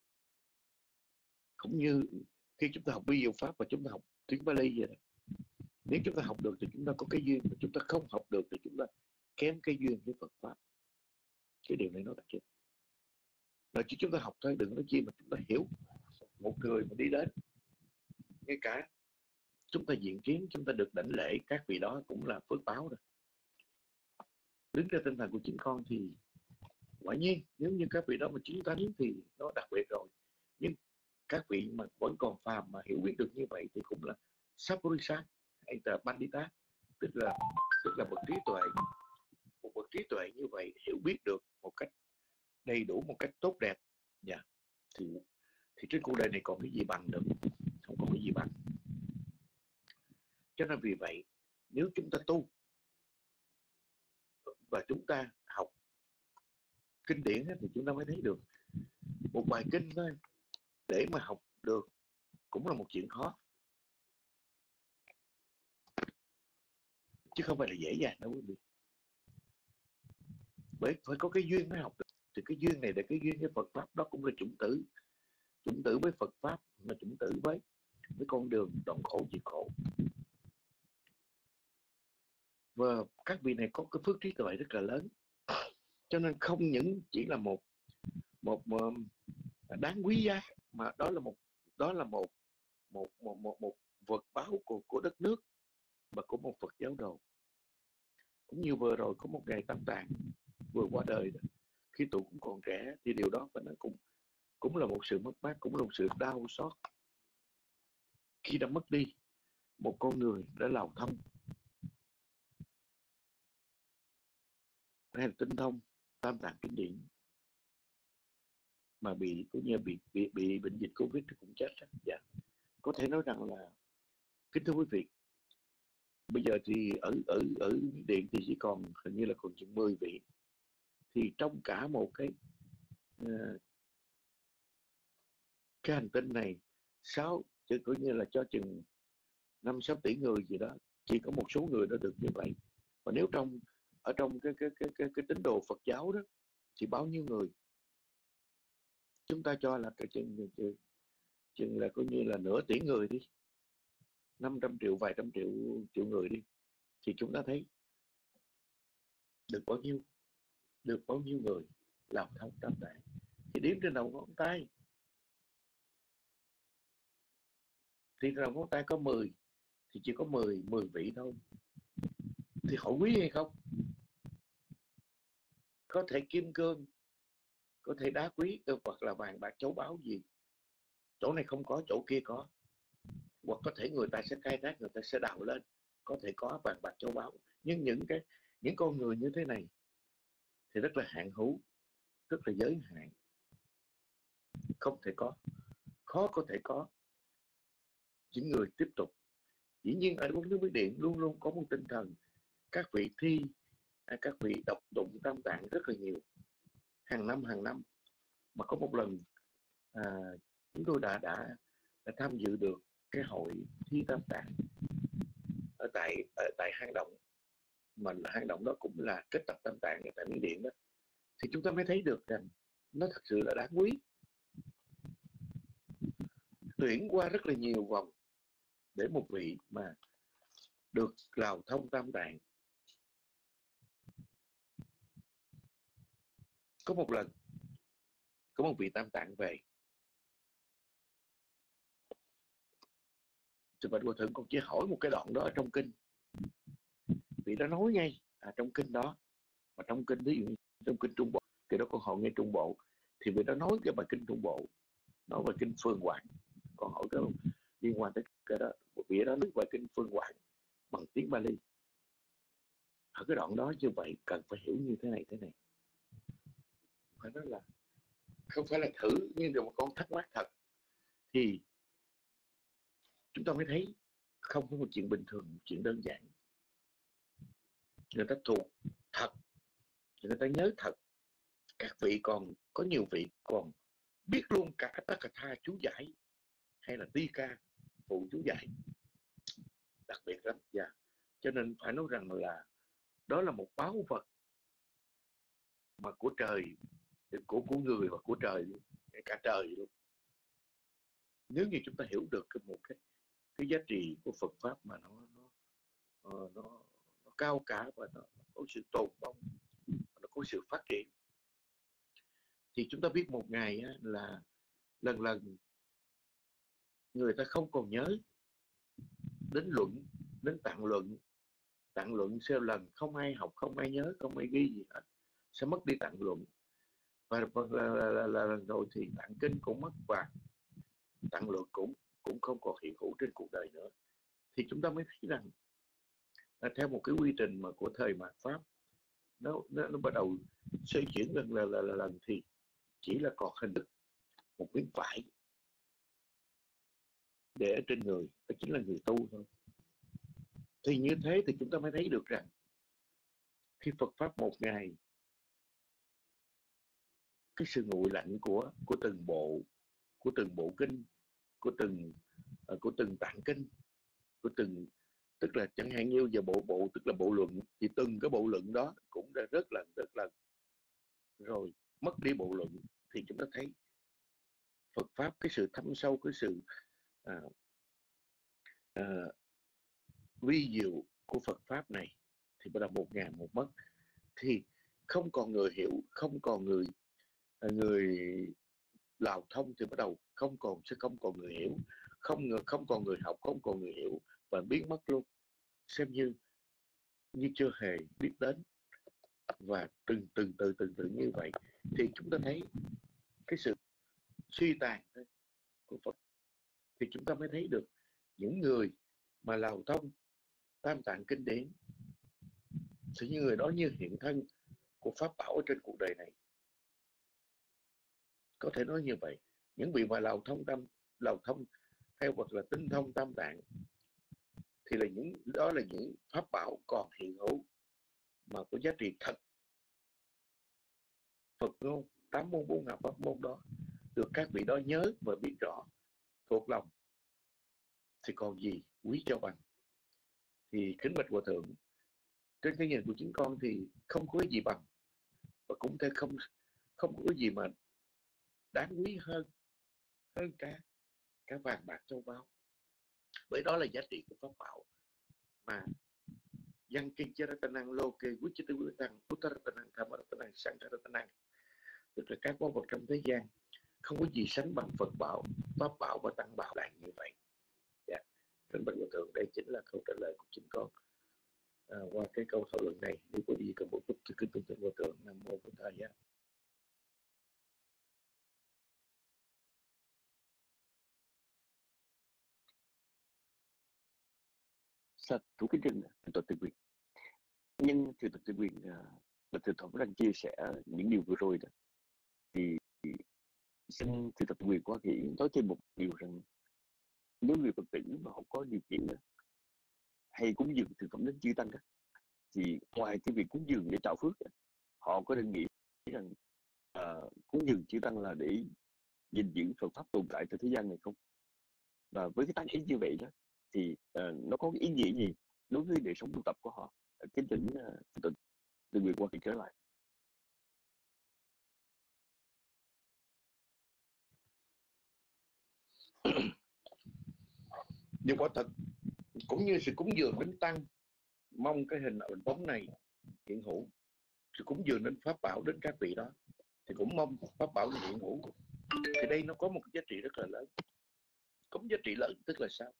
Cũng như khi chúng ta học vi diệu pháp và chúng ta học tiếng Bali vậy đó. Nếu chúng ta học được thì chúng ta có cái duyên, mà chúng ta không học được thì chúng ta kém cái duyên với Phật pháp. Cái điều này nó đặc biệt. Rồi chứ chúng ta học thôi, đừng nói chi mà chúng ta hiểu. Một người mà đi đến, ngay cả chúng ta diện kiến, chúng ta được đảnh lễ các vị đó cũng là phước báo rồi. Đứng trên tinh thần của chính con thì quả nhiên nếu như các vị đó mà chính tánh thì nó đặc biệt rồi. Nhưng các vị mà vẫn còn phàm mà hiểu biết được như vậy thì cũng là Sappurisa hay là Pandita, tức là tức là bậc trí tuệ. Một bậc trí tuệ như vậy hiểu biết được một cách đầy đủ, một cách tốt đẹp, yeah. thì thì trên cuộc đời này còn cái gì bằng được, không còn cái gì bằng. Cho nên vì vậy nếu chúng ta tu và chúng ta học kinh điển thì chúng ta mới thấy được một bài kinh thôi để mà học được cũng là một chuyện khó, chứ không phải là dễ dàng đâu quý vị. Bởi phải có cái duyên mới học được. Thì cái duyên này là cái duyên với Phật pháp, đó cũng là chủng tử. Chủng tử với Phật pháp là chủng tử với với con đường đoạn khổ chịu khổ. Và các vị này có cái phước trí tuệ rất là lớn, cho nên không những chỉ là một một, một đáng quý giá, mà đó là một đó là một một một một, một vật báo của của đất nước và của một Phật giáo đồ. Cũng như vừa rồi có một ngày Tam Tạng vừa qua đời đó, khi tuổi cũng còn trẻ, thì điều đó phải nói cũng cũng là một sự mất mát, cũng là một sự đau xót khi đã mất đi một con người đã lào thông hay là tinh thông Tam Tạng kinh điển mà bị cũng như bị bị bị bệnh dịch Covid thì cũng chết đó. Dạ. Có thể nói rằng là, kính thưa quý vị, bây giờ thì ở ở ở Điện thì chỉ còn hình như là còn chừng mười vị, thì trong cả một cái uh, cái hành tinh này, sáu chứ coi như là cho chừng năm sáu tỷ người gì đó, chỉ có một số người đã được như vậy. Và nếu trong ở trong cái cái cái cái, cái tín đồ Phật giáo đó thì bao nhiêu người, chúng ta cho là cái chừng, chừng chừng là coi như là nửa tỷ người đi, năm trăm triệu vài trăm triệu triệu người đi, thì chúng ta thấy được bao nhiêu được bao nhiêu người làm thông Tam Tạng thì đếm trên đầu ngón tay, thì đầu ngón tay có mười thì chỉ có mười mười vị thôi, thì họ quý hay không? Có thể kim cương, có thể đá quý, hoặc là vàng bạc châu báu gì, chỗ này không có, chỗ kia có, hoặc có thể người ta sẽ khai thác, người ta sẽ đào lên, có thể có vàng bạc châu báu, nhưng những cái những con người như thế này thì rất là hạn hữu, rất là giới hạn, không thể có, khó có thể có những người tiếp tục. Dĩ nhiên ở bốn nước Miến Điện luôn luôn có một tinh thần các vị thi, các vị đọc tụng Tam Tạng rất là nhiều, hàng năm hàng năm. Mà có một lần à, chúng tôi đã, đã đã tham dự được cái hội thi Tam Tạng ở tại ở tại hang động, mà hang động đó cũng là kết tập Tam Tạng ở tại Miến Điện đó, thì chúng ta mới thấy được rằng nó thật sự là đáng quý. Tuyển qua rất là nhiều vòng để một vị mà được lào thông Tam Tạng. Có một lần có một vị Tam Tạng về, thì Bạch Hòa Thượng còn chỉ hỏi một cái đoạn đó ở trong kinh, vị đó nói ngay à, trong kinh đó, mà trong kinh ví dụ trong kinh Trung Bộ, thì đó còn hỏi nghe Trung Bộ, thì vị đó nói cái bài kinh Trung Bộ, nói về kinh Phương Quảng, còn hỏi cái liên quan tới cái đó, vị đó nói về kinh Phương Quảng bằng tiếng Bali. Ở cái đoạn đó như vậy cần phải hiểu như thế này thế này, phải nói là không phải là thử, nhưng được một con thắc mắc thật, thì chúng ta mới thấy không có một chuyện bình thường, một chuyện đơn giản. Người ta thuộc thật, người ta nhớ thật. Các vị còn có nhiều vị còn biết luôn cả tất cả tha chú giải hay là ti ca phụ chú giải, đặc biệt lắm. Dạ. Cho nên phải nói rằng là đó là một báu vật mà của trời, của của người và của trời, cả trời luôn. Nếu như chúng ta hiểu được một cái cái giá trị của Phật pháp mà nó nó nó, nó, nó cao cả và nó, nó có sự tồn vong, nó có sự phát triển, thì chúng ta biết một ngày á, là lần lần người ta không còn nhớ đến luận, đến tạng luận, tạng luận siêu lần không ai học, không ai nhớ, không ai ghi gì hết, sẽ mất đi tạng luận, và là, là, là, là, là rồi thì tạng kinh cũng mất, và tạng luận cũng cũng không còn hiện hữu trên cuộc đời nữa. Thì chúng ta mới thấy rằng là theo một cái quy trình mà của thời mạt pháp, nó nó, nó bắt đầu xoay chuyển lần là, là, là lần thì chỉ là còn hình thức một miếng vải để ở trên người, đó chính là người tu thôi. Thì như thế thì chúng ta mới thấy được rằng khi Phật pháp một ngày, cái sự nguội lạnh của của từng bộ, của từng bộ kinh, của từng uh, của từng tạng kinh, của từng, tức là chẳng hạn như giờ bộ bộ tức là bộ luận, thì từng cái bộ luận đó cũng đã rất lần rất lần rồi mất đi bộ luận, thì chúng ta thấy Phật pháp cái sự thâm sâu, cái sự à, uh, vi diệu của Phật pháp này thì bắt đầu một ngàn một mất, thì không còn người hiểu, không còn người người lào thông, thì bắt đầu không còn sẽ không còn người hiểu, không không còn người học, không còn người hiểu và biến mất luôn, xem như như chưa hề biết đến. Và từng từng từ từng từ như vậy thì chúng ta thấy cái sự suy tàn của Phật, thì chúng ta mới thấy được những người mà lào thông tam tạng kinh điển thì những người đó như hiện thân của pháp bảo ở trên cuộc đời này. Có thể nói như vậy, những vị mà lào thông tam lào thông hay hoặc là tinh thông tam tạng thì là những đó là những pháp bảo còn hiện hữu mà có giá trị thật. Phật ngôn tám môn bốn ngàn pháp môn đó được các vị đó nhớ và biết rõ thuộc lòng thì còn gì quý cho bằng. Thì kính bạch Hòa Thượng, trên cái nhìn của chính con thì không có gì bằng, và cũng thể không không có gì mà đáng quý hơn hơn cả cả vàng bạc châu báu, bởi đó là giá trị của pháp bảo mà văn kinh charatanang loke vichittavitang uttaratanang kamaratanang sangharatanang, tức là các báu vật trong thế gian không có gì sánh bằng Phật bảo, pháp bảo và tăng bảo là như vậy. Dạ, kính bạch Hòa Thượng, đây chính là câu trả lời của chính con à, qua cái câu thảo luận này. Nếu có gì cần bổ túc thì kính thưa Hòa Thượng. Nam mô Bổn Thầy. Sa thú kính trình Thượng Tự Quyền. Nhưng Thượng Tự Quyền là Thượng Thống đang chia sẻ những điều vừa rồi đó, thì xin Thượng Tự Quyền qua kỹ nói thêm một điều rằng nếu người Phật tử mà họ có điều kiện đó, hay cúng dường thực phẩm đến chư tăng đó, thì ngoài cái việc cúng dường để tạo phước đó, họ có nên nghĩ rằng uh, cúng dường chư tăng là để gìn giữ Phật pháp tồn tại trên thế gian này không? Và với cái tác ý như vậy đó thì uh, nó có cái ý nghĩa gì đối với đời sống tu tập của họ? Cái chỉnh uh, tự tự nguyện qua kỳ trở lại. Nhưng quả thật cũng như sự cúng dường đến tăng, mong cái hình ảnh bóng này hiện hữu, sự cúng dường đến pháp bảo đến các vị đó thì cũng mong pháp bảo này hiện hữu. Thì đây nó có một cái giá trị rất là lớn. Có giá trị lớn tức là sao?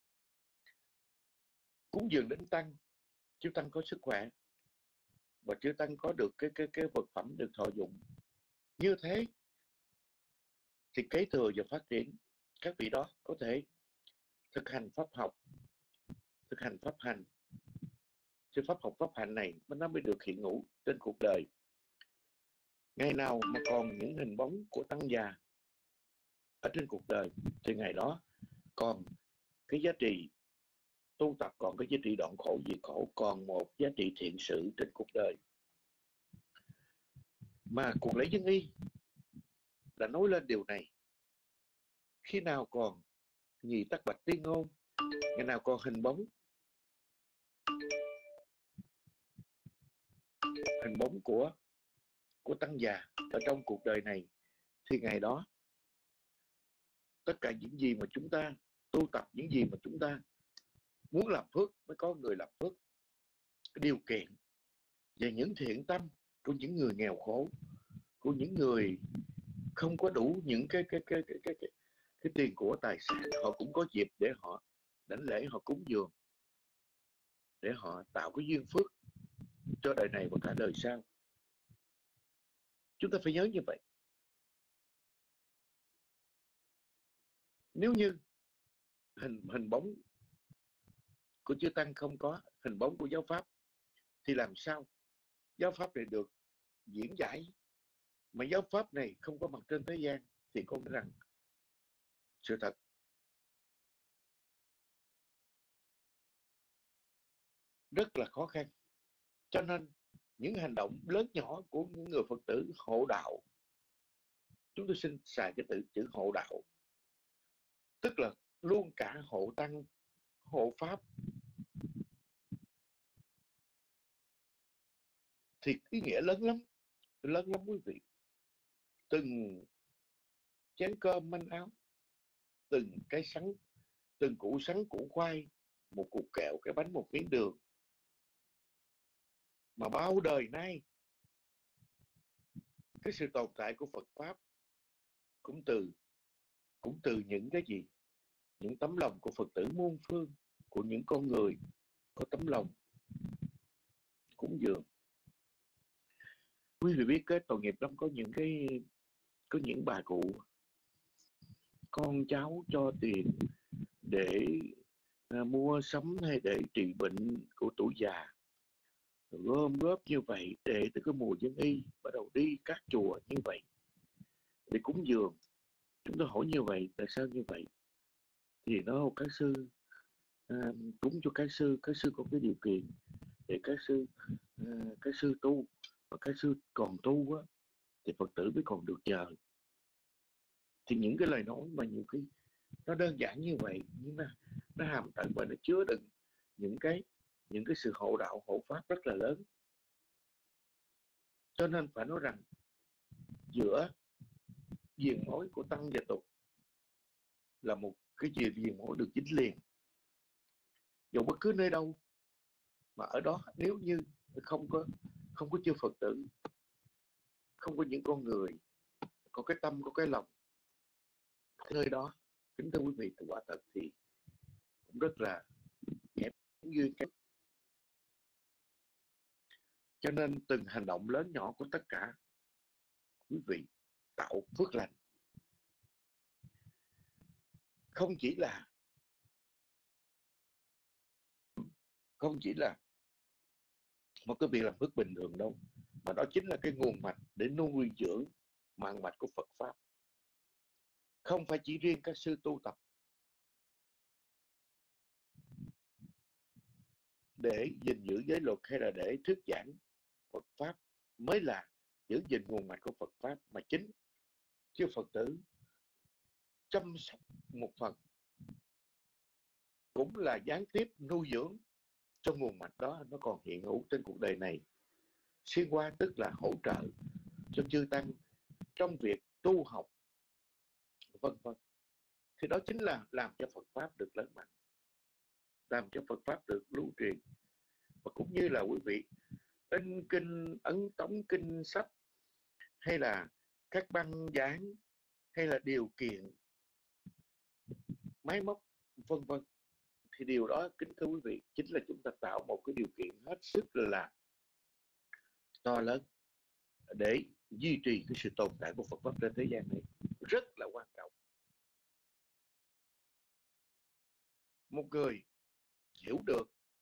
Cúng dường đến tăng, chư tăng có sức khỏe và chư tăng có được cái cái cái vật phẩm được thọ dụng. Như thế thì kế thừa và phát triển các vị đó có thể thực hành pháp học, thực hành pháp hành. Chứ pháp học pháp hành này nó mới được hiện hữu trên cuộc đời. Ngày nào mà còn những hình bóng của tăng già ở trên cuộc đời thì ngày đó còn cái giá trị tu tập, còn cái giá trị đoạn khổ diệt khổ, còn một giá trị thiện sự trên cuộc đời. Mà cuộc lễ dân y đã nói lên điều này. Khi nào còn nhị tắc bạch tiên ngôn, ngày nào còn hình bóng hình bóng của của tăng già ở trong cuộc đời này, thì ngày đó tất cả những gì mà chúng ta tu tập, những gì mà chúng ta muốn làm phước mới có người làm phước. Cái điều kiện và những thiện tâm của những người nghèo khổ, của những người không có đủ những cái cái cái cái cái, cái, cái tiền của tài sản, họ cũng có dịp để họ đảnh lễ, họ cúng dường, để họ tạo cái duyên phước cho đời này và cả đời sau. Chúng ta phải nhớ như vậy. Nếu như hình hình bóng của chư tăng không có, hình bóng của giáo pháp, thì làm sao giáo pháp này được diễn giải? Mà giáo pháp này không có mặt trên thế gian thì con nói rằng sự thật rất là khó khăn. Cho nên những hành động lớn nhỏ của những người Phật tử hộ đạo, chúng tôi xin xài cái từ chữ hộ đạo, tức là luôn cả hộ tăng, hộ pháp, thì ý nghĩa lớn lắm, lớn lắm quý vị. Từng chén cơm manh áo, từng cái sắn, từng củ sắn củ khoai một cục kẹo, cái bánh, một miếng đường. Mà bao đời nay cái sự tồn tại của Phật pháp cũng từ cũng từ những cái gì, những tấm lòng của Phật tử muôn phương, của những con người có tấm lòng cúng dường. Quý vị biết cái tội nghiệp lắm, có những cái có những bà cụ con cháu cho tiền để à, mua sắm hay để trị bệnh của tuổi già, gom góp như vậy để từ cái mùa Dân Y bắt đầu đi các chùa như vậy để cúng dường. Chúng tôi hỏi như vậy, tại sao như vậy? Thì nó các sư à, cúng cho các sư, các sư có cái điều kiện để các sư à, các sư tu, và các sư còn tu á, thì Phật tử mới còn được chờ. Thì những cái lời nói mà nhiều khi nó đơn giản như vậy, nhưng mà nó hàm tận và nó chứa đựng những cái những cái sự hộ đạo, hộ pháp rất là lớn. Cho nên phải nói rằng giữa viền mối của tăng và tục là một cái gì viền mối được dính liền. Dù bất cứ nơi đâu mà ở đó, nếu như không có không có chư Phật tử, không có những con người có cái tâm, có cái lòng, nơi đó, kính thưa quý vị, thì quả thật thì cũng rất là kém duyên. Cho nên từng hành động lớn nhỏ của tất cả quý vị tạo phước lành, không chỉ là không chỉ là một cái việc làm phước bình thường đâu, mà đó chính là cái nguồn mạch để nuôi dưỡng mạng mạch của Phật pháp. Không phải chỉ riêng các sư tu tập để gìn giữ giới luật hay là để thuyết giảng Phật pháp mới là giữ gìn nguồn mạch của Phật pháp, mà chính chư Phật tử chăm sóc một phần cũng là gián tiếp nuôi dưỡng cho nguồn mạch đó nó còn hiện hữu trên cuộc đời này. Xuyên qua tức là hỗ trợ cho chư tăng trong việc tu học, vân vân. Thì đó chính là làm cho Phật pháp được lớn mạnh, làm cho Phật pháp được lưu truyền. Và cũng như là quý vị in kinh, ấn tống kinh sách, hay là các băng dán, hay là điều kiện máy móc, vân vân, thì điều đó, kính thưa quý vị, chính là chúng ta tạo một cái điều kiện hết sức là to lớn để duy trì cái sự tồn tại của Phật pháp trên thế gian này. Rất là quan trọng. Một người hiểu được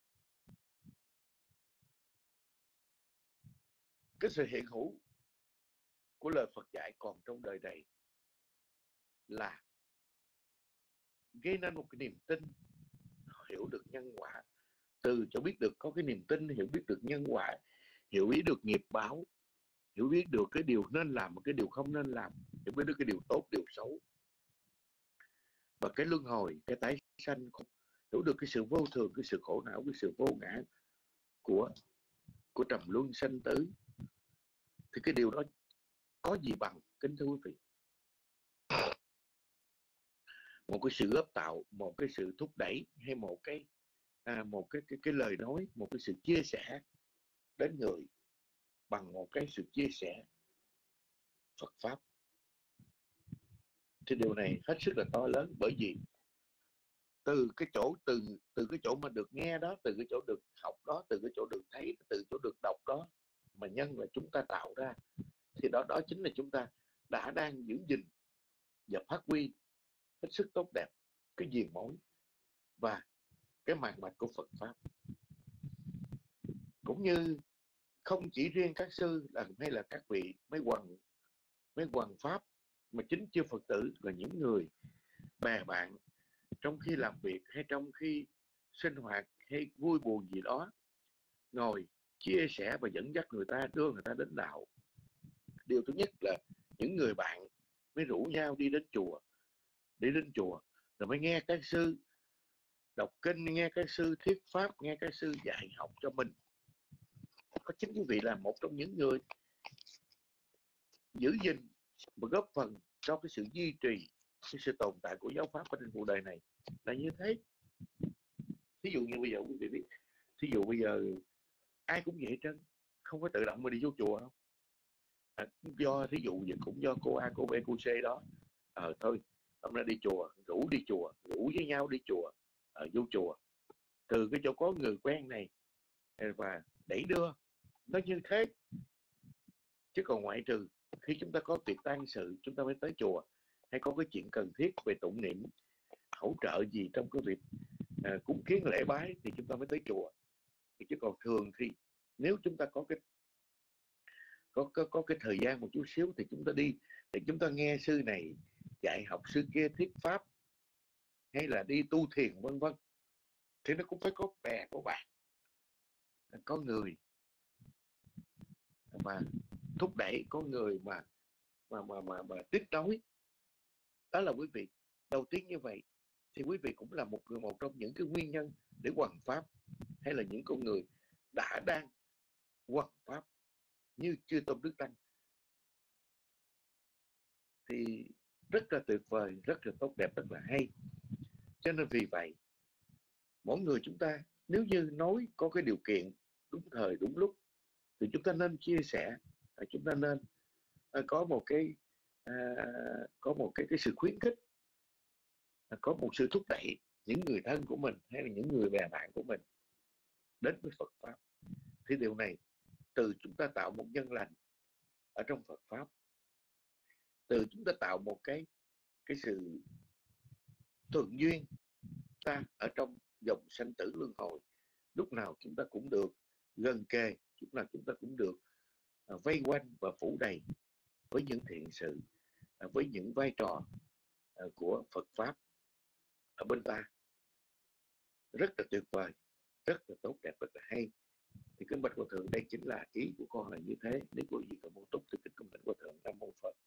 cái sự hiện hữu của lời Phật dạy còn trong đời này là gây nên một cái niềm tin, hiểu được nhân quả. Từ cho biết được có cái niềm tin, hiểu biết được nhân quả, hiểu biết được nghiệp báo, hiểu biết được cái điều nên làm và cái điều không nên làm, hiểu biết được cái điều tốt, điều xấu, và cái luân hồi, cái tái sanh, hiểu được cái sự vô thường, cái sự khổ não, cái sự vô ngã của của trầm luân sanh tử. Thì cái điều đó có gì bằng, kính thưa quý vị, một cái sự góp tạo, một cái sự thúc đẩy, hay một cái à, một cái, cái cái lời nói, một cái sự chia sẻ đến người bằng một cái sự chia sẻ Phật pháp. Thì điều này hết sức là to lớn, bởi vì từ cái chỗ từ từ cái chỗ mà được nghe đó, từ cái chỗ được học đó, từ cái chỗ được thấy, từ chỗ được đọc đó, mà nhân là chúng ta tạo ra, thì đó đó chính là chúng ta đã đang giữ gìn và phát huy hết sức tốt đẹp cái viền mối và cái màng mạch của Phật pháp. Cũng như không chỉ riêng các sư là hay là các vị mấy quần mấy quần pháp, mà chính chư Phật tử là những người bè bạn trong khi làm việc hay trong khi sinh hoạt hay vui buồn gì đó, ngồi chia sẻ và dẫn dắt người ta, đưa người ta đến đạo. Điều thứ nhất là những người bạn mới rủ nhau đi đến chùa, đi đến chùa rồi mới nghe các sư đọc kinh, nghe các sư thuyết pháp, nghe các sư dạy học cho mình. Có chính quý vị là một trong những người giữ gìn và góp phần cho cái sự duy trì, cái sự tồn tại của giáo pháp ở trên cuộc đời này là như thế. Thí dụ như bây giờ quý vị biết, thí dụ bây giờ ai cũng vậy hết trơn, không có tự động mà đi vô chùa không. À, do thí dụ cũng do cô A, cô B, cô C đó, ờ thôi hôm nay đi chùa, rủ đi chùa, rủ với nhau đi chùa, ờ, vô chùa từ cái chỗ có người quen này và đẩy đưa nó như thế. Chứ còn ngoại trừ khi chúng ta có tiệc tang sự chúng ta mới tới chùa, hay có cái chuyện cần thiết về tụng niệm hỗ trợ gì trong cái việc à, cúng kiến lễ bái thì chúng ta mới tới chùa. Chứ còn thường thì nếu chúng ta có cái có, có, có cái thời gian một chút xíu thì chúng ta đi, thì chúng ta nghe sư này dạy học, sư kia thuyết pháp, hay là đi tu thiền vân vân, thì nó cũng phải có bè có bạn, có người mà thúc đẩy, có người mà mà mà mà, mà tiếp nối. Đó là quý vị. Đầu tiên như vậy thì quý vị cũng là một người, một trong những cái nguyên nhân để hoằng pháp, hay là những con người đã đang hoằng pháp như chư tôn đức tăng, thì rất là tuyệt vời, rất là tốt đẹp, rất là hay. Cho nên vì vậy mỗi người chúng ta nếu như nói có cái điều kiện đúng thời đúng lúc thì chúng ta nên chia sẻ, chúng ta nên có một cái à, có một cái cái sự khuyến khích, có một sự thúc đẩy những người thân của mình hay là những người bè bạn của mình đến với Phật pháp. Thì điều này từ chúng ta tạo một nhân lành ở trong Phật pháp, từ chúng ta tạo một cái cái sự thuận duyên ta ở trong dòng sanh tử luân hồi, lúc nào chúng ta cũng được gần kề, lúc nào chúng ta cũng được uh, vây quanh và phủ đầy với những thiện sự, uh, với những vai trò uh, của Phật pháp ở bên ta. Rất là tuyệt vời, rất là tốt đẹp, rất là hay. Thì kính bạch Hòa Thượng, đây chính là ý của con là như thế. Nếu có gì cần bổ túc thì kính cung thỉnh Hòa Thượng. Nam mô Phật.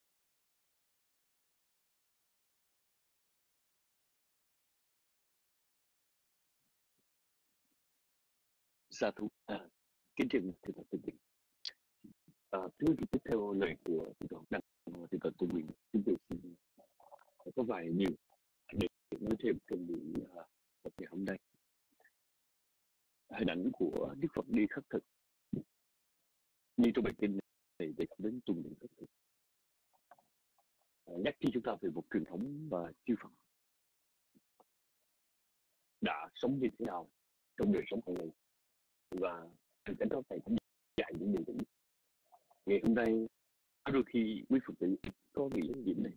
Sa thú. À, kính trình thì thật tình. À, thưa quý tiếp theo lời của thượng tọa Đăng thì cần tôi nguyện chúng tôi xin có vài điều để nói thêm trong buổi học ngày hôm nay. Hình ảnh của Đức Phật đi khất thực như trong bài kinh này đề cập đến tuần lễ khất thực, à, nhắc cho chúng ta về một truyền thống và chư Phật đã sống như thế nào trong đời sống hàng ngày, và từ cái đó thầy cũng dạy những điều này. Ngày hôm nay đôi khi quý Phật tử có nghĩ đến điểm này,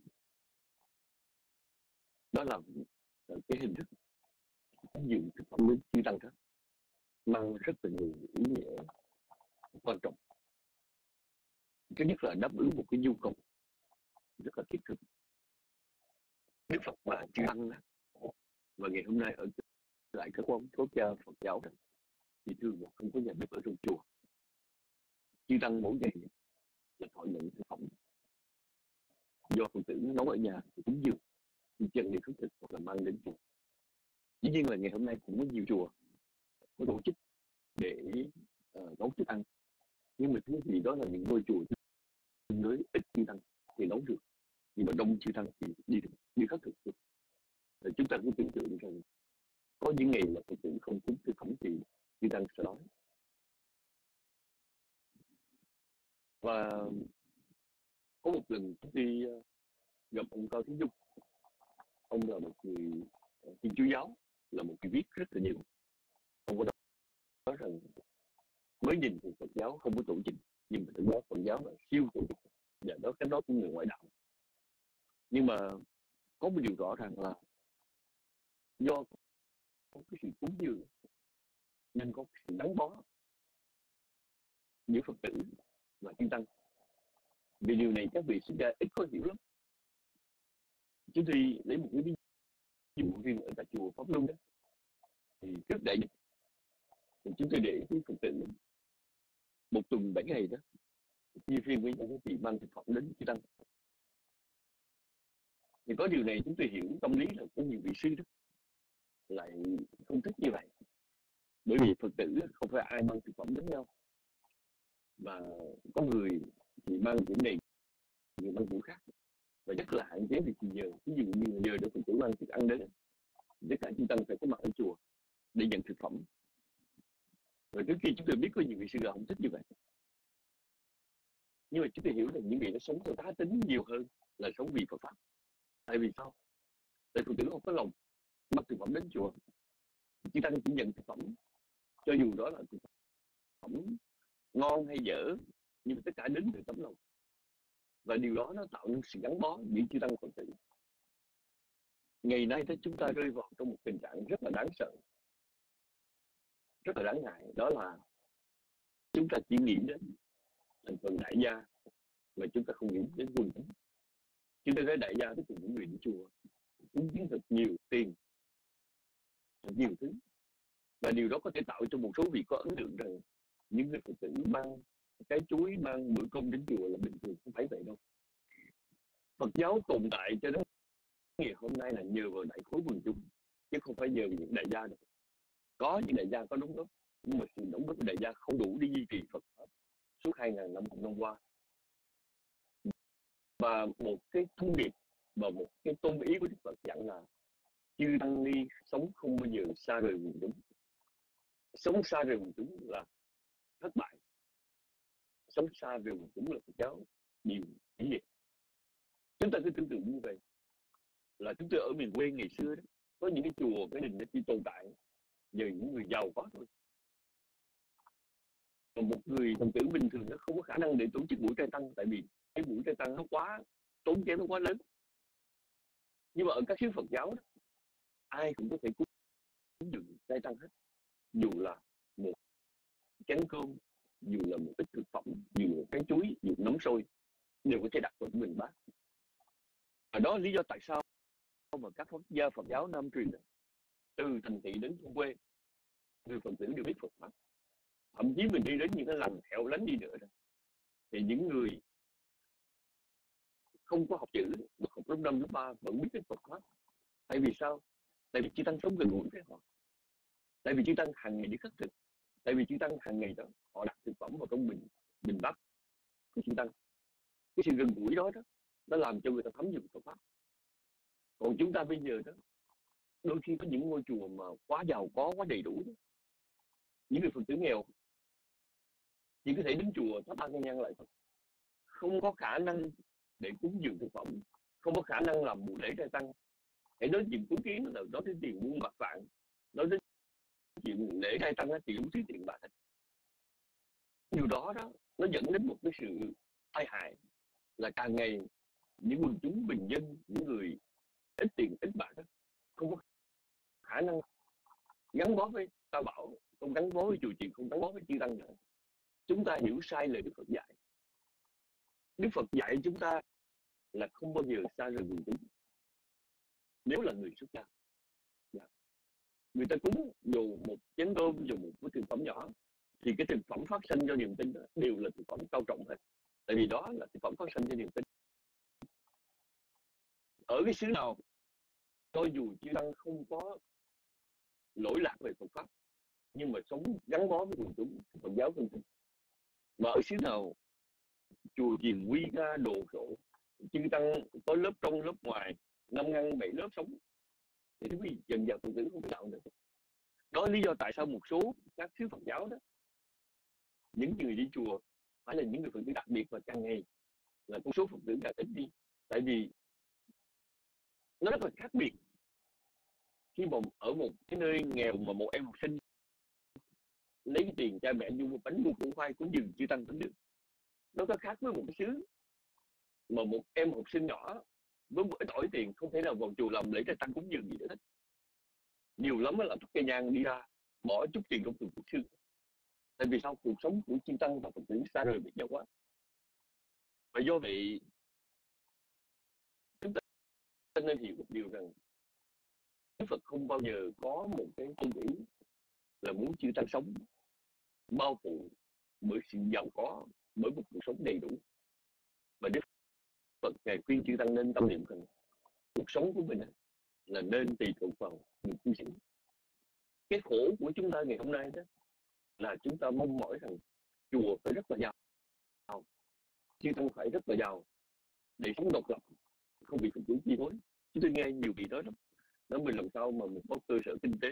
đó là cái hình thức dường thực phẩm đến chư tăng đó mang rất là nhiều ý nghĩa quan trọng. Thứ nhất là đáp ứng một cái nhu cầu rất là thiết thực. Đức Phật và chư tăng đó, và ngày hôm nay ở lại các quán số cha Phật giáo đó, thì thường là không có nhà bếp ở trong chùa. Chư tăng mỗi ngày là thọ nhận thực phẩm do Phật tử nấu ở nhà thì cúng dường, thì chân đi khất thực hoặc là mang đến chùa. Dĩ nhiên là ngày hôm nay cũng có nhiều chùa có tổ chức để uh, nấu thức ăn, nhưng mà thứ gì đó là những ngôi chùa tương đối ít chư tăng thì nấu được, nhưng mà đông chư tăng thì đi đi khất thực được. Rồi chúng ta cũng tưởng tượng rằng có những ngày mà Phật tử không cúng thực phẩm thì chư tăng sẽ đói. Và có một lần tôi đi gặp ông Cao Thế Dung. Ông là một người Thiên Chúa giáo, là một người viết rất là nhiều. Ông có nói rằng mới nhìn thì Phật giáo không có tổ chức, nhưng mà thực ra Phật giáo là siêu tổ chức, và đó cái đó của người ngoại đạo. Nhưng mà có một điều rõ ràng là do có cái sự cúng dường nên có sự gắn bó giữa Phật tử và chư tăng. Vì điều này các vị sinh ra ít có hiểu lắm. Chúng tôi lấy một cái ví dụ riêng ở tại chùa Pháp Luân đó, thì trước đại dịch thì chúng tôi để cái Phật tử một tuần bảy ngày đó chia phiên với những vị mang thực phẩm đến chư tăng. Thì có điều này chúng tôi hiểu tâm lý là có nhiều vị sư đó lại không thích như vậy, bởi vì Phật tử không phải ai mang thực phẩm đến nhau, mà có người thì mang kiểu này, người mang kiểu khác, và rất là hạn chế việc gì giờ. Ví dụ như giờ để Phật tử mang thức ăn đến, tất cả chư tăng phải có mặt ở chùa, để nhận thực phẩm. Và trước khi chúng tôi biết có nhiều vị sư là không thích như vậy, nhưng mà chúng tôi hiểu rằng những vị nó sống theo cá tính nhiều hơn là sống vì Phật pháp. Tại vì sao? Tại Phật tử không có lòng mang thực phẩm đến chùa, chỉ tăng chỉ nhận thực phẩm, cho dù đó là thực phẩm ngon hay dở, nhưng mà tất cả đến từ tấm lòng. Và điều đó nó tạo nên sự gắn bó giữa chư tăng Phật tử. Ngày nay thì chúng ta rơi vào trong một tình trạng rất là đáng sợ, rất là đáng ngại, đó là chúng ta chỉ nghĩ đến thành phần đại gia mà chúng ta không nghĩ đến quần chúng. Chúng ta thấy đại gia tức là những người đi chùa cúng kiến thật nhiều tiền, thật nhiều thứ, và điều đó có thể tạo cho một số vị có ấn tượng rằng những người Phật tử mang cái chuối, mang bữa cơm đến chùa là bình thường. Không phải vậy đâu. Phật giáo tồn tại cho đến ngày hôm nay là nhờ vào đại khối quần chúng, chứ không phải nhờ vào những đại gia đâu. Có những đại gia có đóng góp, nhưng mà sự đóng góp của đại gia không đủ để duy trì Phật pháp suốt hai ngàn năm năm qua. Và một cái thông điệp và một cái tôn ý của Đức Phật dặn là chư tăng ni sống không bao giờ xa rời quần chúng. Sống xa rời quần chúng là thất bại. Sống xa rời quần chúng là Phật giáo điều ý nghĩa. Chúng ta cứ tưởng tượng như vậy là chúng tôi ở miền quê ngày xưa đó, có những cái chùa, cái đình nó chỉ tồn tại nhờ những người giàu có thôi. Còn một người Phật tử bình thường nó không có khả năng để tổ chức buổi trai tăng, tại vì cái buổi trai tăng nó quá tốn kém, nó quá lớn. Nhưng mà ở các xứ Phật giáo đó, ai cũng có thể cúng dường trai tăng hết, dù là một chén cơm, dù là một ít thực phẩm, dù là một cái chuối, dù nấm sôi, đều có thể đặt vào mình bác. Và đó là lý do tại sao mà các Phật gia Phật giáo Nam truyền từ thành thị đến thôn quê, người Phật tử đều biết Phật pháp. Thậm chí mình đi đến những cái làng hẻo lánh đi nữa đó, thì những người không có học chữ, học lớp năm, lớp ba vẫn biết cái Phật pháp. Tại vì sao? Tại vì chư tăng sống gần gũi với họ. Tại vì chư tăng hàng ngày đi khất thực. Tại vì chư tăng hàng ngày đó họ đặt thực phẩm vào trong bình bình bát của chư tăng. Cái sự gần gũi đó đó nó làm cho người ta thấm nhuần Phật pháp. Còn chúng ta bây giờ đó, đôi khi có những ngôi chùa mà quá giàu có, quá đầy đủ đó. Những người Phật tử nghèo chỉ có thể đến chùa thắp ba cây nhang lại Phật, không có khả năng để cúng dường thực phẩm, không có khả năng làm buổi lễ trai tăng. Hãy đến chuyện cúng kiến là nói đến tiền muôn bạc vạn, nói đến chuyện lễ trai tăng thì đủ thứ tiền bạc. Điều đó đó nó dẫn đến một cái sự tai hại là càng ngày những quần chúng bình dân, những người ít tiền ít bạc đó, không có khả năng gắn bó với ta bảo, không gắn bó với chùa chiền, không gắn bó với chư tăng nữa. Chúng ta hiểu sai lời Đức Phật dạy. Đức Phật dạy chúng ta là không bao giờ xa rời quần chúng. Nếu là người xuất gia, dạ, người ta cúng dù một chén cơm, dù một cái thực phẩm nhỏ, thì cái thực phẩm phát sinh cho niềm tin đó đều là thực phẩm cao trọng hết. Tại vì đó là thực phẩm phát sinh cho niềm tin. Ở cái xứ nào, cho dù chư tăng không có lỗi lạc về Phật pháp, nhưng mà sống gắn bó với quần chúng, Phật giáo không tin. Mà ở xứ nào chùa chiền quy ca đồ sộ, chư tăng có lớp trong lớp ngoài, năm ngăn bảy lớp sống, thì quý vị dần dần Phật tử không đạo nữa. Đó là lý do tại sao một số các xứ Phật giáo đó, những người đi chùa phải là những người Phật tử đặc biệt, và càng ngày là con số Phật tử càng ít đi. Tại vì nó rất là khác biệt khi mà ở một cái nơi nghèo mà một em học sinh lấy tiền cha mẹ mua một bánh mua củ khoai cúng dường chư tăng tính được. Nó có khác với một cái xứ mà một em học sinh nhỏ với một ít ỏi tiền không thể nào vào chùa làm lễ trai tăng cúng dường gì nữa hết. Nhiều lắm là thắp cây nhang đi ra bỏ chút tiền trong từng cuộc sư. Tại vì sao? Cuộc sống của chư tăng và Phật tử xa rời biệt nhau quá. Và do vậy chúng ta nên hiểu một điều rằng Đức Phật không bao giờ có một cái tôn ý là muốn chư tăng sống bao phủ bởi sự giàu có, bởi một cuộc sống đầy đủ. Và Đức Phật ngài khuyên chư tăng nên tâm niệm rằng cuộc sống của mình là nên tùy thuộc vào người cư sĩ. Cái khổ của chúng ta ngày hôm nay đó là chúng ta mong mỏi rằng chùa phải rất là giàu, chư tăng phải rất là giàu để sống độc lập, không bị Phật tử chi phối. Chúng tôi nghe nhiều vị nói lắm, nói mình làm sao mà mình có cơ sở kinh tế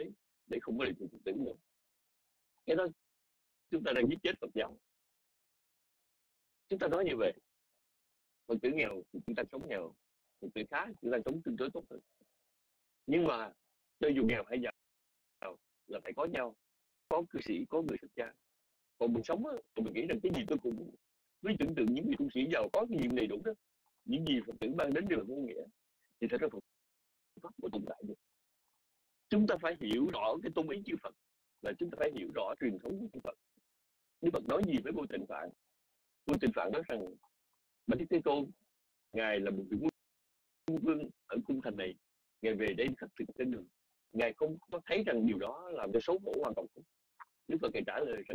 để không có lệ thuộc Phật tử nữa. Cái đó chúng ta đang giết chết Phật giáo. Chúng ta nói như vậy, Phật tử nghèo thì chúng ta sống nghèo, Phật tử khá chúng ta sống tương đối tốt hơn. Nhưng mà cho dù nghèo hay giàu là phải có nhau, có cư sĩ, có người xuất gia. Còn mình sống á, mình nghĩ rằng cái gì tôi cũng với tưởng tượng những người tu sĩ giàu có cái gì đầy đủ đó, những gì Phật tử mang đến đều là vô nghĩa, thì thật ra Phật pháp có tồn tại được. Chúng ta phải hiểu rõ cái tôn ý chư Phật, và chúng ta phải hiểu rõ truyền thống của chư Phật. Đức Phật nói gì với Vô Tình Phạn? Vô Tình Phạn nói rằng Bạch Đức Thế Tôn, ngài là một vị quân vương ở cung thành này, ngài về đây khắc thực trên đường, ngài không có thấy rằng điều đó làm cho xấu hổ hoàn toàn không. Đức Phật ngài trả lời rằng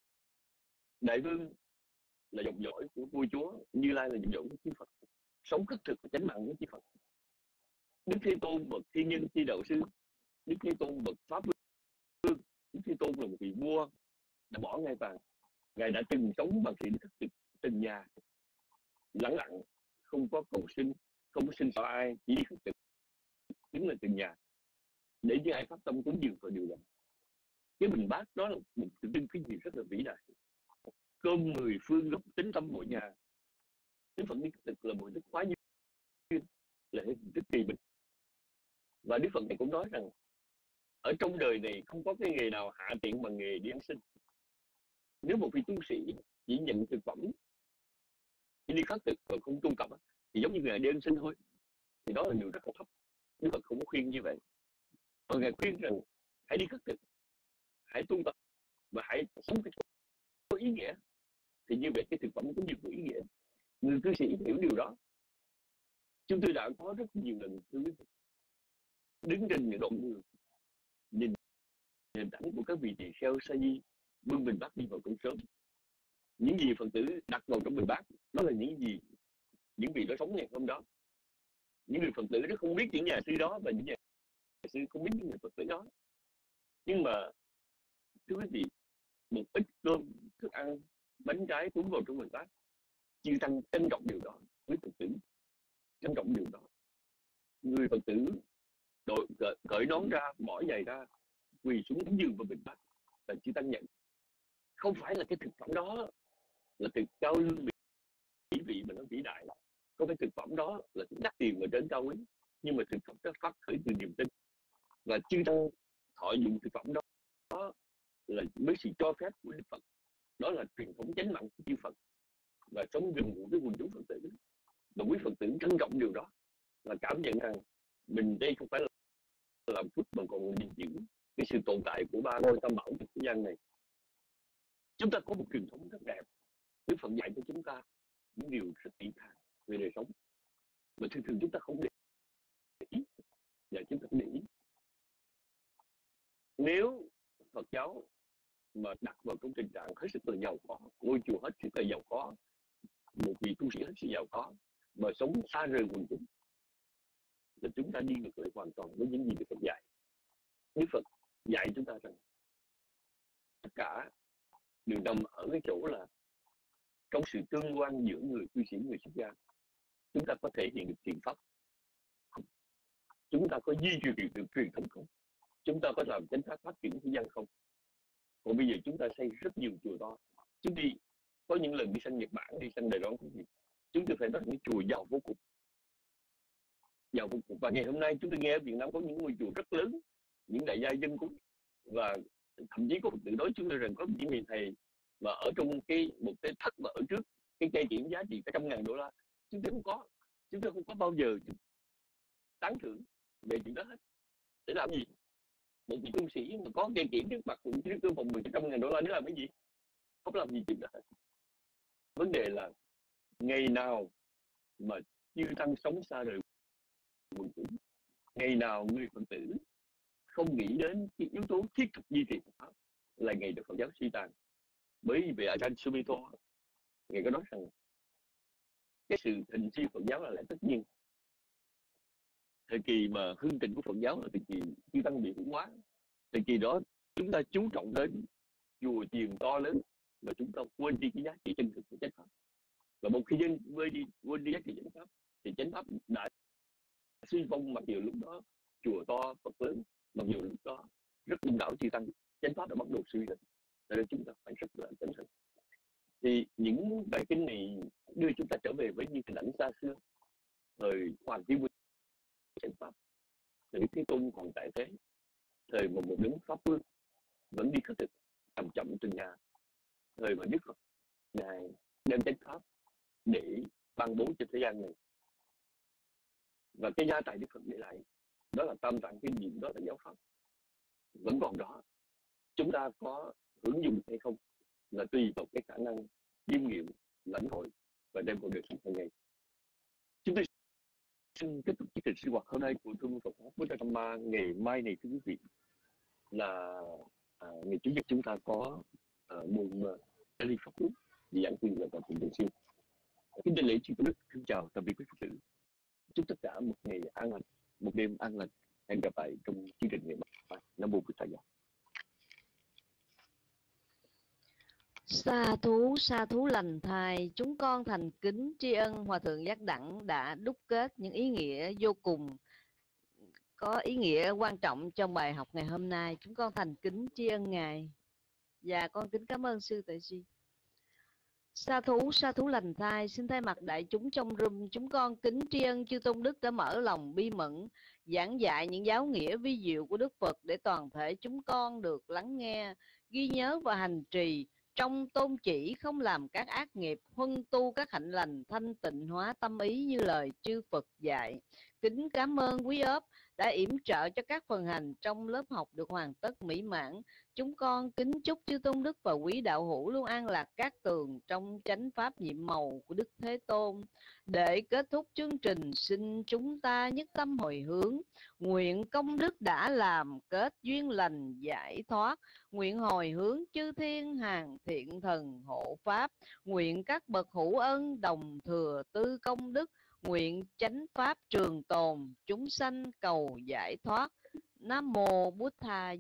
đại vương là dòng dõi của vua chúa, Như Lai là dòng dõi của chư Phật, sống khất thực và chánh mạng với chư Phật. Đức Thế Tôn bậc thiên nhân chi đạo sư, Đức Thế Tôn bậc pháp vương, Đức Thế Tôn là một vị vua đã bỏ ngai vàng, ngài đã từng sống bằng sự khất thực từng nhà, lặng lặng, không có cầu xin, không có xin xỏ ai, chỉ đi khất thực đứng là từng nhà để những ai phát tâm cúng dường vào điều đó. Cái bình bát đó là một tự tin cái gì rất là vĩ đại. Cơm mười phương lúc tính tâm mỗi nhà. Đức Phật đi khất thực là một đức quá duyên, là hình thức kỳ bình. Và Đức Phật này cũng nói rằng ở trong đời này không có cái nghề nào hạ tiện bằng nghề đi ăn xin. Nếu một vị tu sĩ chỉ nhận thực phẩm, chỉ đi khất thực và không tu tập thì giống như người đi ăn xin thôi, thì đó là điều rất là thấp. Đức Phật không có khuyên như vậy. Và ngài khuyên rằng hãy đi khất thực, hãy tu tập và hãy sống cái có ý nghĩa, thì như vậy cái thực phẩm cũng có ý nghĩa. Người cư sĩ hiểu điều đó. Chúng tôi đã có rất nhiều lần đứng trên những đoạn đường, nhìn hình ảnh của các vị tỳ kheo sa di bưng bình bát đi vào cổng sớm. Những gì Phật tử đặt vào trong bình bát đó là những gì những vị đó sống ngày hôm đó. Những người Phật tử đó không biết những nhà sư đó, và những nhà sư không biết những người Phật tử đó. Nhưng mà thưa quý vị, một ít cơm, thức ăn, bánh trái cuốn vào trong bình bát, chư tăng trân trọng điều đó. Với Phật tử trân trọng điều đó. Người Phật tử đội cởi, cởi nón ra, bỏ giày ra, quỳ xuống cúng dường vào bình bát, là chư tăng nhận. Không phải là cái thực phẩm đó là thực cao lương mỹ vị mà nó vĩ đại, có cái thực phẩm đó là đắt tiền và trên cao quý, nhưng mà thực phẩm đó phát khởi từ niềm tin, và chư tăng thọ dụng thực phẩm đó, đó là với sự cho phép của Đức Phật. Đó là truyền thống chánh mạng của chư Phật, và sống gần gũi với quần chúng Phật tử. Và quý Phật tử trân trọng điều đó, và cảm nhận rằng mình đây không phải là làm phước mà còn gìn giữ cái sự tồn tại của ba ngôi tam bảo trong thế gian này. Chúng ta có một truyền thống rất đẹp. Đức Phật dạy cho chúng ta những điều rất kỹ càng về đời sống, mà thường thường chúng ta không để ý, và chúng ta không để ý. Nếu Phật giáo mà đặt vào trong tình trạng hết sức là giàu có, ngôi chùa hết sức là giàu có, một vị tu sĩ hết sức giàu có, mà sống xa rời quần chúng, thì chúng ta đi ngược lại hoàn toàn với những gì Đức Phật dạy. Đức Phật dạy chúng ta rằng tất cả đều nằm ở cái chỗ là trong sự tương quan giữa người cư sĩ, người xuất gia, chúng ta có thể hiện được thiện pháp không? Chúng ta có duy trì được truyền thống không? Chúng ta có làm chánh pháp phát triển thế gian không? Còn bây giờ chúng ta xây rất nhiều chùa to. Chúng đi có những lần đi sang Nhật Bản, đi sang Đài Loan, chúng tôi phải nói những chùa giàu vô cùng, giàu vô cùng. Và ngày hôm nay chúng tôi nghe ở Việt Nam có những ngôi chùa rất lớn, những đại gia dân cúng, và thậm chí có Phật tử nói chúng tôi rằng có những vị thầy mà ở trong cái một cái thất mà ở trước cái cây kiển giá trị cả trăm ngàn đô la, chúng tôi không có, chúng tôi không có bao giờ tán thưởng về chuyện đó hết. Để làm gì? Một vị tu sĩ mà có cây kiển trước mặt cũng trước tư phòng mười trăm ngàn đô la để làm cái gì? Không làm gì chuyện đó hết. Vấn đề là ngày nào mà chư tăng sống xa rời quần chúng, ngày nào người Phật tử không nghĩ đến cái yếu tố thiết thực duy trì Phật pháp, là ngày được Phật giáo suy tàn. Bởi vì Ajahn Sumedho ngài có nói rằng cái sự thịnh suy Phật giáo là lẽ tất nhiên. Thời kỳ mà hưng thịnh của Phật giáo là thời kỳ chư tăng bị hữu hóa. Thời kỳ đó chúng ta chú trọng đến chùa chiền to lớn, mà chúng ta quên đi cái giá trị chân thực của chánh pháp. Và một khi dân quên đi quên đi giá trị chánh pháp, thì chánh pháp đã suy vong. Mặc dù lúc đó chùa to Phật lớn, mặc dù lúc đó rất đông đảo chư tăng, chánh pháp đã bắt đầu suy rồi, nên chúng ta phải rất là cẩn thận. Thì những bài kinh này đưa chúng ta trở về với những hình ảnh xa xưa, thời Hoàng Thiên Nguyên chánh pháp, thời Thế Tôn còn tại thế, thời mà một đấng pháp vương vẫn đi khất thực chậm chậm từng nhà, thời mà Đức Phật ngài đem chánh pháp để ban bố cho thế gian này. Và cái gia tài Đức Phật để lại đó là tam tạng kinh điển, đó là giáo pháp vẫn còn đó. Chúng ta có hưởng dụng hay không là tùy vào cái khả năng chiêm nghiệm, lãnh hội và đem vào đời sống hàng ngày. Chúng tôi xin kết thúc chương trình sinh hoạt hôm nay của Trung Phật Pháp Buddha Dhamma ngày mai này, thưa quý vị, là à, ngày chủ nhật chúng ta có à, mùng Kali Pháp Quốc giảng quyền là toàn thường xuyên. Kính đại lễ chư Tôn Đức, kính chào tạm biệt quý Phật tử. Chúc tất cả một ngày an lành, một đêm an lành. Hẹn gặp lại trong chương trình ngày mai. Nam mô Bụt Thầy. Sa thú, sa thú lành thai, chúng con thành kính tri ân Hòa Thượng Giác Đẳng đã đúc kết những ý nghĩa vô cùng có ý nghĩa quan trọng trong bài học ngày hôm nay. Chúng con thành kính tri ân Ngài. Và con kính cảm ơn Sư Tuệ Si. Sa thú, sa thú lành thai, xin thay mặt đại chúng trong room, chúng con kính tri ân chư Tôn Đức đã mở lòng bi mẫn, giảng dạy những giáo nghĩa vi diệu của Đức Phật để toàn thể chúng con được lắng nghe, ghi nhớ và hành trì trong tôn chỉ không làm các ác nghiệp, huân tu các hạnh lành, thanh tịnh hóa tâm ý như lời chư Phật dạy. Kính cảm ơn quý ốp đã yểm trợ cho các phần hành trong lớp học được hoàn tất mỹ mãn. Chúng con kính chúc chư Tôn Đức và quý đạo hữu luôn an lạc các tường trong chánh pháp nhiệm màu của Đức Thế Tôn. Để kết thúc chương trình, xin chúng ta nhất tâm hồi hướng, nguyện công đức đã làm kết duyên lành giải thoát, nguyện hồi hướng chư thiên hàng thiện thần hộ pháp, nguyện các bậc hữu ân đồng thừa tư công đức, nguyện chánh pháp trường tồn, chúng sanh cầu giải thoát. Nam mô Bụt Thầy.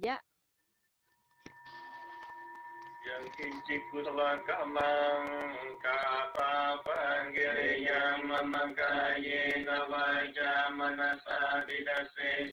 Yang kincik kutala kamang kapa panggiriyam mamangkaye navaja manasa didase